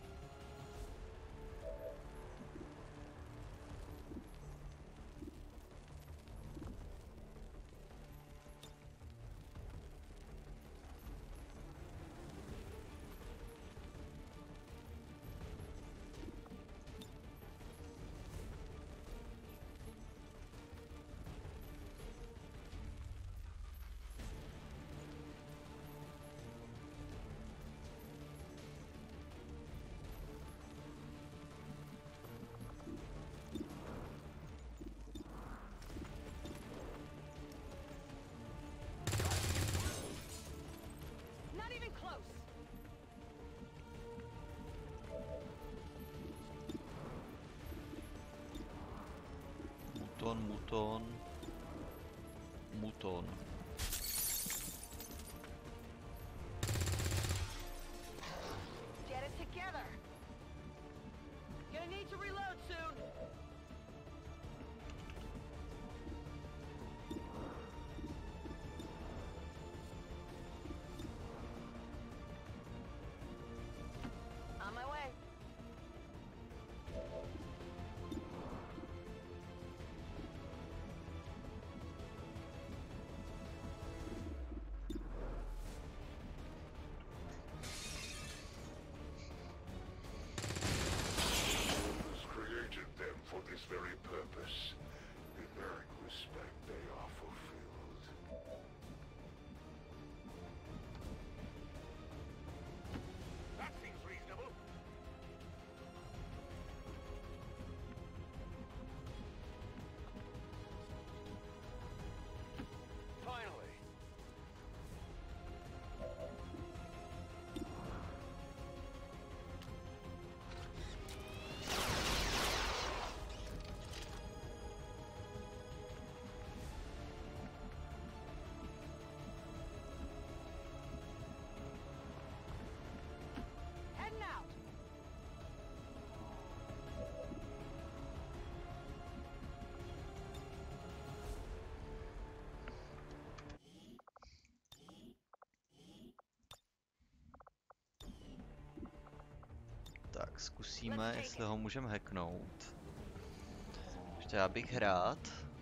Speaker 3: Not even close.
Speaker 1: Muton, muton. Muton.
Speaker 3: Get it together. Gonna need to reload soon. On my way.
Speaker 1: Tak zkusíme, jestli ho můžeme hacknout. Ještě já bych rád.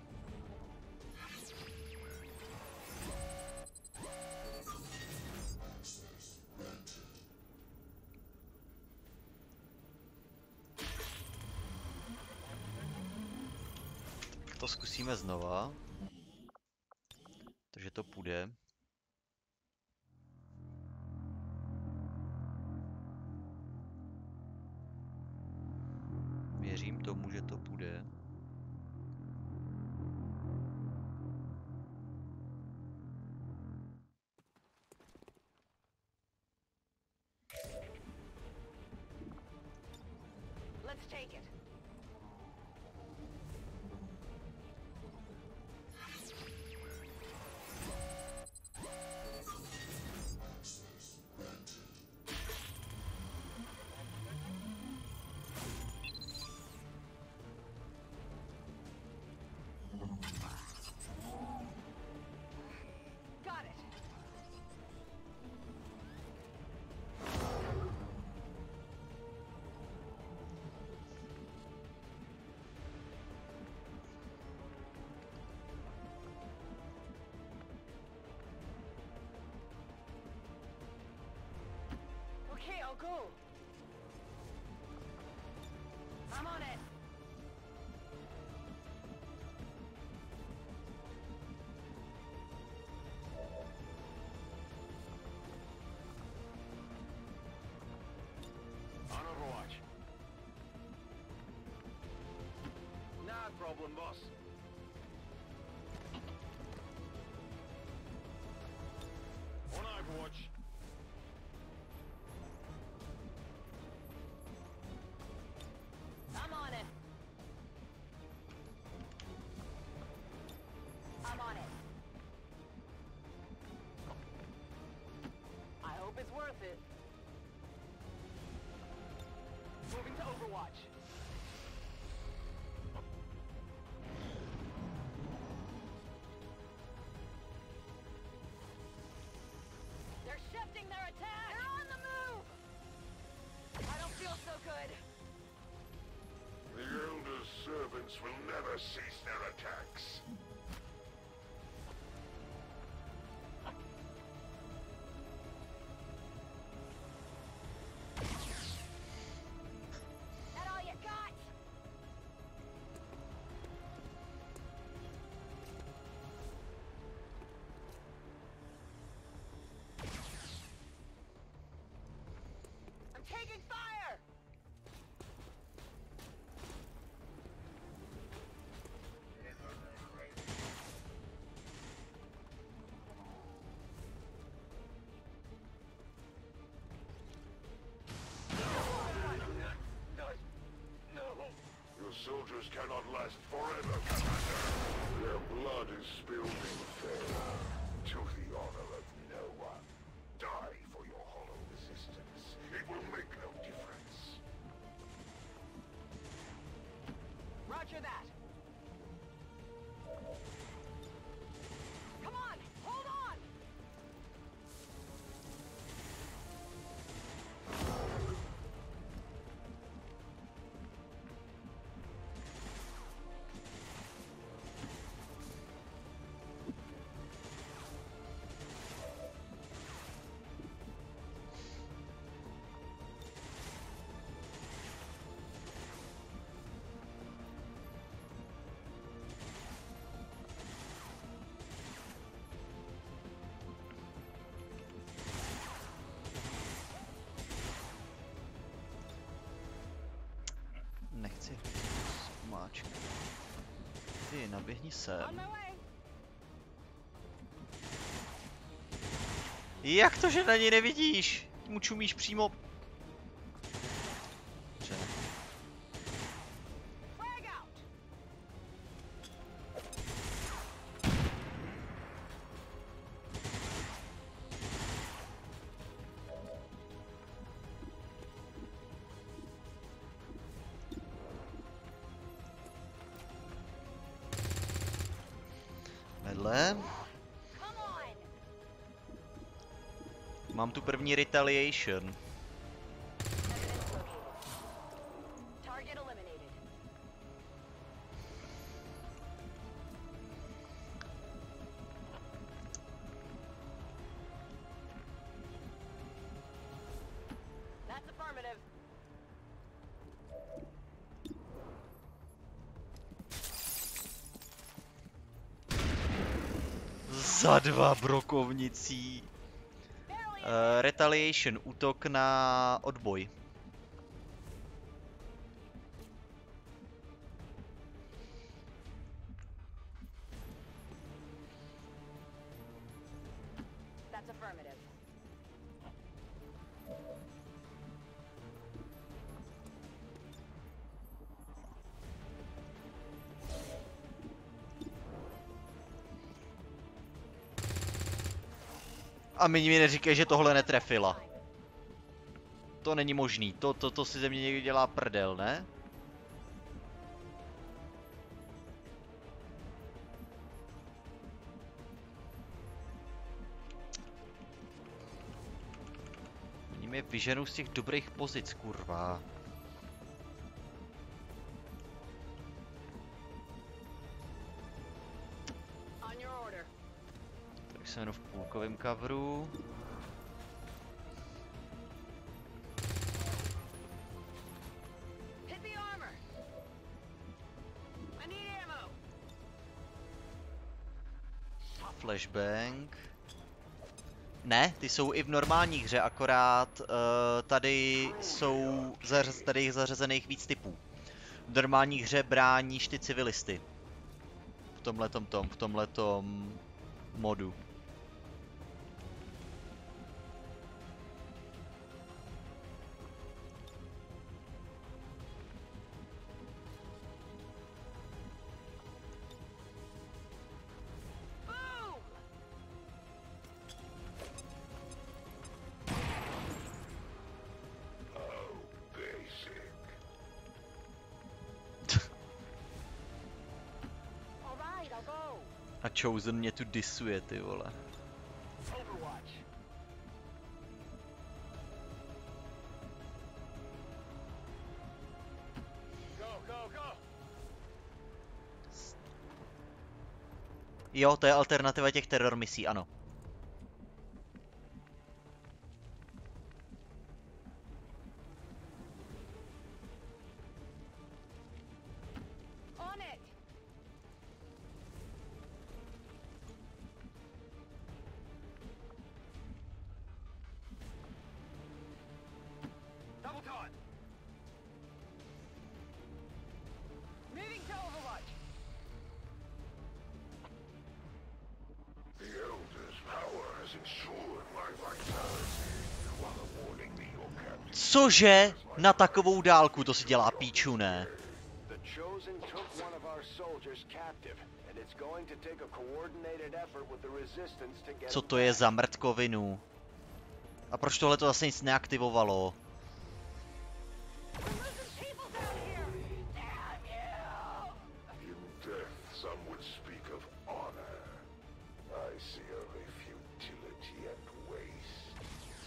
Speaker 1: Tak to zkusíme znova. Takže to půjde. Věřím tomu, že to půjde.
Speaker 3: Let's take it. Got it. Okay, I'll go. I'm on it.
Speaker 10: On Overwatch. Not problem, boss. On Overwatch.
Speaker 3: I'm on it. I'm on it. I hope it's worth it. Moving to Overwatch. They're shifting their attack! They're on the move! I don't feel so good.
Speaker 11: The Elder's servants will never cease their attacks.
Speaker 3: That all you got? I'm taking fire!
Speaker 11: Your soldiers cannot last forever, Commander. Their blood is spilled in vain, to the honor of no one. Die for your hollow resistance. It will make no difference.
Speaker 3: Roger that. Come on, hold on!
Speaker 1: Nechci. Máčka. Ty, naběhni sem.
Speaker 3: On my way.
Speaker 1: Jak to, že na něj nevidíš? Ty mu čumíš přímo. Dobře.
Speaker 3: Frag out!
Speaker 1: Vedle.
Speaker 3: Come on!
Speaker 1: Mám tu první retaliation.
Speaker 3: Evidence located. That's affirmative.
Speaker 1: Za 2 brokovnicí. Retaliation, útok na odboj.
Speaker 3: That's affirmative.
Speaker 1: A mi neříkej, že tohle netrefila. To není možný, to si ze mě někdo dělá prdel, ne? Oni mě vyženou z těch dobrých pozic, kurva.
Speaker 3: On your order.
Speaker 1: Tak jsem jenom v půlkovém coveru.
Speaker 3: Hit the armor. I need ammo.
Speaker 1: Flashbang. Ne, ty jsou i v normální hře, akorát tady jsou tady je zařazených víc typů. V normální hře bráníš ty civilisty. V tomhletom modu.
Speaker 3: Boom!
Speaker 11: Oh, basic.
Speaker 3: All right, I'll go.
Speaker 1: A Chosen mě tu disuje, ty vole.
Speaker 10: Overwatch. Go, go, go.
Speaker 1: Jo, to je alternativa těch terror misí, ano.
Speaker 3: On it.
Speaker 10: Double time.
Speaker 3: Moving to Overwatch.
Speaker 11: The Elder's power has ensured my vitality while awarding me your captain.
Speaker 1: Cože? Na takovou dálku to si dělá píču, ne?
Speaker 7: The Chosen took one of our soldiers captive, and it's going to take a coordinated effort with the resistance to get
Speaker 1: Co
Speaker 7: him
Speaker 1: to je
Speaker 7: back.
Speaker 1: za mrtkovinu? A proč tohle to zase nic neaktivovalo?
Speaker 3: We're losing people down here. Damn you!
Speaker 11: In death, some would speak of honor. I see only futility and waste.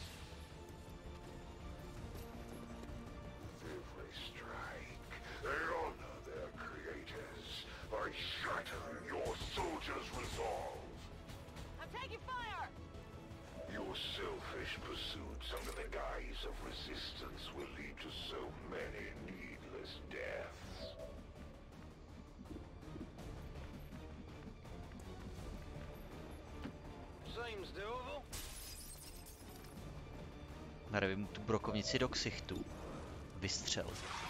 Speaker 11: With every strike, they honor their creators by shattering your soldiers' resolve.
Speaker 3: I'm taking fire.
Speaker 11: Your selfish pursuits under the guise of resistance will lead to so many needless deaths.
Speaker 10: Seems doable.
Speaker 1: Narvi mu tu brokovnici do ksichtu. Vystřel.